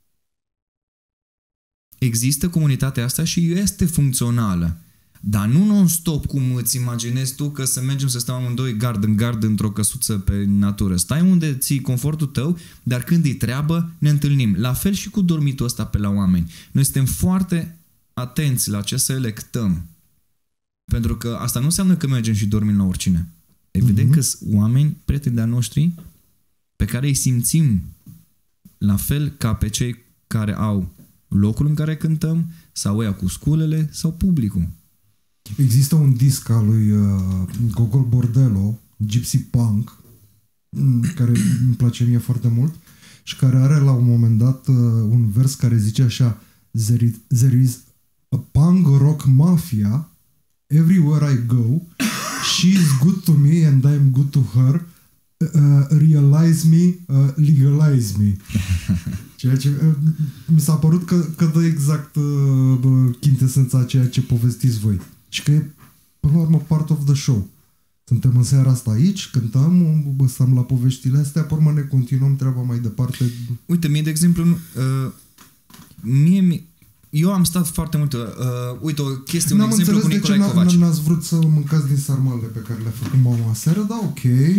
Există comunitatea asta și este funcțională. Dar nu non-stop cum îți imaginezi tu că să mergem să stăm amândoi gard în gard într-o căsuță pe natură. Stai unde ții confortul tău, dar când îi treabă, ne întâlnim. La fel și cu dormitul ăsta pe la oameni. Noi suntem foarte atenți la ce să electăm. Pentru că asta nu înseamnă că mergem și dormim la oricine. Evident mm-hmm. că sunt oameni, prieteni de-a noștri, pe care îi simțim la fel ca pe cei care au locul în care cântăm, sau ăia cu sculele, sau publicul. Există un disc al lui uh, Gogol Bordello, Gypsy Punk, care îmi place mie foarte mult și care are la un moment dat uh, un vers care zice așa: There is, there is a punk rock mafia everywhere I go. She is good to me and I am good to her. Uh, realize me, uh, legalize me. Ceea ce uh, mi s-a părut că, că dă exact uh, chintesența a ceea ce povestiți voi. Și că e, până la urmă, part of the show. Suntem în seara asta aici, cântăm, stăm la poveștile astea, pe urmă ne continuăm treaba mai departe. Uite, mie, de exemplu, uh, mie, eu am stat foarte mult... Uh, uite, o chestie, un exemplu cu Nicolae Covaci. N-ați vrut să mâncați din sarmalele pe care le-a făcut mama aseară, da, ok. uh,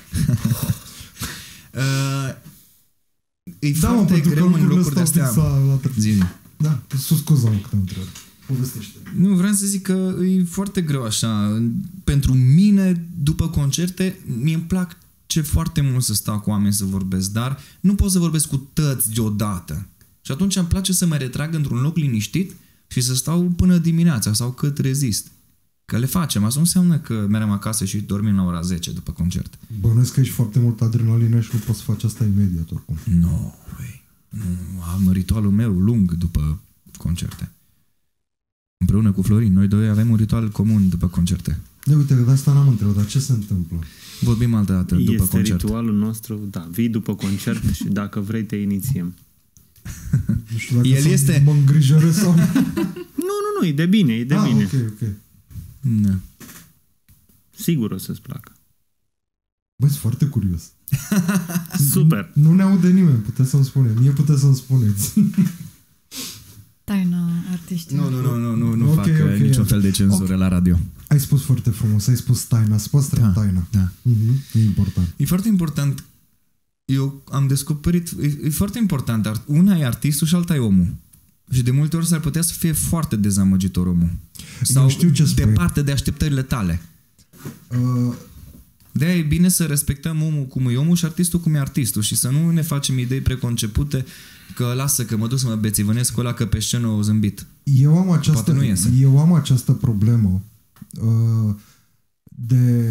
e da, foarte mă, greu în locuri de astea. Zi, zi. Da, sus scuză-mă că te întreb. Povestește. Nu, vreau să zic că e foarte greu așa. Pentru mine, după concerte, mie îmi plac ce foarte mult să stau cu oameni să vorbesc, dar nu pot să vorbesc cu tăți deodată. Și atunci îmi place să mă retrag într-un loc liniștit și să stau până dimineața sau cât rezist. Că le facem. Asta nu înseamnă că mergem acasă și dormim la ora zece după concert. Bănuiesc că ești foarte mult adrenalină și nu poți să faci asta imediat oricum. Nu, no, nu. Am ritualul meu lung după concerte. Împreună cu Florin, noi doi avem un ritual comun după concerte. De uite, de asta n-am întrebat, dar ce se întâmplă? Vorbim altă dată, după este concert. Este ritualul nostru, da, vii după concert și dacă vrei te inițiem. Nu știu dacă El este... mă îngrijorez sau... Nu, nu, nu, e de bine, e de ah, bine. ok, ok. Da. Sigur o să-ți placă. Băi, sunt foarte curios. Super. Nu, nu ne aude nimeni, puteți să-mi spuneți. Mie puteți să-mi spuneți. Taina artiștilor. Nu, nu, nu, nu, nu okay, fac okay, niciun fel de cenzură okay. la radio. Ai spus foarte frumos, ai spus taina, să păstrăm da, taina. Da. Uh-huh. E important. E foarte important. Eu am descoperit, e, e foarte important. Una e artistul și alta e omul. Și de multe ori s-ar putea să fie foarte dezamăgitor omul. Sau știu ce departe de așteptările tale. Uh... De-aia e bine să respectăm omul cum e omul și artistul cum e artistul și să nu ne facem idei preconcepute că lasă că mă duc să mă bețivănesc cu ăla că pe scenă o zâmbit. Eu am această, eu am această problemă uh, de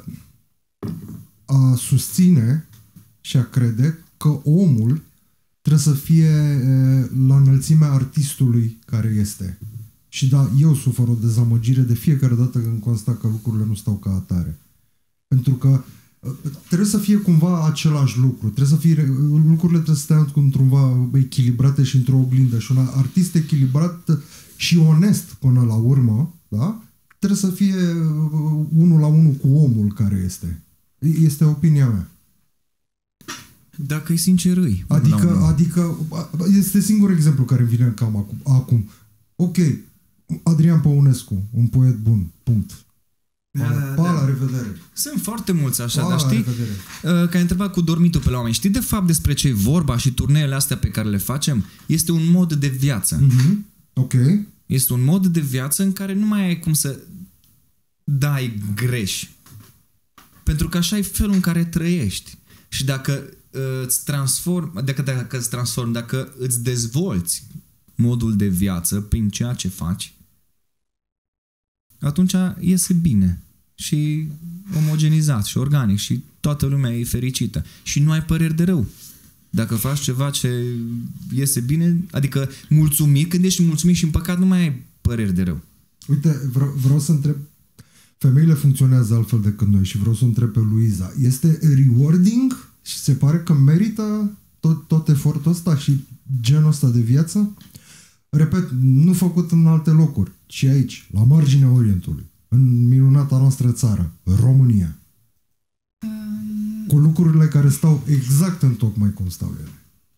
a susține și a crede că omul trebuie să fie uh, la înălțimea artistului care este. Și da, eu sufer o dezamăgire de fiecare dată când constat că lucrurile nu stau ca atare. Pentru că trebuie să fie cumva același lucru. Trebuie să fie, lucrurile trebuie să stea într-un echilibrate și într-o oglindă. Și un artist echilibrat și onest până la urmă, da? Trebuie să fie unul la unul cu omul care este. Este opinia mea. Dacă e sincer îi. Adică, adică este singurul exemplu care îmi vine în cam acum. acum. Ok, Adrian Păunescu, un poet bun, punct. Pa, da, pa da. La revedere. Sunt foarte mulți așa, pa, dar știi, că ai întrebat cu dormitul pe la oameni. Știi de fapt despre ce e vorba și turneele astea pe care le facem? Este un mod de viață. Mm-hmm. Ok. Este un mod de viață în care nu mai ai cum să dai greș. Pentru că așa e felul în care trăiești. Și dacă uh, îți transformi, dacă, dacă îți transformi, dacă îți dezvolți modul de viață prin ceea ce faci, atunci iese bine și omogenizat și organic și toată lumea e fericită și nu ai păreri de rău. Dacă faci ceva ce iese bine, adică mulțumit, când ești mulțumit și împăcat, nu mai ai păreri de rău. Uite, vreau, vreau să întreb, femeile funcționează altfel decât noi și vreau să întreb pe Luiza, este rewarding și se pare că merită tot, tot efortul ăsta și genul ăsta de viață? Repet, nu făcut în alte locuri, ci aici, la marginea Orientului, în minunata noastră țară, România. Um, cu lucrurile care stau exact în tocmai cum stau ele.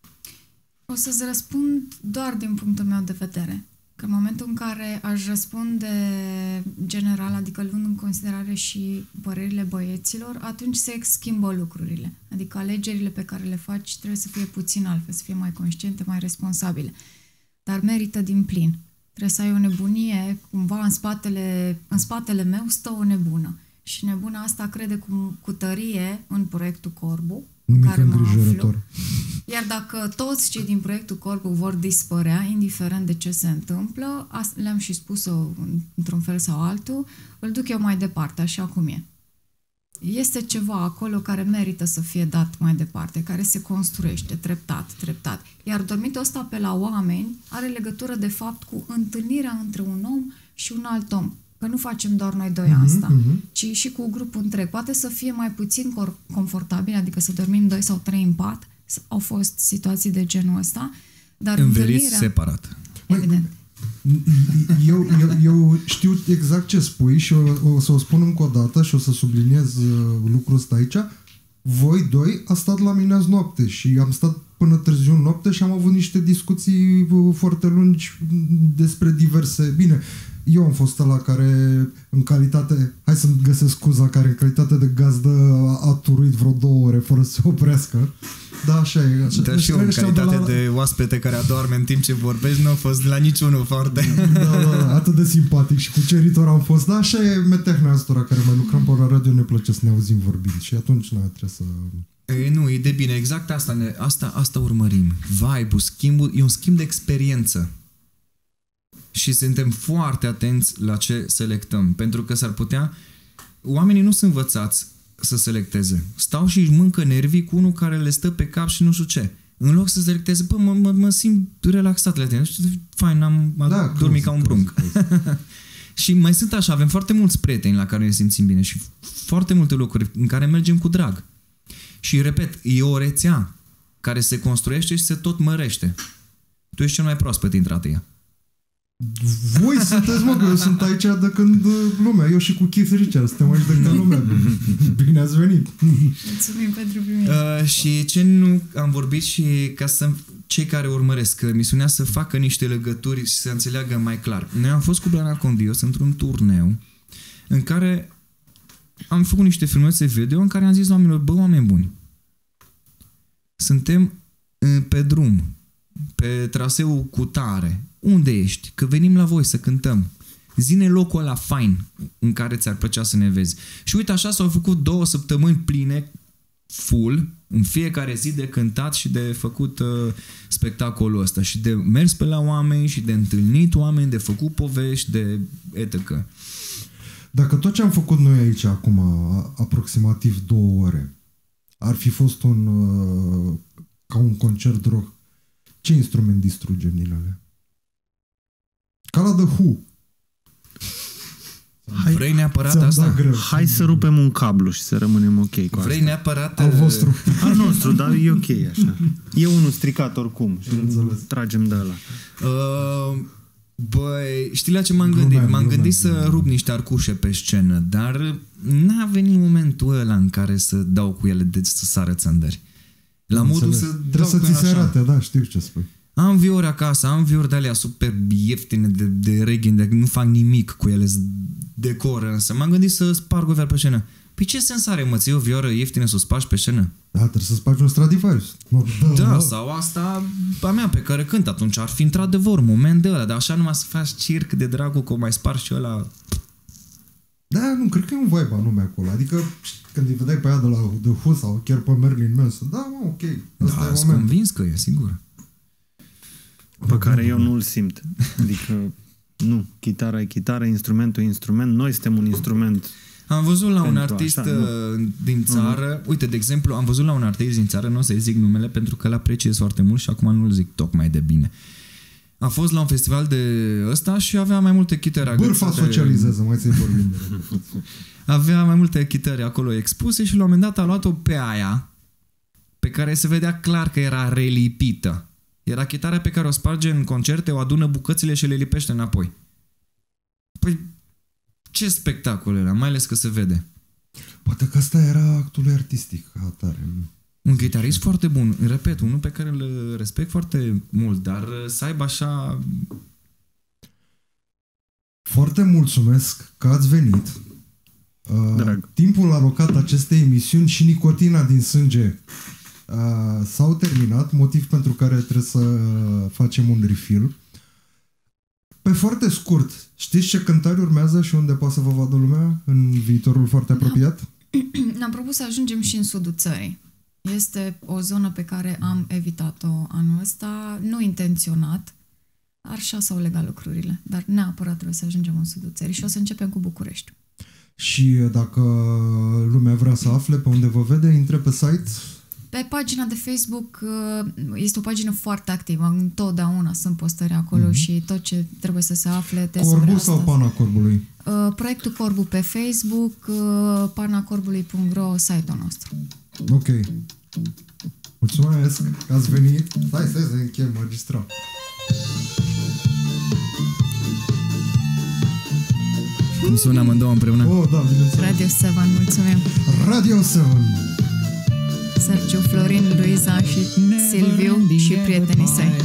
O să-ți răspund doar din punctul meu de vedere. Că în momentul în care aș răspunde general, adică luând în considerare și părerile băieților, atunci se schimbă lucrurile. Adică alegerile pe care le faci trebuie să fie puțin altfel, să fie mai conștiente, mai responsabile. Dar merită din plin. Trebuie să ai o nebunie, cumva în spatele, în spatele meu stă o nebună. Și nebuna asta crede cu, cu tărie în proiectul Corbu, în care mă aflu. Iar dacă toți cei din proiectul Corbu vor dispărea, indiferent de ce se întâmplă, le-am și spus-o într-un fel sau altul, îl duc eu mai departe, așa cum e. Este ceva acolo care merită să fie dat mai departe, care se construiește treptat, treptat. Iar dormitul ăsta pe la oameni are legătură de fapt cu întâlnirea între un om și un alt om. Că nu facem doar noi doi uh-huh, asta, uh-huh. ci și cu grupul întreg. Poate să fie mai puțin confortabil, adică să dormim doi sau trei în pat. Au fost situații de genul ăsta, dar înveliți întâlnirea... separat. Evident. Eu, eu, eu știu exact ce spui și o, o să o spun încă o dată și o să subliniez lucrul ăsta aici. Voi doi a stat la mine azi noapte și am stat până târziu noapte și am avut niște discuții foarte lungi despre diverse... Bine, eu am fost ăla care în calitate... Hai să-mi găsesc scuza, care în calitate de gazdă a turuit vreo două ore fără să se oprească. Da, așa e. Așa. Dar și eu, în calitate de, la... de oaspete care adorme în timp ce vorbești, nu a fost la niciunul foarte... Da, da, da, atât de simpatic și cuceritor am fost. Da, așa e metehna astora care mai lucrăm pe la radio, ne place să ne auzim vorbind și atunci nu trebuie să... E, nu, e de bine, exact asta, ne, asta, asta urmărim. Vibe-ul, schimbul, e un schimb de experiență. Și suntem foarte atenți la ce selectăm, pentru că s-ar putea... Oamenii nu sunt învățați să selecteze. Stau și își mâncă nervii cu unul care le stă pe cap și nu știu ce. În loc să selecteze, bă, mă, mă, mă simt relaxat la tine. Fain, am da, dormit ca un prunc. Și mai sunt așa, avem foarte mulți prieteni la care ne simțim bine și foarte multe locuri în care mergem cu drag. Și, repet, e o rețea care se construiește și se tot mărește. Tu ești cel mai proaspăt dintre ea. Voi sunteți, mă, că eu sunt aici de când lumea. Eu și cu Keith Richards suntem aici de când lumea. Bine ați venit. Mulțumim pentru primire. Uh, și ce nu am vorbit și ca să cei care urmăresc misiunea să facă niște legături și să înțeleagă mai clar. Noi am fost cu Blana Condios într-un turneu în care am făcut niște filmulețe video în care am zis oamenilor, bă, oameni buni, suntem pe drum, pe traseul cu tare. Unde ești? Că venim la voi să cântăm. Zi-ne locul ăla fain în care ți-ar plăcea să ne vezi. Și uite, așa s-au făcut două săptămâni pline, full, în fiecare zi de cântat și de făcut uh, spectacolul ăsta. Și de mers pe la oameni și de întâlnit oameni, de făcut povești, de et cetera. Dacă tot ce am făcut noi aici acum, aproximativ două ore, ar fi fost un uh, ca un concert rock, ce instrument distrugem din alea? Ca la The Who. Hai, vrei neapărat asta? Greu. Hai să rupem un cablu și să rămânem ok cu vrei asta. Vrei neapărat... Al vostru. Al nostru, dar e ok așa. E unul stricat oricum și tragem de ăla. Uh, băi, știi la ce m-am gândit? M-am gândit lume, să lume. rup niște arcușe pe scenă, dar n-a venit momentul ăla în care să dau cu ele, deci să sară țândări. La am modul înțeles. să Trebuie să ți se arate, da, știu ce spui. Am viori acasă, am viori de alea super ieftine de, de reggae, de nu fac nimic cu ele, decor, însă m-am gândit să sparg o vioră pe scenă. Păi ce sens are, mă, ți o vioră ieftină să o spargi pe scenă? Da, trebuie să spargi un Stradivarius. Da, da, sau asta a mea pe care cânt, atunci ar fi într-adevăr moment de ăla, dar așa numai să faci circ de dragul că o mai spargi și ăla... Da, nu, cred că e un vibe anume acolo. Adică când îi vedeai pe aia de la The Who sau chiar pe Marilyn Manson, da, mă, ok. Asta da, sunt convins că e, sigur. pe care eu nu-l simt. Adică, nu, chitara e chitară, instrumentul e instrument, noi suntem un instrument. Am văzut la un Pentru artist așa, nu. din țară, uh-huh. uite, de exemplu, am văzut la un artist din țară, nu o să-i zic numele pentru că l-apreciez foarte mult și acum nu-l zic tocmai de bine. A fost la un festival de ăsta și avea mai multe chitări. Bârfa socializează, mai ți-i vorbim. Avea mai multe chitări acolo expuse și la un moment dat a luat-o pe aia pe care se vedea clar că era relipită. Era chitara pe care o sparge în concerte, o adună bucățile și le lipește înapoi. Păi, ce spectacol era, mai ales că se vede. Poate că asta era actul artistic, atare. Un chitarist foarte bun, repet, unul pe care îl respect foarte mult, dar să aibă așa... Foarte mulțumesc că ați venit. Drag. Timpul alocat acestei emisiuni și nicotina din sânge uh, s-au terminat, motiv pentru care trebuie să facem un refill. Pe foarte scurt, știți ce cântări urmează și unde poate să vă vadă lumea în viitorul foarte apropiat? Ne-am propus să ajungem și în sudul țării. Este o zonă pe care am evitat-o anul ăsta, nu intenționat, așa s-au legat lucrurile, dar neapărat trebuie să ajungem în sudul țării și o să începem cu Bucureștiul. Și dacă lumea vrea să afle pe unde vă vede, intre pe site. Pe pagina de Facebook este o pagină foarte activă, întotdeauna sunt postări acolo mm-hmm. și tot ce trebuie să se afle despre Corbu asta. sau Pana Corbului? Proiectul Corbu pe Facebook, panacorbului punct ro, site-ul nostru. Ok. Mulțumesc că ați venit. Stai, stai să închem, magistrat. Cum sună amândouă împreună? Oh, da, bineînțeles. Radio șapte, mulțumim. Radio șapte. Sergiu, Florin, Luiza și Silviu și prietenii săi.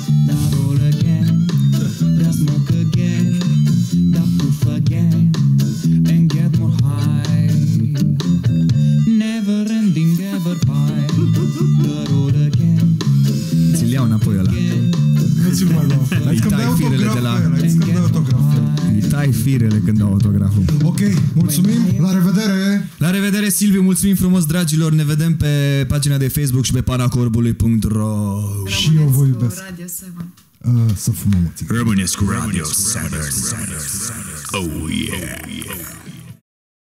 Ți-l iau înapoi ăla. Nu ți-l mai dau. Îi tai firele de la... Îi dai autograf. Îi tai firele când dau autograful. Ok, mulțumim, la revedere! La revedere, Silviu, mulțumim frumos, dragilor, ne vedem pe pagina de Facebook și pe panacorbului punct ro. Și eu vă iubesc. Radio șapte. Uh, să fumăm o țigară. Rămâneți cu Radio șapte. Oh yeah!